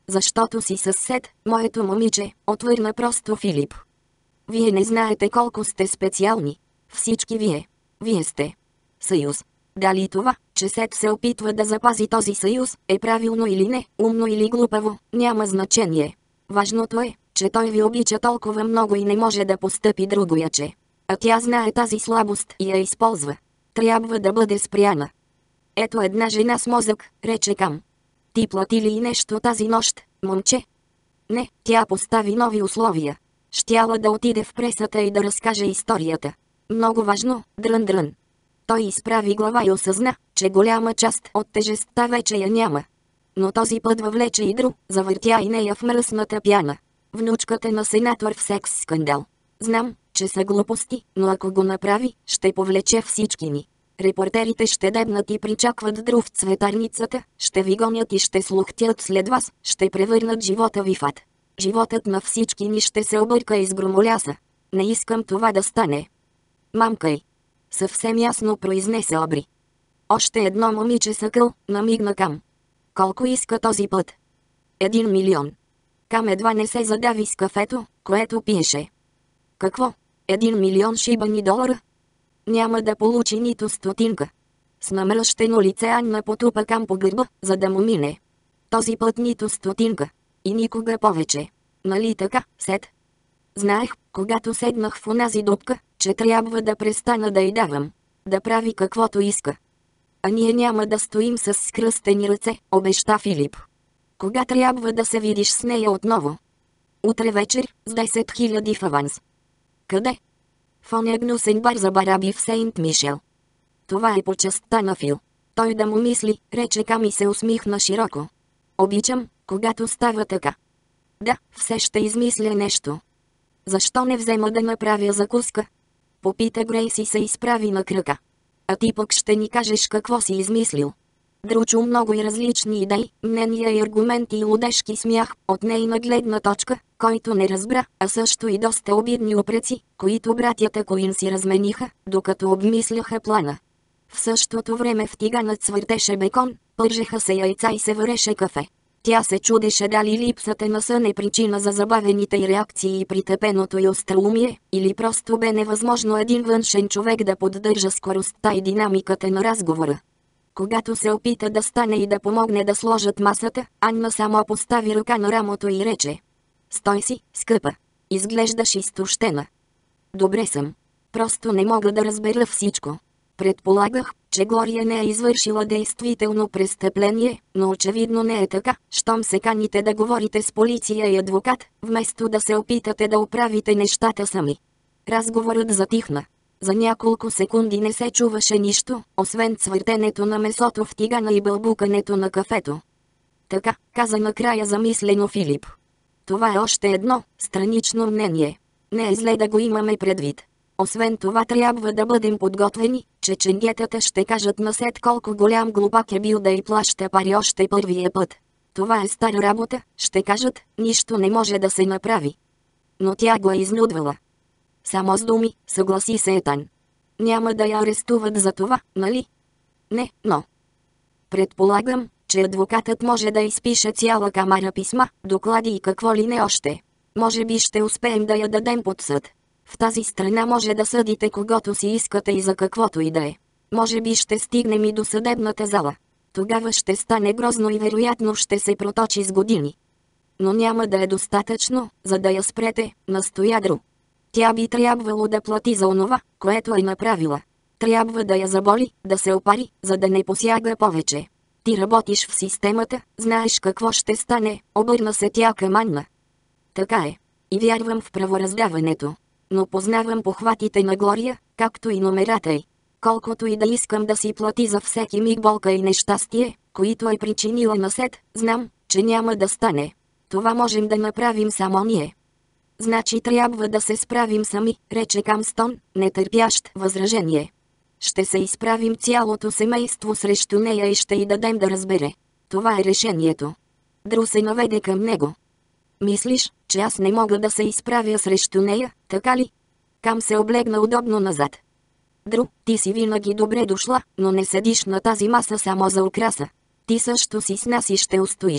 B: Защото си със Сет, моето момиче, отвърна просто Филип. Вие не знаете колко сте специални. Всички вие. Вие сте. Съюз. Дали това, че Сет се опитва да запази този съюз, е правилно или не, умно или глупаво, няма значение. Важното е, че той ви обича толкова много и не може да постъпи другояче. А тя знае тази слабост и я използва. Трябва да бъде спряна. Ето една жена с мозък, рече Кам. Ти плати ли и нещо тази нощ, момче? Не, тя постави нови условия. Щяла да отиде в пресата и да разкаже историята. Много важно, дрън-дрън. Той изправи глава и осъзна, че голяма част от тежестта вече я няма. Но този път въвлече и Дру, завъртя и нея в мръсната пяна. Внучката на сенатор в секс скандал. Знам, че са глупости, но ако го направи, ще повлече всички ни. Репортерите ще дебнат и причакват Дру в цветарницата, ще ви гонят и ще слухтят след вас, ще превърнат живота ви в ад. Животът на всички ни ще се обърка из громоляса. Не искам това да стане. Мамкай. Съвсем ясно произнесе Обри. Още едно момиче съкъл, намигна Кам. Колко иска този път? Един милион. Кам едва не се задави с кафето, което пиеше. Какво? Един милион шибани долара? Няма да получи нито стотинка. С намръщено лице Анна потупа Кам по гърба, за да му мине. Този път нито стотинка. И никога повече. Нали така, Сет? Знаех, когато седнах в онази дупка, че трябва да престана да й давам. Да прави каквото иска. А ние няма да стоим с скръстени ръце, обеща Филип. Кога трябва да се видиш с нея отново? Утре вечер, с десет хиляди в аванс. Къде? В оня гнусен бар за бараби в Сейнт Мишел. Това е по частта на Фил. Той да му мисли, рече Кам и се усмихна широко. Обичам, когато става така. Да, все ще измисля нещо. Защо не взема да направя закуска? Попита Грейс и се изправи на крака. А ти пък ще ни кажеш какво си измислил. Дручу много и различни идеи, мнения и аргументи и лудешки смях, от нейна гледна точка, който не разбра, а също и доста обидни упреци, които братята Коин си размениха, докато обмисляха плана. В същото време в тиганът свъртеше бекон, пържеха се яйца и се вареше кафе. Тя се чудеше дали липсата на сън е причина за забавените й реакции и притъпеното й остроумие, или просто бе невъзможно един външен човек да поддържа скоростта и динамиката на разговора. Когато се опита да стане и да помогне да сложат масата, Анна само постави ръка на рамото и рече. Стой си, скъпа. Изглеждаш изтощена. Добре съм. Просто не мога да разбера всичко. Предполагах, че Глория не е извършила действително престъпление, но очевидно не е така, щом се каните да говорите с полиция и адвокат, вместо да се опитате да оправите нещата сами. Разговорът затихна. За няколко секунди не се чуваше нищо, освен цвъртенето на месото в тигана и бълбукането на кафето. Така, каза накрая замислено Филип. Това е още едно, странично мнение. Не е зле да го имаме предвид. Освен това трябва да бъдем подготвени, че ченгетата ще кажат на Сет колко голям глупак е бил да й плаща пари още първия път. Това е стара работа, ще кажат, нищо не може да се направи. Но тя го е изнудвала. Само с думи, съгласи се Етан. Няма да я арестуват за това, нали? Не, но... Предполагам, че адвокатът може да изпише цяла камара писма, доклади и какво ли не още. Може би ще успеем да я дадем под съд. В тази страна може да съдите когото си искате и за каквото и да е. Може би ще стигнем и до съдебната зала. Тогава ще стане грозно и вероятно ще се проточи с години. Но няма да е достатъчно, за да я спрете, настоя Дру. Тя би трябвало да плати за онова, което е направила. Трябва да я заболи, да се опари, за да не посяга повече. Ти работиш в системата, знаеш какво ще стане, обърна се тя към Анна. Така е. И вярвам в правораздаването. Но познавам похватите на Глория, както и номерата й. Колкото и да искам да си плати за всеки миг болка и нещастие, които е причинила на Сет, знам, че няма да стане. Това можем да направим само ние. Значи трябва да се справим сами, рече Камстон, нетърпящ възражение. Ще се изправим цялото семейство срещу нея и ще й дадем да разбере. Това е решението. Дру се наведе към него. Мислиш, че аз не мога да се изправя срещу нея, така ли? Кам се облегна удобно назад. Дру, ти си винаги добре дошла, но не седиш на тази маса само за украса. Ти също си с нас и ще устоиш.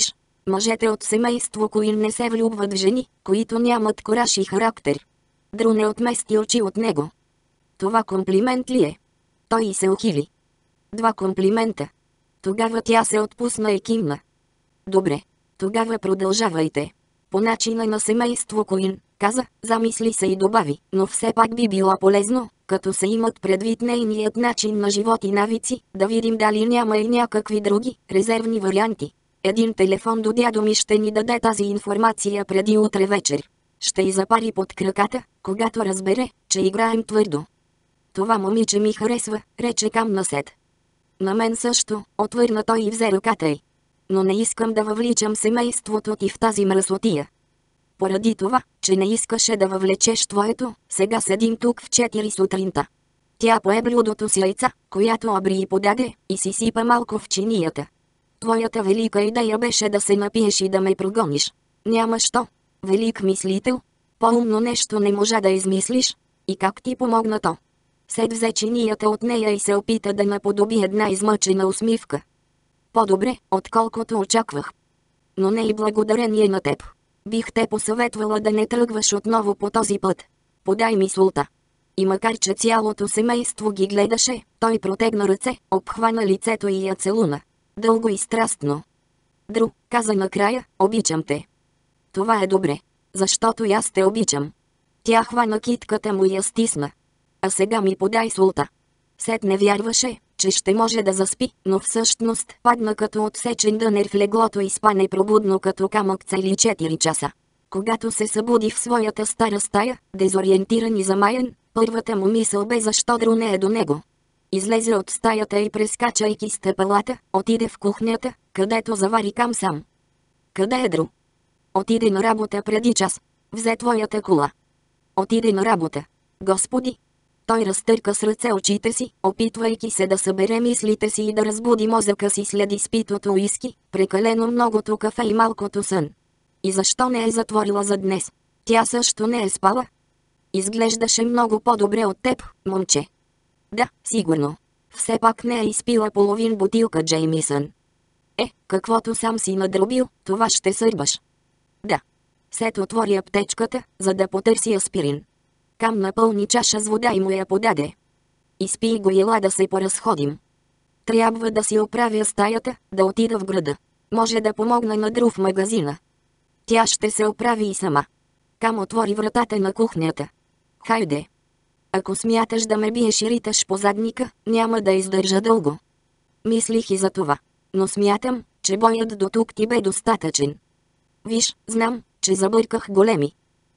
A: Мъжете от семейство Куин не се влюбват в жени, които нямат кораж и характер. Дру не отмести очи от него. Това комплимент ли е? Той и се ухили. Два комплимента. Тогава тя се отпусна и кимна. Добре. Тогава продължавайте. По начина на семейство Куин, каза, замисли се и добави, но все пак би било полезно, като се имат предвид нейният начин на живот и навици, да видим дали няма и някакви други, резервни варианти. Един телефон до дядо ми ще ни даде тази информация преди утре вечер. Ще й запари под краката, когато разбере, че играем твърдо. Това момиче ми харесва, рече Кам на Сет. На мен също, отвърна той и взе ръката й. Но не искам да въвличам семейството ти в тази мръсотия. Поради това, че не искаше да въвлечеш твоето, сега седим тук в четири сутринта. Тя пое блюдото с яйца, която обри и подаде, и си сипа малко в чинията. Твоята велика идея беше да се напиеш и да ме прогониш. Няма що. Велик мислител. По-умно нещо не можа да измислиш. И как ти помогна то? Сет взе чинията от нея и се опита да наподоби една измъчена усмивка. По-добре, отколкото очаквах. Но не и благодарение на теб. Бих те посъветвала да не тръгваш отново по този път. Подай ми султа. И макар че цялото семейство ги гледаше, той протегна ръце, обхвана лицето и я целуна. Дълго и страстно. Дру, каза накрая, обичам те. Това е добре. Защото и аз те обичам. Тя хвана китката му и я стисна. А сега ми подай султа. Сет не вярваше, че ще може да заспи, но всъщност падна като отсечен дънер в леглото и спа непробудно като камък цели четири часа. Когато се събуди в своята стара стая, дезориентиран и замаян, първата му мисъл бе защо Дру не е до него. Излезе от стаята и прескачайки стъпалата, отиде в кухнята, където завари Кам сам. Къде е Дру? Отиде на работа преди час. Взе твоята кола. Отиде на работа. Господи! Той разтърка с ръце очите си, опитвайки се да събере мислите си и да разбуди мозъка си след изпитото уиски, прекалено многото кафе и малкото сън. И защо не е затворила за днес? Тя също не е спала. Изглеждаше много по-добре от теб, момче. Да, сигурно. Все пак не е изпила половин бутилка Джеймисън. Е, каквото сам си надробил, това ще сърбаш. Да. Сет отвори аптечката, за да потърси аспирин. Кам напълни чаша с вода и му я подаде. Изпий го и ела да се поразходим. Трябва да си оправя стаята, да отида в града. Може да помогна на Дру в магазина. Тя ще се оправи и сама. Кам отвори вратата на кухнята. Хайде. Ако смяташ да ме биеш и риташ по задника, няма да издържа дълго. Мислих и за това. Но смятам, че боят до тук ти бе достатъчен. Виж, знам, че забърках големи.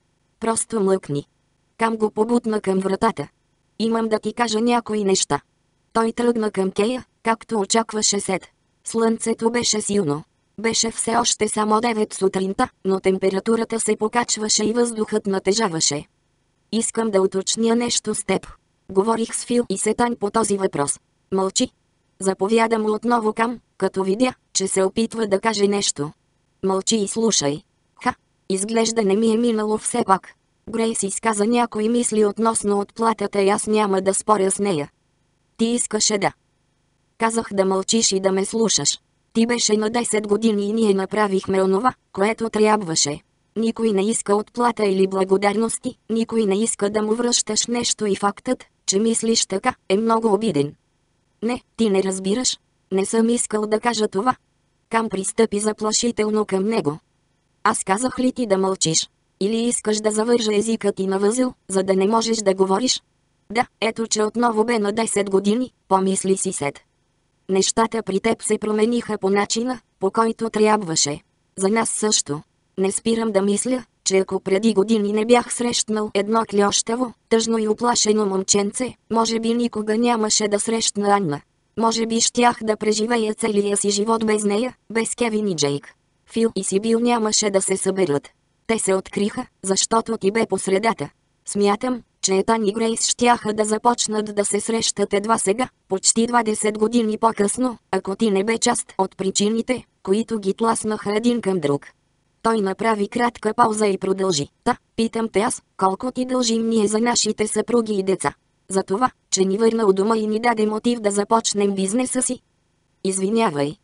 A: Просто млъкни. Кам го побутна към вратата. Имам да ти кажа някои неща. Той тръгна към кея, както очакваше Сет. Слънцето беше силно. Беше все още само девет сутринта, но температурата се покачваше и въздухът натежаваше. Искам да уточня нещо с теб. Говорих с Фил и Сетан по този въпрос. Мълчи. Заповяда му отново Кам, като видя, че се опитва да каже нещо. Мълчи и слушай. Ха, изглежда не ми е минало все пак. Грейс изказа някои мисли относно отплатата и аз няма да споря с нея. Ти искаше да. Казах да мълчиш и да ме слушаш. Ти беше на десет години и ние направихме онова, което трябваше. Никой не иска отплата или благодарности, никой не иска да му връщаш нещо и фактът, че мислиш така, е много обиден. Не, ти не разбираш. Не съм искал да кажа това. Кам пристъпи заплашително към него. Аз казах ли ти да мълчиш? Или искаш да завържа езика ти на възел, за да не можеш да говориш? Да, ето че отново бе на десет години, помисли си Сет. Нещата при теб се промениха по начина, по който трябваше. За нас също. Не спирам да мисля, че ако преди години не бях срещнал едно клещаво, тъжно и оплашено момченце, може би никога нямаше да срещна Анна. Може би щях да преживея целия си живот без нея, без Кевин и Джейк. Фил и Сибил нямаше да се съберат. Те се откриха, защото ти бе по средата. Смятам, че Етан и Грейс щяха да започнат да се срещат едва сега, почти двадесет години по-късно, ако ти не бе част от причините, които ги тласнаха един към друг. Той направи кратка пауза и продължи. Та, питам те аз, колко ти дължим ние за нашите съпруги и деца? За това, че ни върна у дома и ни даде мотив да започнем бизнеса си? Извинявай.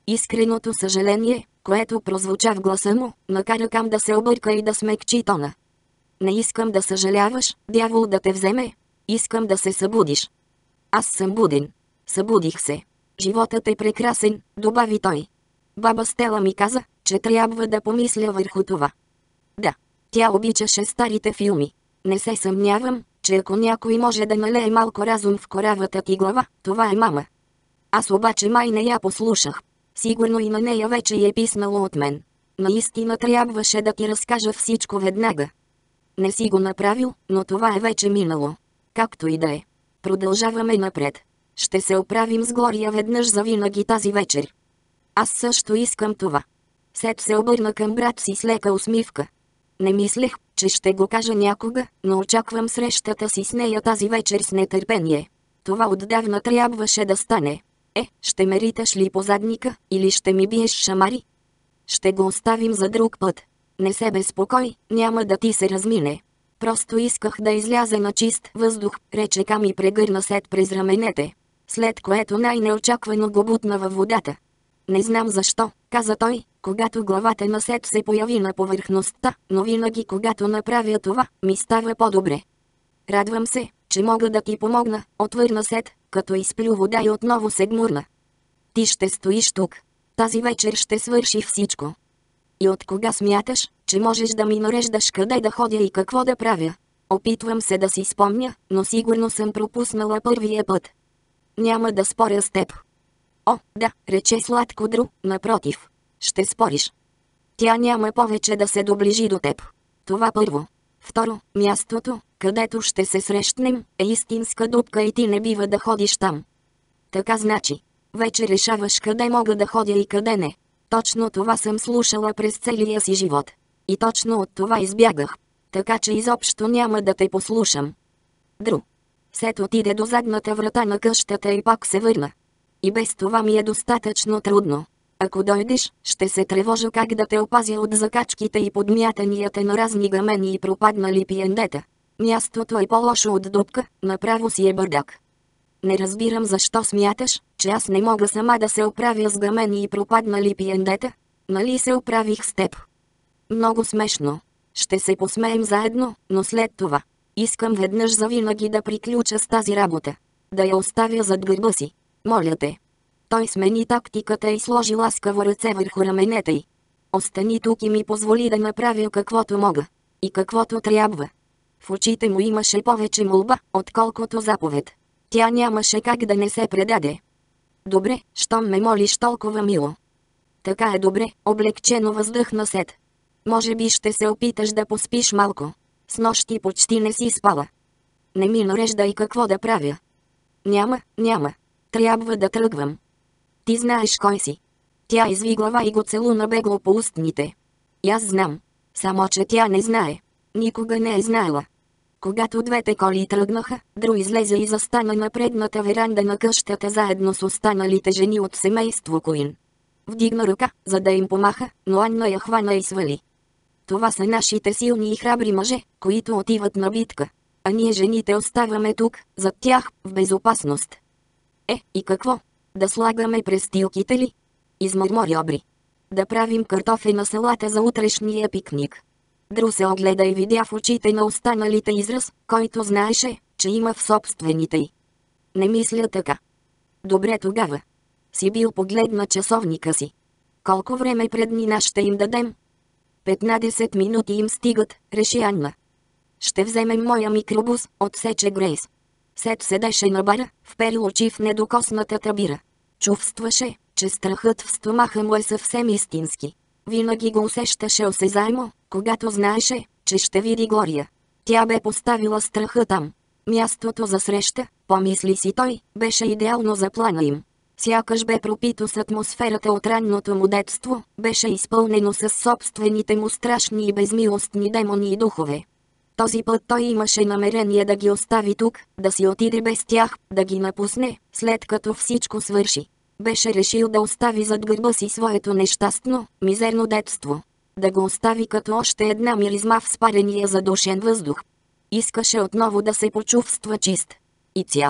A: Искреното съжаление, което прозвуча в гласа му, накара Кам да се обърка и да смекчи тона. Не искам да съжаляваш, дявол да те вземе. Искам да се събудиш. Аз съм буден. Събудих се. Животът е прекрасен, добави той. Баба Стела ми каза, че трябва да помисля върху това. Да, тя обичаше старите филми. Не се съмнявам, че ако някой може да налее малко разум в коравата ти глава, това е мама. Аз обаче май не я послушах. Сигурно и на нея вече й е писнало от мен. Наистина трябваше да ти разкажа всичко веднага. Не си го направил, но това е вече минало. Както и да е. Продължаваме напред. Ще се оправим с Глория веднъж завинаги тази вечер. Аз също искам това. Сет се обърна към брат си с лека усмивка. Не мислех, че ще го кажа някога, но очаквам срещата си с нея тази вечер с нетърпение. Това отдавна трябваше да стане. Е, ще ме риташ ли по задника, или ще ми биеш шамари? Ще го оставим за друг път. Не се безпокой, няма да ти се размине. Просто исках да изляза на чист въздух, рече Кам и прегърна Сет през раменете. След което най-неочаквано го бутна във водата. Не знам защо, каза той, когато главата на Сет се появи на повърхността, но винаги когато направя това, ми става по-добре. Радвам се, че мога да ти помогна, отвърна Сет, като изплю вода и отново се гмурна. Ти ще стоиш тук. Тази вечер ще свърши всичко. И от кога смяташ, че можеш да ми нареждаш къде да ходя и какво да правя? Опитвам се да си спомня, но сигурно съм пропуснала първия път. Няма да споря с теб. О, да, рече сладко Дру, напротив. Ще спориш. Тя няма повече да се доближи до теб. Това първо. Второ, мястото, където ще се срещнем, е истинска дупка и ти не бива да ходиш там. Така значи, вече решаваш къде мога да ходя и къде не. Точно това съм слушала през целия си живот. И точно от това избягах. Така че изобщо няма да те послушам. Дру. Сет отиде до задната врата на къщата и пак се върна. И без това ми е достатъчно трудно. Ако дойдеш, ще се тревожа как да те опазя от закачките и подмятанията на разни гамени и пропаднали пиендета. Мястото е по-лошо от дупка, направо си е бърдак. Не разбирам защо смяташ, че аз не мога сама да се оправя с гамени и пропаднали пиендета. Нали се оправих с теб? Много смешно. Ще се посмеем заедно, но след това. Искам веднъж завинаги да приключа с тази работа. Да я оставя зад гърба си. Моля те. Той смени тактиката и сложи ласкаво ръце върху раменете й. Остани тук и ми позволи да направя каквото мога. И каквото трябва. В очите му имаше повече молба, отколкото заповед. Тя нямаше как да не се предаде. Добре, щом ме молиш толкова мило. Така е добре, облегчено въздъхна Сет. Може би ще се опиташ да поспиш малко. Снощи почти не си спала. Не ми нареждай какво да правя. Няма, няма. Трябва да тръгвам. Ти знаеш кой си. Тя изви глава и го целуна бегло по устните. И аз знам. Само че тя не знае. Никога не е знаела. Когато двете коли тръгнаха, Дру излезе и застана на предната веранда на къщата заедно с останалите жени от семейство Куин. Вдигна ръка, за да им помаха, но Анна я хвана и свали. Това са нашите силни и храбри мъже, които отиват на битка. А ние жените оставаме тук, зад тях, в безопасност. Е, и какво? Да слагаме престилките ли? Измърмори Обри. Да правим картофена салата за утрешния пикник. Дру се огледа и видя в очите на останалите израз, който знаеше, че има в собствените й. Не мисля така. Добре тогава. Сибил погледна часовника си. Колко време преднина ще им дадем? Петнадесет минути им стигат, реши Анна. Ще вземем моя микробус, отсече Грейс. Сет седеше на бара, вперил очи в недокоснатата бира. Чувстваше, че страхът в стомаха му е съвсем истински. Винаги го усещаше осезаемо, когато знаеше, че ще види Глория. Тя бе поставила страха там. Мястото за среща, помисли си той, беше идеално за плана им. Сякаш бе пропито с атмосферата от ранното му детство, беше изпълнено с собствените му страшни и безмилостни демони и духове. Този път той имаше намерение да ги остави тук, да си отиде без тях, да ги напусне, след като всичко свърши. Беше решил да остави зад гърба си своето нещастно, мизерно детство. Да го остави като още една миризма в спарения задушен въздух. Искаше отново да се почувства чист. И цял.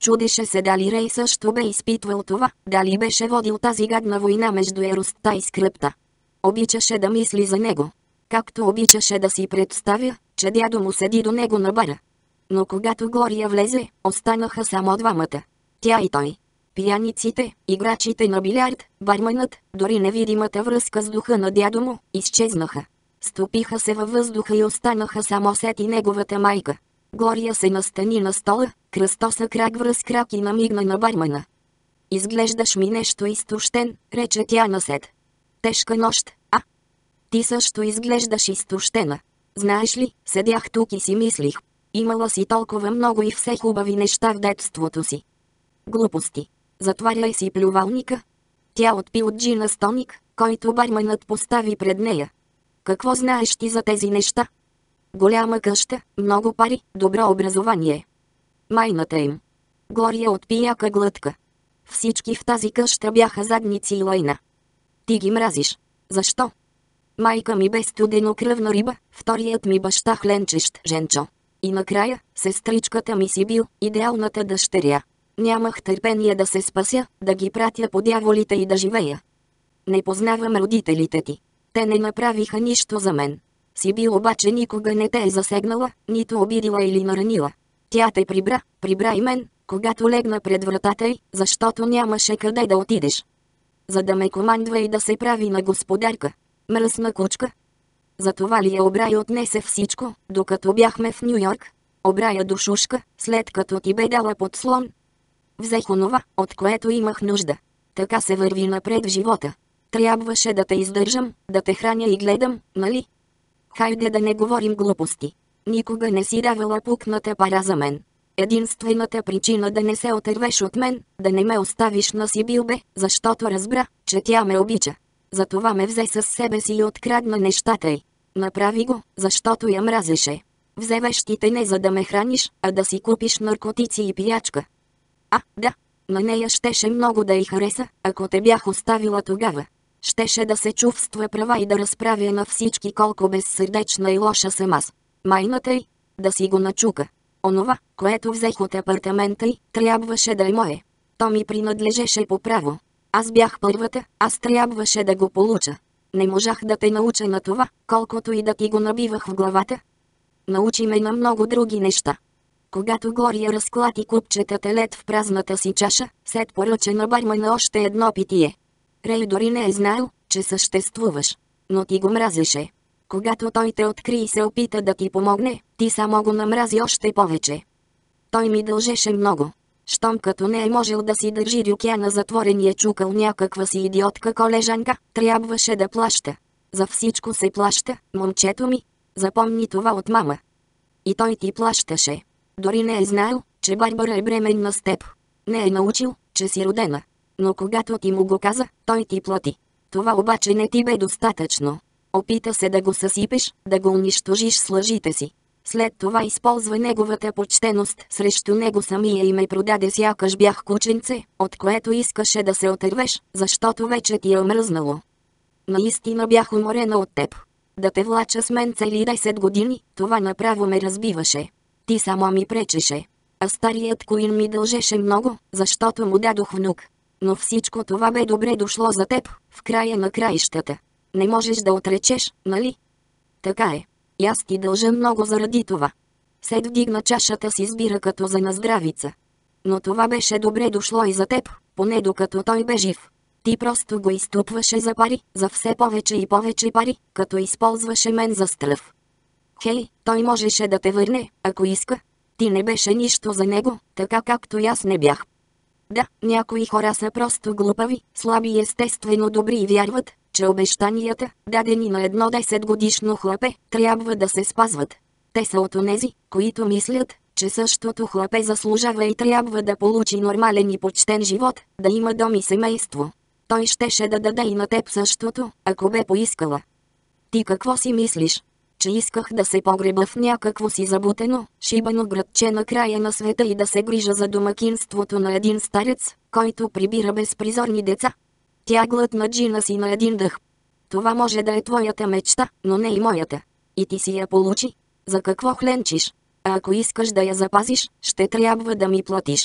B: Чудеше се дали Рей също бе изпитвал това, дали беше водил тази гадна война между яростта и скръпта. Обичаше да мисли за него. Както обичаше да си представя, че дядо му седи до него на бара. Но когато Глория влезе, останаха само двамата. Тя и той. Пияниците, играчите на билярд, барманът, дори невидимата връзка с духа на дядо му, изчезнаха. Стопиха се във въздуха и останаха само Сет и неговата майка. Глория се настани на стола, кръстоса крак връз крак и намигна на бармана. Изглеждаш ми нещо изтощен, рече тя на Сет. Тежка нощ, а? Ти също изглеждаш изтощена. Знаеш ли, седях тук и си мислих. Имала си толкова много и все хубави неща в детството си. Глупости. Затваряй си плювалника. Тя отпи от джина с тоник, който барманът постави пред нея. Какво знаеш ти за тези неща? Голяма къща, много пари, добро образование. Майната им. Глория отпи яка глътка. Всички в тази къща бяха задници и лайна. Ти ги мразиш. Защо? Майка ми бе студенокръвна риба, вторият ми баща хленчещ женчо. И накрая, сестричката ми си бил идеалната дъщеря. Нямах търпение да се спася, да ги пратя по дяволите и да живея. Не познавам родителите ти. Те не направиха нищо за мен. Сибил обаче никога не те е засегнала, нито обидила или наранила. Тя те прибра, прибра и мен, когато легна пред вратата й, защото нямаше къде да отидеш. За да ме командва и да се прави на господарка. Мръсна кучка. Затова ли я Обрай отнесе всичко, докато бяхме в Ню-Йорк? Обрая душушка, след като ти бе дала подслон. Взех онова, от което имах нужда. Така се върви напред в живота. Трябваше да те издържам, да те храня и гледам, нали? Хайде да не говорим глупости. Никога не си давала пукната пара за мен. Единствената причина да не се отървеш от мен, да не ме оставиш на Сибил бе, защото разбра, че тя ме обича. Затова ме взе със себе си и открадна нещата й. Направи го, защото я мразеше. Взе вещите не за да ме храниш, а да си купиш наркотици и пиячка. А, да, на нея щеше много да й хареса, ако те бях оставила тогава. Щеше да се чувства права и да разправя на всички колко безсърдечна и лоша съм аз. Майната й, да си го начука. Онова, което взех от апартамента й, трябваше да е мое. То ми принадлежеше по право. Аз бях първата, аз трябваше да го получа. Не можах да те науча на това, колкото и да ти го набивах в главата. Научи ме на много други неща. Когато Глория разклати купчетата лед в празната си чаша, Сет поръча на бармана още едно питие. Рей дори не е знаел, че съществуваш. Но ти го мразеше. Когато той те откри и се опита да ти помогне, ти само го намрази още повече. Той ми дължеше много. Щом като не е можел да си държи рюкяна затворен и е чукал някаква си идиотка колежанка, трябваше да плаща. За всичко се плаща, момчето ми. Запомни това от мама. И той ти плащаше. Дори не е знаел, че Барбара е бременна с теб. Не е научил, че си родена. Но когато ти му го каза, той ти плати. Това обаче не ти бе достатъчно. Опита се да го съсипеш, да го унищожиш с лъжите си. След това използва неговата почтеност срещу него самия и ме продаде сякаш бях кученце, от което искаше да се отървеш, защото вече ти е омръзнало. Наистина бях уморена от теб. Да те влача с мен цели десет години, това направо ме разбиваше. Ти само ми пречеше. А старият Куин ми дължеше много, защото му дадох внук. Но всичко това бе добре дошло за теб, в края на краищата. Не можеш да отречеш, нали? Така е. И аз ти дължа много заради това. Сет вдигна чашата си с бира като за наздравица. Но това беше добре дошло и за теб, поне докато той бе жив. Ти просто го изтупваше за пари, за все повече и повече пари, като използваше мен за стръв. Хей, той можеше да те върне, ако иска. Ти не беше нищо за него, така както и аз не бях. Да, някои хора са просто глупави, слаби и естествено добри и вярват, че обещанията, дадени на едно десетгодишно хлапе, трябва да се спазват. Те са от онези, които мислят, че същото хлапе заслужава и трябва да получи нормален и почтен живот, да има дом и семейство. Той щеше да даде и на теб същото, ако бе поискала. Ти какво си мислиш? Че исках да се погреба в някакво си забутено, шибано градче на края на света и да се грижа за домакинството на един старец, който прибира безпризорни деца? Тя глътна джина си на един дъх. Това може да е твоята мечта, но не и моята. И ти си я получи. За какво хленчиш? А ако искаш да я запазиш, ще трябва да ми платиш.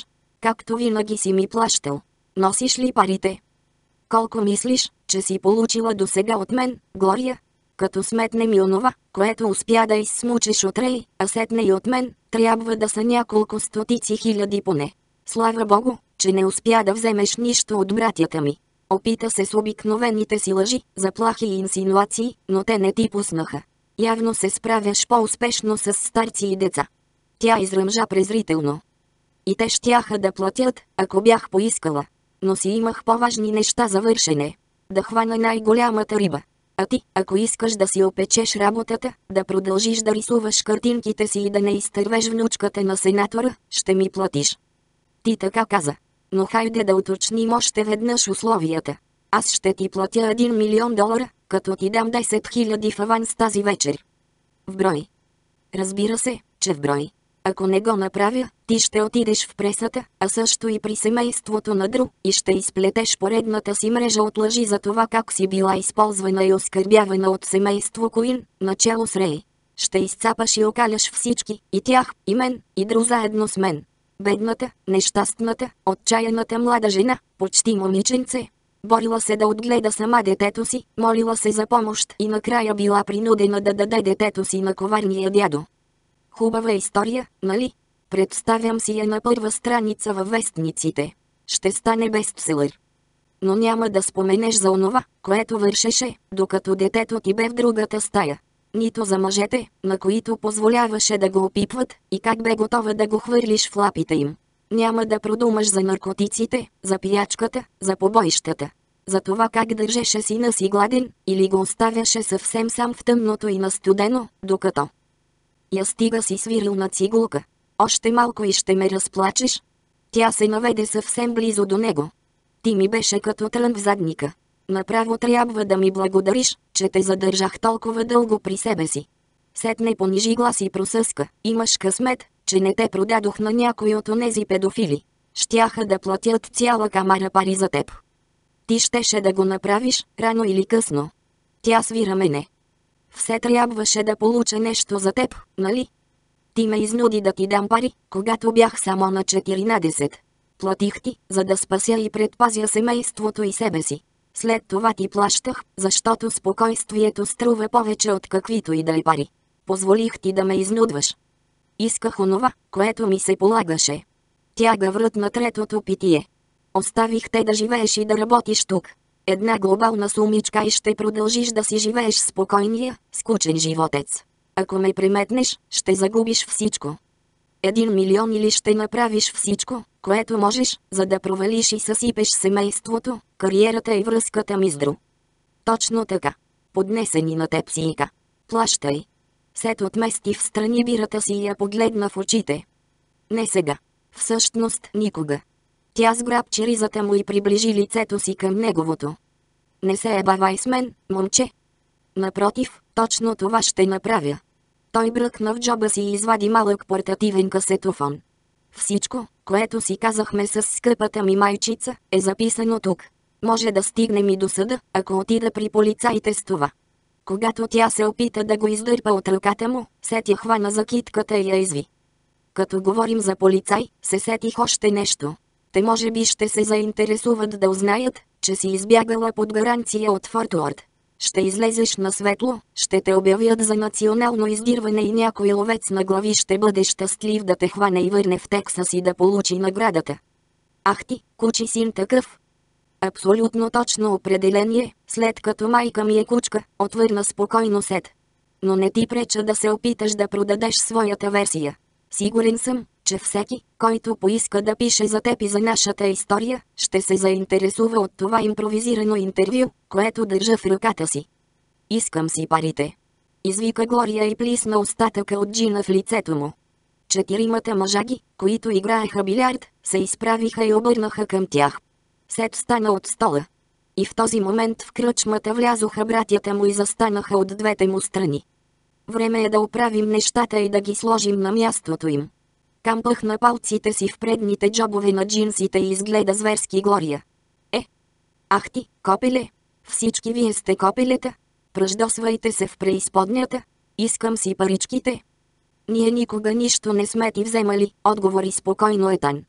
A: както винаги си ми плащал. Носиш ли парите? Колко мислиш, че си получила досега от мен, Глория? Като сметнем и онова, което успя да изсмучеш от Рей, а сетне и от мен, трябва да са няколко стотици хиляди поне. Слава Богу, че не успя да вземеш нищо от братята ми. Опита се с обикновените си лъжи, заплахи и инсинуации, но те не ти пуснаха. Явно се справяш по-успешно с старци и деца. Тя изръмжа презрително. И те щяха да платят, ако бях поискала. Но си имах по-важни неща за вършене. Да хвана най-голямата риба. А ти, ако искаш да си опечеш работата, да продължиш да рисуваш картинките си и да не изтървеш внучката на сенатора, ще ми платиш. Ти така каза. Но хайде да уточним още веднъж условията. Аз ще ти платя един милион долара, като ти дам десет хиляди в аванс тази вечер. В брой. Разбира се, че в брой. Ако не го направя, ти ще отидеш в пресата, а също и при семейството на Дру, и ще изплетеш поредната си мрежа от лъжи за това как си била използвана и оскърбявана от семейство Куин, начало с Рей. Ще изцапаш и окаляш всички, и тях, и мен, и Дру заедно с мен. Бедната, нещастната, отчаяната млада жена, почти момиченце. Борила се да отгледа сама детето си, молила се за помощ и накрая била принудена да даде детето си на коварния дядо. Хубава история, нали? Представям си я на първа страница във вестниците. Ще стане бестселър. Но няма да споменеш за онова, което вършеше, докато детето ти бе в другата стая. Нито за мъжете, на които позволяваше да го опипват, и как бе готова да го хвърлиш в лапите им. Няма да продумаш за наркотиците, за пиячката, за побоищата. За това как държеше сина си гладен, или го оставяше съвсем сам в тъмното и настудено, докато я стига си свирил на цигулка. Още малко и ще ме разплачеш. Тя се наведе съвсем близо до него. Ти ми беше като трън в задника. Направо трябва да ми благодариш, че те задържах толкова дълго при себе си. Сетне понижи глас и просъска. Имаш късмет, че не те продадох на някой от онези педофили. Щяха да платят цяла камара пари за теб. Ти щеше да го направиш, рано или късно. Тя свира мене. Все трябваше да получа нещо за теб, нали? Ти ме изнуди да ти дам пари, когато бях само на четиринадесет. Платих ти, за да спася и предпазя семейството и себе си. След това ти плащах, защото спокойствието струва повече от каквито и да е пари. Позволих ти да ме изнудваш. Исках онова, което ми се полагаше. Тяга врат на третото питие. Оставих те да живееш и да работиш тук. Една глобална сумичка и ще продължиш да си живееш спокойния, скучен животец. Ако ме приметнеш, ще загубиш всичко. Един милион или ще направиш всичко, което можеш, за да провалиш и съсипеш семейството, кариерата и връзката ми с Дру. Точно така. Поднесени на теб сийка. Плащай. Сет отмести в страни бирата си и я погледна в очите. Не сега. Всъщност никога. Тя сграбчи ризата му и приближи лицето си към неговото. Не се ебавай с мен, момче. Напротив, точно това ще направя. Той бръкна в джоба си и извади малък портативен касетофон. Всичко, което си казахме с скъпата ми майчица, е записано тук. Може да стигнем и до съда, ако отида при полицаите с това. Когато тя се опита да го издърпа от ръката му, Сет я хвана за китката и я изви. Като говорим за полицай, се сетих още нещо. Те може би ще се заинтересуват да узнаят, че си избягала под гаранция от Форт Уорд. Ще излезеш на светло, ще те обявят за национално издирване и някой ловец на глави ще бъде щастлив да те хване и върне в Тексас и да получи наградата. Ах ти, кучи син такъв! Абсолютно точно определение, след като майка ми е кучка, отвърна спокойно Сет. Но не ти преча да се опиташ да продадеш своята версия. Сигурен съм, че всеки, който поиска да пише за теб и за нашата история, ще се заинтересува от това импровизирано интервю, което държа в ръката си. Искам си парите. Извика Глория и плисна остатъка от джина в лицето му. Четиримата мъжаги, които играеха билярд, се изправиха и обърнаха към тях. Сет стана от стола. И в този момент в кръчмата влязоха братята му и застанаха от двете му страни. Време е да оправим нещата и да ги сложим на мястото им. Кам пъхна палците си в предните джобове на джинсите и изгледа зверски Глория. Е! Ах ти, копеле! Всички вие сте копелета! Пръждосвайте се в преизподнята! Искам си паричките! Ние никога нищо не сме ти вземали, отговори спокойно Етан.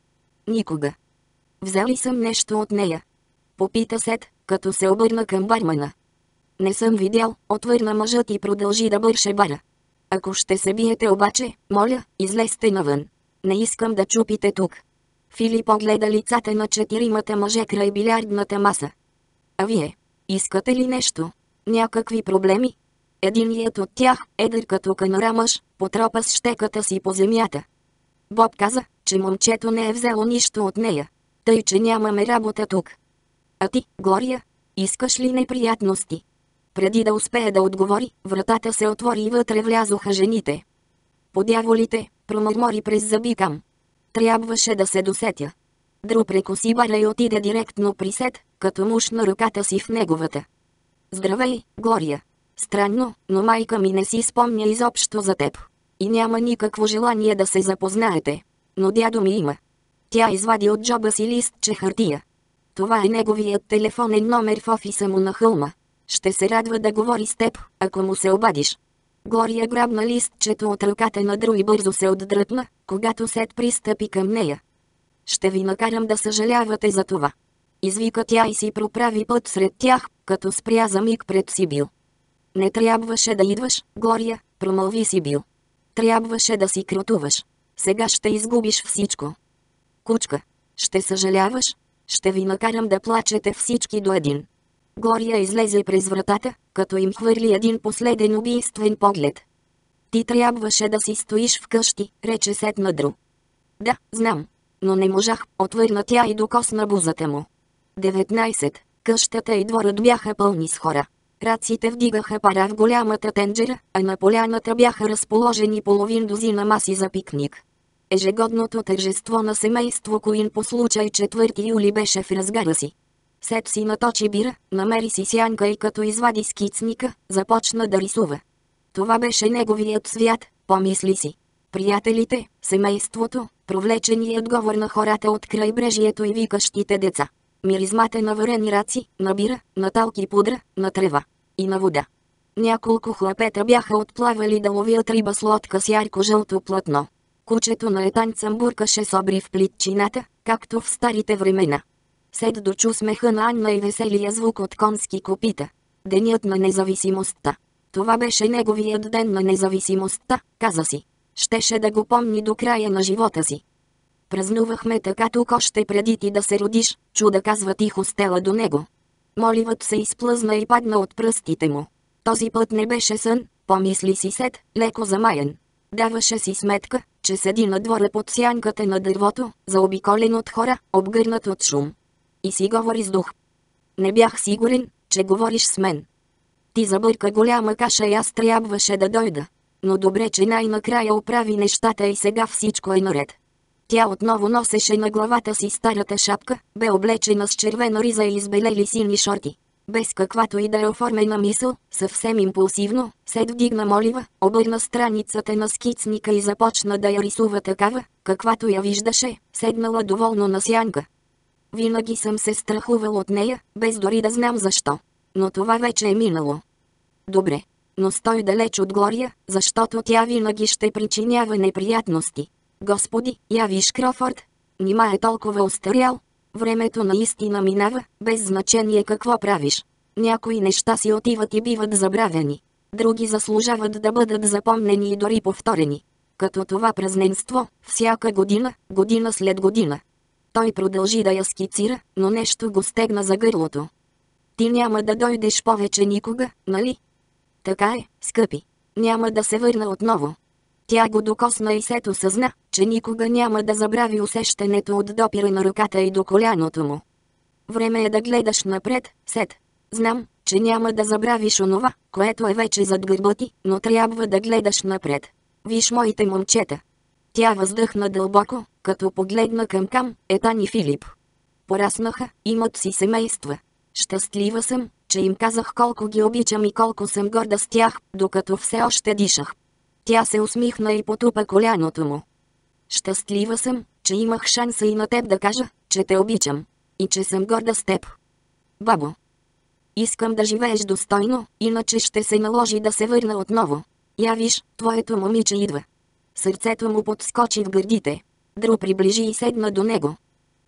A: Никога. Взел ли съм нещо от нея? Попита Сет, като се обърна към бармана. Не съм видял, отвърна мъжът и продължи да бърше бара. Ако ще се биете обаче, моля, излезте навън. Не искам да чупите тук. Филип огледа лицата на четиримата мъже край билярдната маса. А вие, искате ли нещо? Някакви проблеми? Единият от тях, едър като канара мъж, потропа с щеката си по земята. Боб каза, че момчето не е взело нищо от нея. Тъй, че нямаме работа тук. А ти, Глория, искаш ли неприятности? Преди да успее да отговори, вратата се отвори и вътре влязоха жените. Подяволите, промърмори през зъби Кам. Трябваше да се досетя. Дру прекоси бара и отиде директно при Сет, като мушна ръката си в неговата. Здравей, Глория. Странно, но майка ми не си спомня изобщо за теб. И няма никакво желание да се запознаете. Но дядо ми има. Тя извади от джоба си листче хартия. Това е неговият телефонен номер в офиса му на хълма. Ще се радва да говори с теб, ако му се обадиш. Глория грабна листчето от ръката на Дру и бързо се отдръпна, когато Сет пристъпи към нея. Ще ви накарам да съжалявате за това. Извика тя и си проправи път сред тях, като спря за миг пред Сибил. Не трябваше да идваш, Глория, промълви Сибил. Трябваше да си кротуваш. Сега ще изгубиш всичко. Кучка, ще съжаляваш? Ще ви накарам да плачете всички до един. Глория излезе през вратата, като им хвърли един последен убийствен поглед. Ти трябваше да си стоиш вкъщи, рече Сет на Дру. Да, знам. Но не можах, отвърна тя и докосна бузата му. деветнайсет. Къщата и дворът бяха пълни с хора. Раците вдигаха пара в голямата тенджера, а на поляната бяха разположени половин дозина маси за пикник. Ежегодното тържество на семейство Куин по случай четвърти юли беше в разгара си. Сет си наточи бира, намери си сянка и като извади скицника, започна да рисува. Това беше неговият свят, помисли си. Приятелите, семейството, провлеченият говор на хората от крайбрежието и викащите деца. Миризмата на варени раци, на бира, на талки пудра, на трева и на вода. Няколко хлапета бяха отплавали да ловят риба с лодка с ярко-жълто платно. Кучето на Етан цъмбуркаше с обри в плитчината, както в старите времена. Сет дочу смеха на Анна и веселия звук от конски копита. Денят на независимостта. Това беше неговият ден на независимостта, каза си. Щеше да го помни до края на живота си. Празнувахме така тук още преди ти да се родиш, чуда казва тихо Стела до него. Моливът се изплъзна и падна от пръстите му. Този път не беше сън, помисли си Сет, леко замаян. Даваше си сметка, че седи на двора под сянката на дървото, заобиколен от хора, обгърнат от шум. И си говори с дух. Не бях сигурен, че говориш с мен. Ти забърка голяма каша и аз трябваше да дойда. Но добре, че най-накрая оправи нещата и сега всичко е наред. Тя отново носеше на главата си старата шапка, бе облечена с червена риза и избелели сини шорти. Без каквато и да е оформена мисъл, съвсем импулсивно, Сет вдигна молива, обърна страницата на скицника и започна да я рисува такава, каквато я виждаше, седнала доволно на сянка. Винаги съм се страхувал от нея, без дори да знам защо. Но това вече е минало. Добре, но стой далеч от Глория, защото тя винаги ще причинява неприятности. Господи, я виж Крофорд, нима е толкова остарял. Времето наистина минава, без значение какво правиш. Някои неща си отиват и биват забравени. Други заслужават да бъдат запомнени и дори повторени. Като това празненство, всяка година, година след година. Той продължи да я скицира, но нещо го стегна за гърлото. Ти няма да дойдеш повече никога, нали? Така е, скъпи. Няма да се върна отново. Тя го докосна и Сет осъзна, че никога няма да забрави усещането от допира на ръката и до коляното му. Време е да гледаш напред, Сет. Знам, че няма да забравиш онова, което е вече зад гърба ти, но трябва да гледаш напред. Виж моите момчета. Тя въздъхна дълбоко, като погледна към Кам, Етан и Филип. Пораснаха, имат си семейства. Щастлива съм, че им казах колко ги обичам и колко съм горда с тях, докато все още дишах. Тя се усмихна и потупа коляното му. Щастлива съм, че имах шанса и на теб да кажа, че те обичам. И че съм горда с теб. Бабо. Искам да живееш достойно, иначе ще се наложи да се върна отново. Я виж, твоето момиче идва. Сърцето му подскочи в гърдите. Дру приближи и седна до него.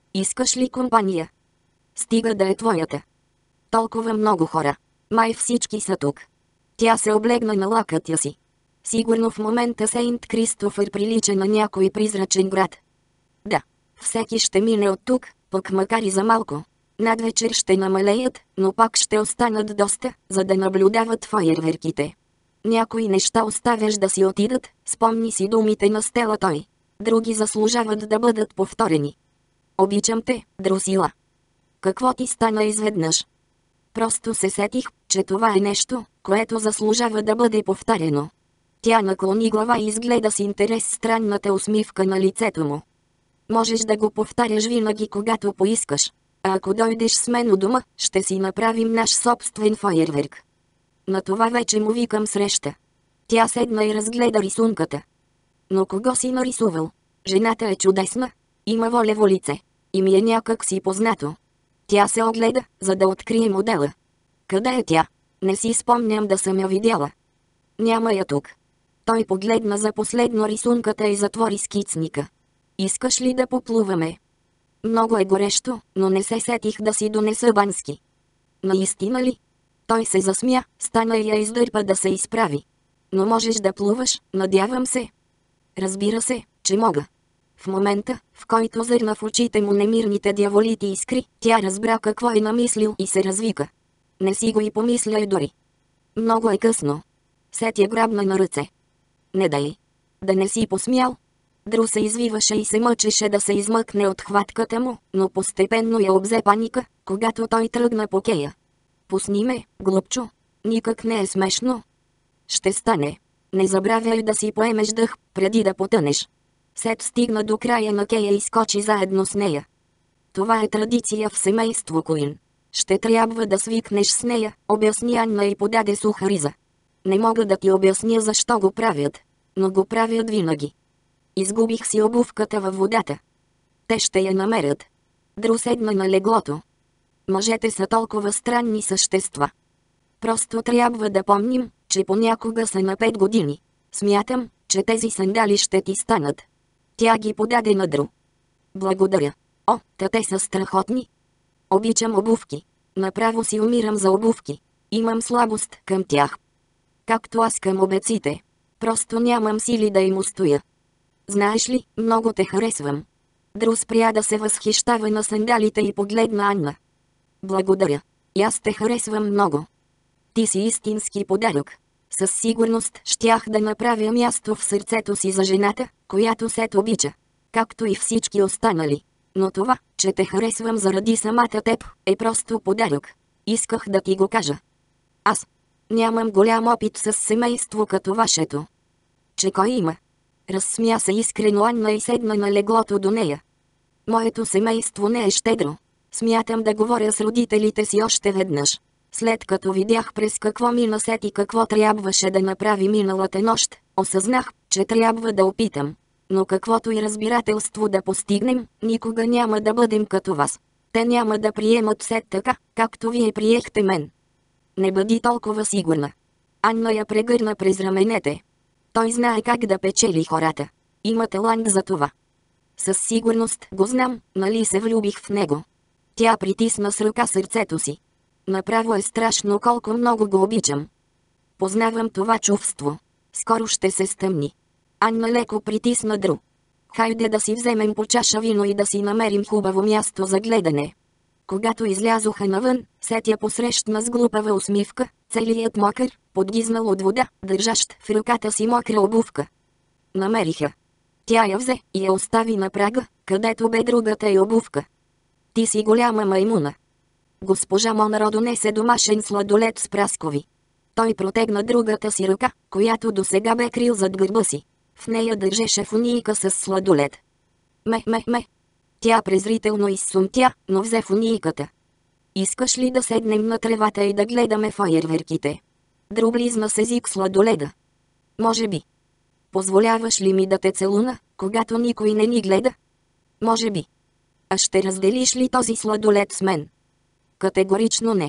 A: Искаш ли компания? Стига да е твоята. Толкова много хора. Май всички са тук. Тя се облегна на лакътя си. Сигурно в момента Сейнт Кристофър прилича на някой призрачен град. Да. Всеки ще мине от тук, пък макар и за малко. Надвечер ще намалеят, но пак ще останат доста, за да наблюдават фойерверките. Някои неща оставяш да си отидат, спомни си думите на Стела той. Други заслужават да бъдат повторени. Обичам те, Друсила. Какво ти стана изведнъж? Просто се сетих, че това е нещо, което заслужава да бъде повторено. Тя наклони глава и изгледа с интерес странната усмивка на лицето му. Можеш да го повтаряш винаги, когато поискаш. А ако дойдеш с мен у дома, ще си направим наш собствен фойерверк. На това вече му викам среща. Тя седна и разгледа рисунката. Но кого си нарисувал? Жената е чудесна. Има волево лице. И ми е някак си познато. Тя се огледа, за да открие модела. Къде е тя? Не си спомням да съм я видяла. Няма я тук. Той погледна за последно рисунката и затвори скицника. Искаш ли да поплуваме? Много е горещо, но не се сетих да си донеса бански. Наистина ли? Той се засмя, стана и я издърпа да се изправи. Но можеш да плуваш, надявам се. Разбира се, че мога. В момента, в който зърна в очите му немирните дяволити искри, тя разбра какво е намислил и се развика. Не си го и помисля и дори. Много е късно. Сет я грабна на ръце. Не дай. Да не си посмял. Дру се извиваше и се мъчеше да се измъкне от хватката му, но постепенно я обзе паника, когато той тръгна по кея. Пусни ме, глупчо. Никак не е смешно. Ще стане. Не забравяй да си поемеш дъх, преди да потънеш. Сет стигна до края на кея и скочи заедно с нея. Това е традиция в семейство Куин. Ще трябва да свикнеш с нея, обясни Анна и подаде суха риза. Не мога да ти обясня защо го правят, но го правят винаги. Изгубих си обувката във водата. Те ще я намерят. Дру седна на леглото. Мъжете са толкова странни същества. Просто трябва да помним, че понякога са на пет години. Смятам, че тези сандали ще ти станат. Тя ги подаде на Дру. Благодаря. О, та те са страхотни. Обичам обувки. Направо си умирам за обувки. Имам слабост към тях. Както аз към обеците. Просто нямам сили да им устоя. Знаеш ли, много те харесвам. Дру спря да се възхищава на сандалите и погледна Анна. Благодаря. И аз те харесвам много. Ти си истински подарък. Със сигурност щях да направя място в сърцето си за жената, която Сет обича. Както и всички останали. Но това, че те харесвам заради самата теб, е просто подарък. Исках да ти го кажа. Аз нямам голям опит с семейство като вашето. Че кой има? Разсмя се искрено Анна и седна на леглото до нея. Моето семейство не е щедро. Смятам да говоря с родителите си още веднъж. След като видях през какво мина Сет и какво трябваше да направи миналата нощ, осъзнах, че трябва да опитам. Но каквото и разбирателство да постигнем, никога няма да бъдем като вас. Те няма да приемат Сет така, както вие приехте мен. Не бъди толкова сигурна. Анна я прегърна през раменете. Той знае как да печели хората. Има талант за това. Със сигурност го знам, нали се влюбих в него. Тя притисна с ръка сърцето си. Направо е страшно колко много го обичам. Познавам това чувство. Скоро ще се стъмни. Анна леко притисна Дру. Хайде да си вземем по чаша вино и да си намерим хубаво място за гледане. Когато излязоха навън, Сет я посрещна с глупава усмивка, целият мокър, подгизнал от вода, държащ в ръката си мокра обувка. Намериха. Тя я взе и я остави на прага, където бе другата й обувка. Ти си голяма маймуна. Госпожа Монро донесе домашен сладолед с праскови. Той протегна другата си ръка, която досега бе крил зад гърба си. В нея държеше фунийка с сладолед. Ме, ме, ме. Тя презрително изсумтя, но взе фунийката. Искаш ли да седнем на тревата и да гледаме фойерверките? Дру близна с език сладоледа. Може би. Позволяваш ли ми да те целуна, когато никой не ни гледа? Може би. А ще разделиш ли този сладолед с мен? Категорично не.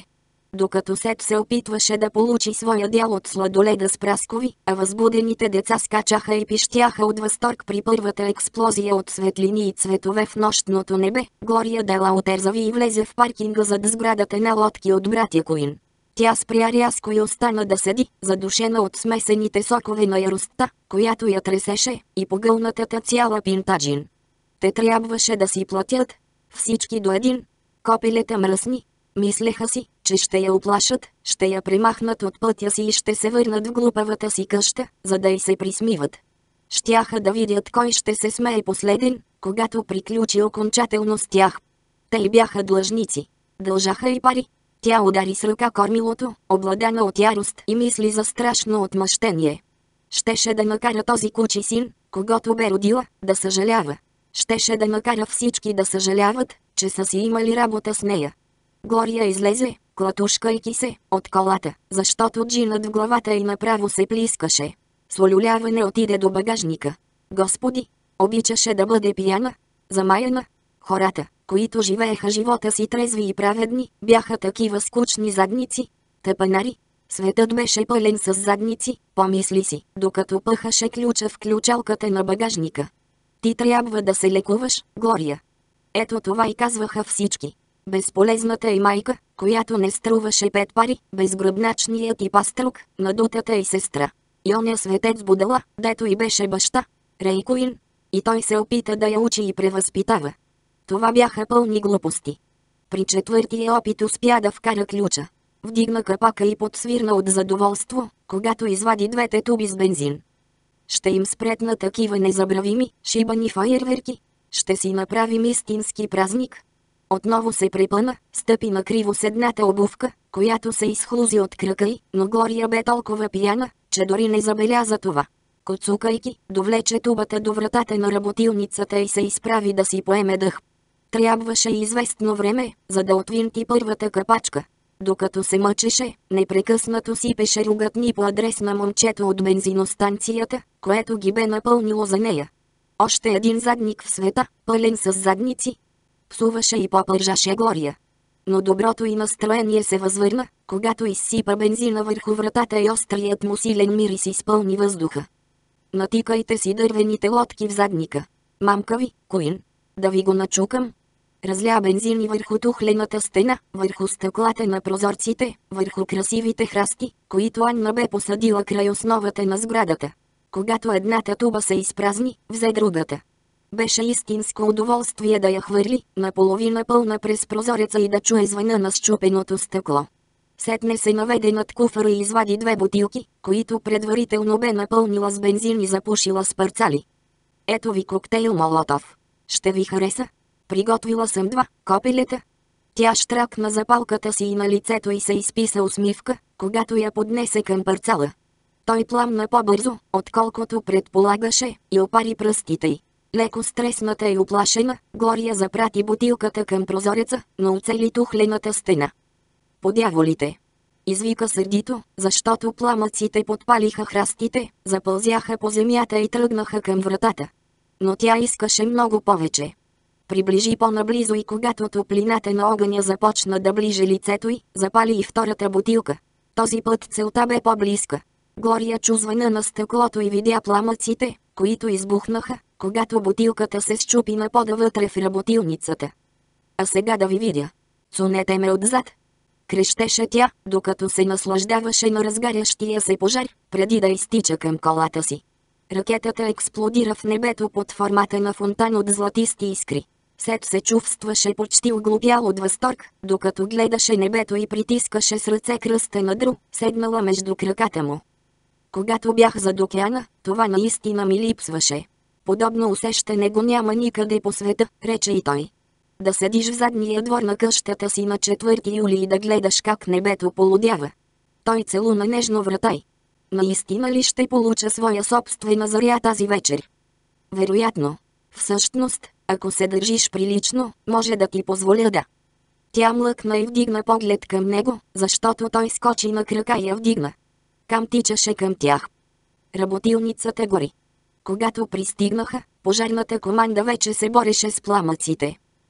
A: Докато Сет се опитваше да получи своя дял от сладоледа с праскови, а възбудените деца скачаха и пищяха от възторг при първата експлозия от светлини и цветове в нощното небе, Глория де Лаутер зави и влезе в паркинга зад сградата на лодки от братя Куин. Тя спря рязко и остана да седи, задушена от смесените сокове на яростта, която я тресеше, и погълнатата цяла пинтаджин. Те трябваше да си платят. Всички до един. Копелета мръсни. Мислеха си, че ще я оплашат, ще я премахнат от пътя си и ще се върнат в глупавата си къща, за да й се присмиват. Щяха да видят кой ще се смее последен, когато приключи окончателно с тях. Те й бяха длъжници. Дължаха и пари. Тя удари с ръка кормилото, обладана от ярост и мисли за страшно отмъщение. Щеше да накара този кучи син, когото бе родила, да съжалява. Щеше да накара всички да съжаляват, че са си имали работа с нея. Глория излезе, клатушкайки се, от колата, защото джинът в главата й направо се плискаше. С олюляване отиде до багажника. Господи, обичаше да бъде пияна, замаяна. Хората, които живееха живота си трезви и праведни, бяха такива скучни задници. Тъпанари. Светът беше пълен с задници, помисли си, докато пъхаше ключа в ключалката на багажника. Ти трябва да се лекуваш, Глория. Ето това и казваха всички. Безполезната й майка, която не струваше пет пари, безгръбначният и паструк, надутата й сестра. И оня светец Будала, дето й беше баща. Рей Куин. И той се опита да я учи и превъзпитава. Това бяха пълни глупости. При четвъртия опит успя да вкара ключа. Вдигна капака и подсвирна от задоволство, когато извади двете туби с бензин. Ще им спретна такива незабравими, шибани фойерверки. Ще си направим истински празник. Отново се препъна, стъпи накриво с едната обувка, която се изхлузи от крака й, но Глория бе толкова пияна, че дори не забеляза това. Коцукайки, довлече тубата до вратата на работилницата и се изправи да си поеме дъх. Трябваше известно време, за да отвинти първата капачка. Докато се мъчеше, непрекъснато сипеше ругатни по адрес на момчето от бензиностанцията, което ги бе напълнило за нея. Още един задник в света, пълен с задници. Псуваше и попържаше Глория. Но доброто й настроение се възвърна, когато изсипа бензина върху вратата и острият му силен мирис изпълни въздуха. Натикайте си дървените лодки в задника. Мамка ви, Куин. Да ви го начукам. Разля бензини върху тухлената стена, върху стъклата на прозорците, върху красивите храсти, които Анна бе посадила край основата на сградата. Когато едната туба се изпразни, взе другата. Беше истинско удоволствие да я хвърли, наполовина пълна през прозореца и да чуе звъна на счупеното стъкло. Сетне се наведе над куфара и извади две бутилки, които предварително бе напълнила с бензин и запушила с парцали. Ето ви коктейл Молотов. Ще ви хареса. Приготвила съм два копелета. Тя щракна запалката си и на лицето й се изписа усмивка, когато я поднесе към парцала. Той пламна по-бързо, отколкото предполагаше, и опари пръстите й. Леко стресната и уплашена, Глория запрати бутилката към прозореца, но оцели тухлената стена. Подяволите! Извика сърдито, защото пламъците подпалиха храстите, запълзяха по земята и тръгнаха към вратата. Но тя искаше много повече. Приближи по-наблизо и когато топлината на огъня започна да ближе лицето й, запали и втората бутилка. Този път целта бе по-близка. Глория чу звъна на стъклото и видя пламъците, които избухнаха, когато бутилката се счупи на пода вътре в работилницата. А сега да ви видя. Цунете ме отзад. Крещеше тя, докато се наслаждаваше на разгарящия се пожар, преди да изтича към колата си. Ракетата експлодира в небето под формата на фонтан от златисти искри. Сет се чувстваше почти оглупял от възторг, докато гледаше небето и притискаше с ръце кръста на Дру, седнала между краката му. Когато бях зад океана, това наистина ми липсваше. Подобно усещане го няма никъде по света, рече и той. Да седиш в задния двор на къщата си на четвърти юли и да гледаш как небето полудява. Той целуна нежно врата й. Наистина ли ще получа своя собствена заря тази вечер? Вероятно. Всъщност, ако се държиш прилично, може да ти позволя да. Тя млъкна и вдигна поглед към него, защото той скочи на крака и я вдигна. Кам тичаше към тях. Работилницата гори. Когато пристигнаха, пожарната команда вече се бореше с пламъците.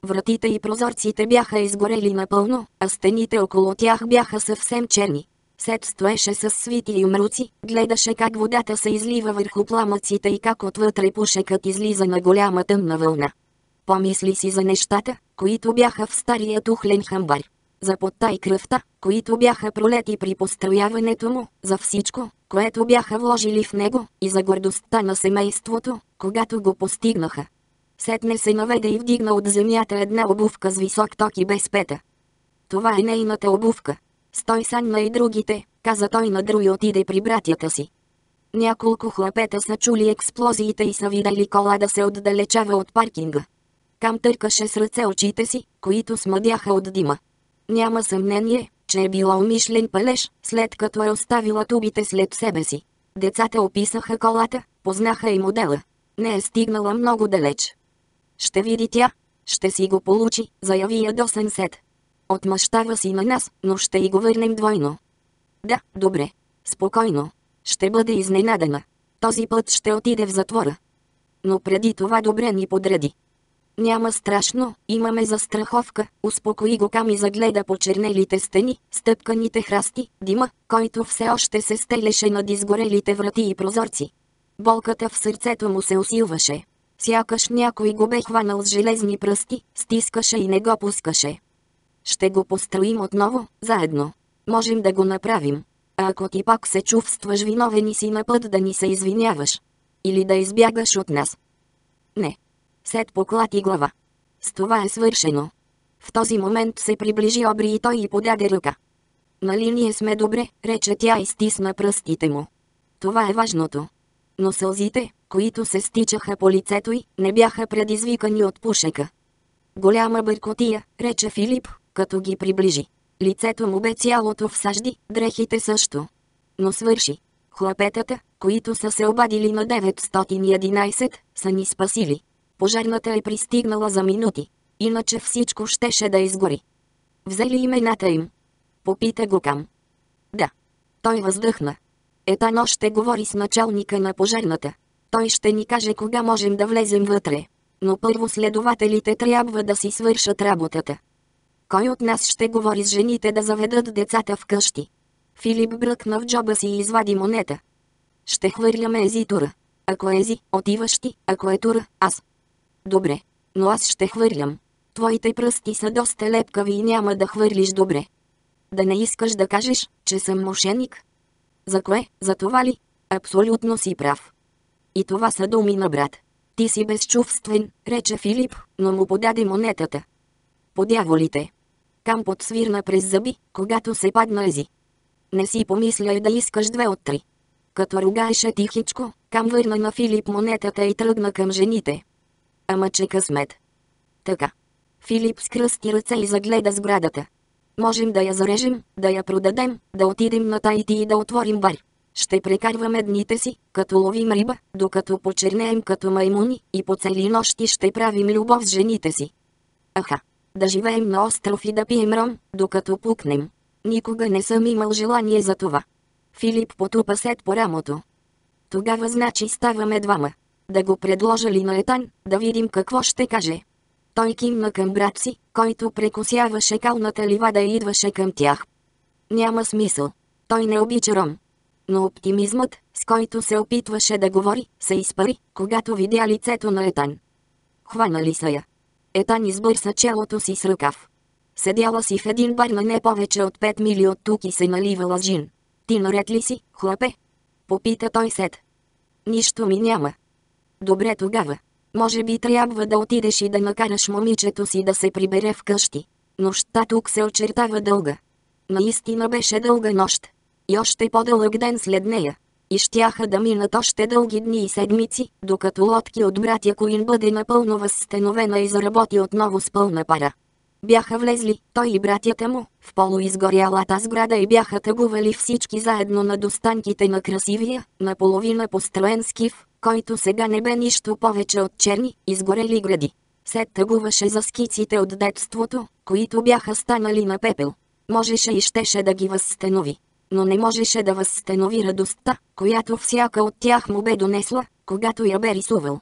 A: Вратите и прозорците бяха изгорели напълно, а стените около тях бяха съвсем черни. Сет стоеше с свити юмруци, гледаше как водата се излива върху пламъците и как отвътре пушекът излиза на голяма тъмна вълна. Помисли си за нещата, които бяха в стария тухлен хамбар. За потта и кръвта, които бяха пролети при построяването му, за всичко, което бяха вложили в него, и за гордостта на семейството, когато го постигнаха. Сетне се наведе и вдигна от земята една обувка с висок ток и без пета. Това е нейната обувка. Стой санна и другите, каза той на Дру и отиде при братята си. Няколко хлапета са чули експлозиите и са видели кола да се отдалечава от паркинга. Кам търкаше с ръце очите си, които смъдяха от дима. Няма съмнение, че е била умишлен палеж, след като е оставила тубите след себе си. Децата описаха колата, познаха и модела. Не е стигнала много далеч. Ще види тя, ще си го получи, заяви ядосен Сет. Отмъщава си на нас, но ще й го върнем двойно. Да, добре. Спокойно. Ще бъде изненадана. Този път ще отиде в затвора. Но преди това добре ни подреди. Няма страшно, имаме застраховка, успокои го Кам и загледа почернелите стени, стъпканите храсти, дима, който все още се стелеше над изгорелите врати и прозорци. Болката в сърцето му се усилваше. Сякаш някой го бе хванал с железни пръсти, стискаше и не го пускаше. Ще го построим отново, заедно. Можем да го направим. А ако ти пак се чувстваш виновен и си на път да ни се извиняваш. Или да избягаш от нас. Не. Сет поклати глава. С това е свършено. В този момент се приближи Обри и той й подаде ръка. Нали ние сме добре, рече тя и стисна пръстите му. Това е важното. Но сълзите, които се стичаха по лицето й, не бяха предизвикани от пушека. Голяма бъркотия, рече Филип, като ги приближи. Лицето му бе цялото в сажди, дрехите също. Но свърши. Хлапетата, които са се обадили на деветстотин и единайсет, са ни спасили. Пожарната е пристигнала за минути. Иначе всичко щеше да изгори. Взели имената им? Попита го Кам. Да. Той въздъхна. Етан още говори с началника на пожарната. Той ще ни каже кога можем да влезем вътре. Но първо следователите трябва да си свършат работата. Кой от нас ще говори с жените да заведат децата в къщи? Филип бръкна в джоба си и извади монета. Ще хвърляме Ези Тура. Ако Ези, отиваш ти, ако е Тура, аз. Добре, но аз ще хвърлям. Твоите пръсти са доста лепкави и няма да хвърлиш добре. Да не искаш да кажеш, че съм мошеник? За кое? За това ли? Абсолютно си прав. И това са думи на брат. Ти си безчувствен, рече Филип, но му подаде монетата. По дяволите. Кам подсвирна през зъби, когато се падна Ези. Не си помисляй да искаш две от три. Като ругаеше тихичко, Кам върна на Филип монетата и тръгна към жените. Ама че късмет. Така. Филип скръсти ръце и загледа сградата. Можем да я зарежем, да я продадем, да отидем на Тайти и да отворим бар. Ще прекарваме дните си, като ловим риба, докато почернеем като маймуни и по цели нощи ще правим любов с жените си. Аха. Да живеем на остров и да пием ром, докато пукнем. Никога не съм имал желание за това. Филип потупа Сет по рамото. Тогава значи ставаме двама. Да го предложа ли на Етан, да видим какво ще каже. Той кимна към брат си, който прекосяваше калната ливада и идваше към тях. Няма смисъл. Той не обича ром. Но оптимизмът, с който се опитваше да говори, се изпари, когато видя лицето на Етан. Хванали са я. Етан избърса челото си с ръкав. Седяла си в един бар на не повече от пет мили от тук и се наливала с джин. Ти наред ли си, хлапе? Попита той Сет. Нищо ми няма. Добре тогава. Може би трябва да отидеш и да накараш момичето си да се прибере вкъщи. Нощта тук се очертава дълга. Наистина беше дълга нощ. И още по-дълъг ден след нея. И щяха да минат още дълги дни и седмици, докато лодки от братя Куин бъде напълно възстановена и заработи отново с пълна пара. Бяха влезли, той и братята му, в полуизгорялата сграда и бяха тъгували всички заедно над останките на красивия, наполовина построен скиф, който сега не бе нищо повече от черни, изгорели гради. Сет тъгуваше за скиците от детството, които бяха станали на пепел. Можеше и щеше да ги възстанови. Но не можеше да възстанови радостта, която всяка от тях му бе донесла, когато я бе рисувал.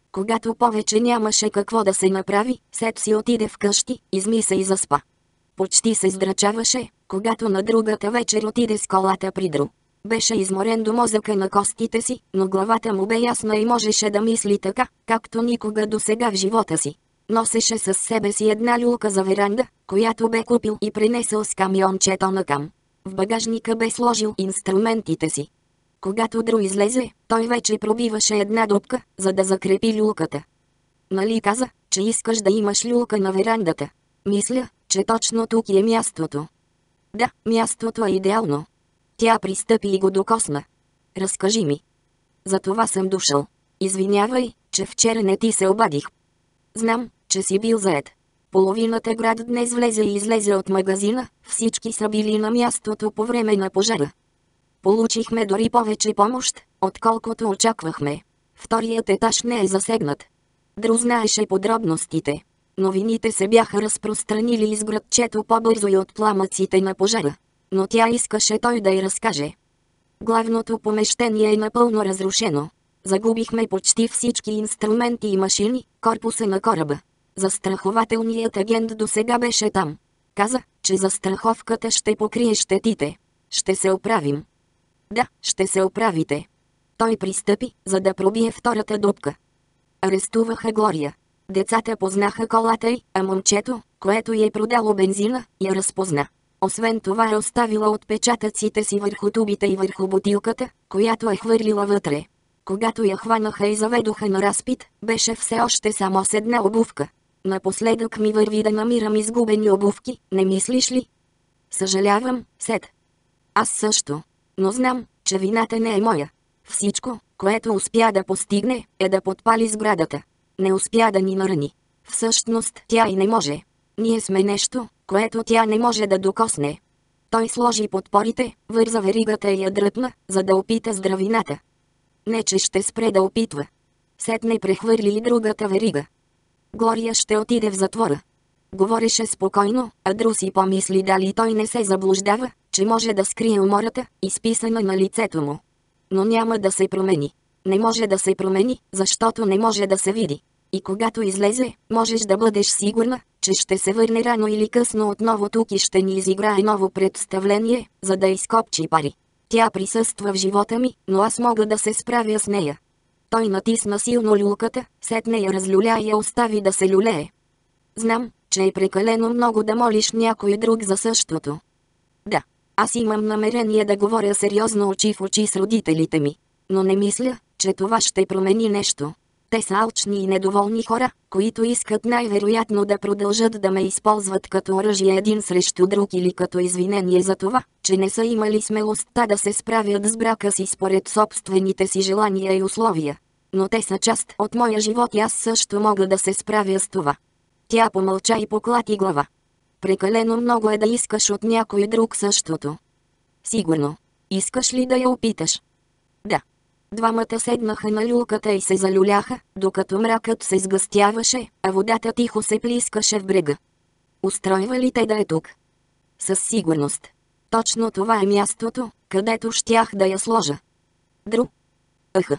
A: Когато повече нямаше какво да се направи, Сет си отиде вкъщи, изми се и заспа. Почти се здрачаваше, когато на другата вечер отиде с колата при Дру. Беше изморен до мозъка на костите си, но главата му бе ясна и можеше да мисли така, както никога досега в живота си. Носеше със себе си една люлка за веранда, която бе купил и пренесъл с камиончето на Кам. В багажника бе сложил инструментите си. Когато Дру излезе, той вече пробиваше една дупка, за да закрепи люлката. Нали каза, че искаш да имаш люлка на верандата? Мисля, че точно тук е мястото. Да, мястото е идеално. Тя пристъпи и го докосна. Разкажи ми. За това съм дошъл. Извинявай, че вчера не ти се обадих. Знам, че си бил заед. Половината град днес влезе и излезе от магазина, всички са били на мястото по време на пожара. Получихме дори повече помощ, отколкото очаквахме. Вторият етаж не е засегнат. Дру знаеше подробностите. Новините се бяха разпространили из градчето по-бързо и от пламъците на пожара. Но тя искаше той да й разкаже. Главното помещение е напълно разрушено. Загубихме почти всички инструменти и машини, корпуса на кораба. Застрахователният агент досега беше там. Каза, че застраховката ще покрие щетите. Ще се оправим. Да, ще се оправите. Той пристъпи, за да пробие втората дупка. Арестуваха Глория. Децата познаха колата й, а момчето, което й е продало бензина, я разпозна. Освен това е оставила отпечатъците си върху тубите и върху бутилката, която е хвърлила вътре. Когато я хванаха и заведоха на разпит, беше все още само с една обувка. Напоследък ми върви да намирам изгубени обувки, не мислиш ли? Съжалявам, Сет. Аз също. Но знам, че вината не е моя. Всичко, което успя да постигне, е да подпали сградата. Не успя да ни нарани. Всъщност тя и не може. Ние сме нещо, което тя не може да докосне. Той сложи подпорите, върза веригата и я дръпна, за да опита здравината. Не че ще спре да опитва. Сетне прехвърли и другата верига. Глория ще отиде в затвора. Говореше спокойно, а Дру си помисли дали той не се заблуждава, че може да скрие умората, изписана на лицето му. Но няма да се промени. Не може да се промени, защото не може да се види. И когато излезе, можеш да бъдеш сигурна, че ще се върне рано или късно отново тук и ще ни изиграе ново представление, за да изкопчи пари. Тя присъства в живота ми, но аз мога да се справя с нея. Той натисна силно люлката, сетне я разлюля и я остави да се люлее. Знам, че е прекалено много да молиш някой друг за същото. Да, аз имам намерение да говоря сериозно очи в очи с родителите ми. Но не мисля, че това ще промени нещо. Те са алчни и недоволни хора, които искат най-вероятно да продължат да ме използват като оръжие един срещу друг или като извинение за това, че не са имали смелостта да се справят с брака си според собствените си желания и условия. Но те са част от моя живот и аз също мога да се справя с това. Тя помълча и поклати глава. Прекалено много е да искаш от някой друг същото. Сигурно. Искаш ли да я опиташ? Да. Двамата седнаха на люлката и се залюляха, докато мракът се сгъстяваше, а водата тихо се плискаше в брега. Устройва ли те да е тук? Със сигурност. Точно това е мястото, където щях да я сложа. Дру. Аха.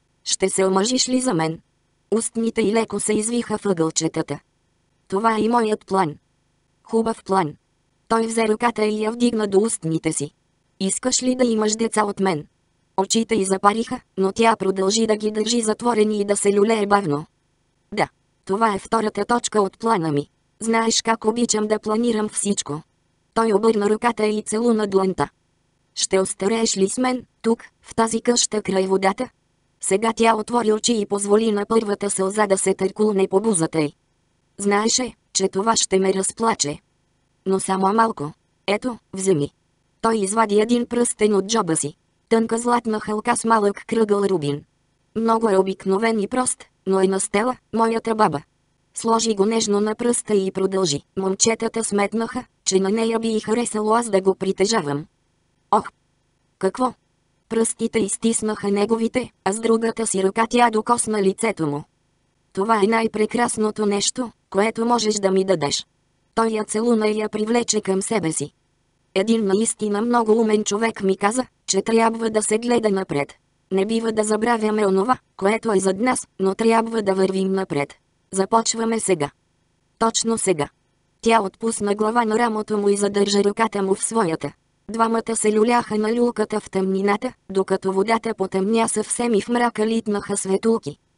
A: Ще се омъжиш ли за мен? Устните й леко се извиха въгълчетата. Това е и моят план. Хубав план. Той взе ръката и я вдигна до устните си. Искаш ли да имаш деца от мен? Очите й запариха, но тя продължи да ги държи затворени и да се люлее бавно. Да, това е втората точка от плана ми. Знаеш как обичам да планирам всичко. Той обърна ръката и целуна дланта. Ще остарееш ли с мен, тук, в тази къща край водата? Сега тя отвори очи и позволи на първата сълза да се търкулне по бузата й. Знаеше, че това ще ме разплаче. Но само малко. Ето, вземи. Той извади един пръстен от джоба си. Тънка златна хълка с малък кръгъл рубин. Много е обикновен и прост, но е на Стела, моята баба. Сложи го нежно на пръста и продължи. Момчетата сметнаха, че на нея би и харесало аз да го притежавам. Ох! Какво? Пръстите изтиснаха неговите, а с другата си ръка тя докосна лицето му. Това е най-прекрасното нещо, което можеш да ми дадеш. Той я целуна и я привлече към себе си. Един наистина много умен човек ми каза, че трябва да се гледа напред. Не бива да забравяме онова, което е зад нас, но трябва да вървим напред. Започваме сега. Точно сега. Тя отпусна глава на рамото му и задържа ръката му в своята. Двамата се люляха на люлката в тъмнината, докато водата потъмня съвсем и в мрака литнаха светулки.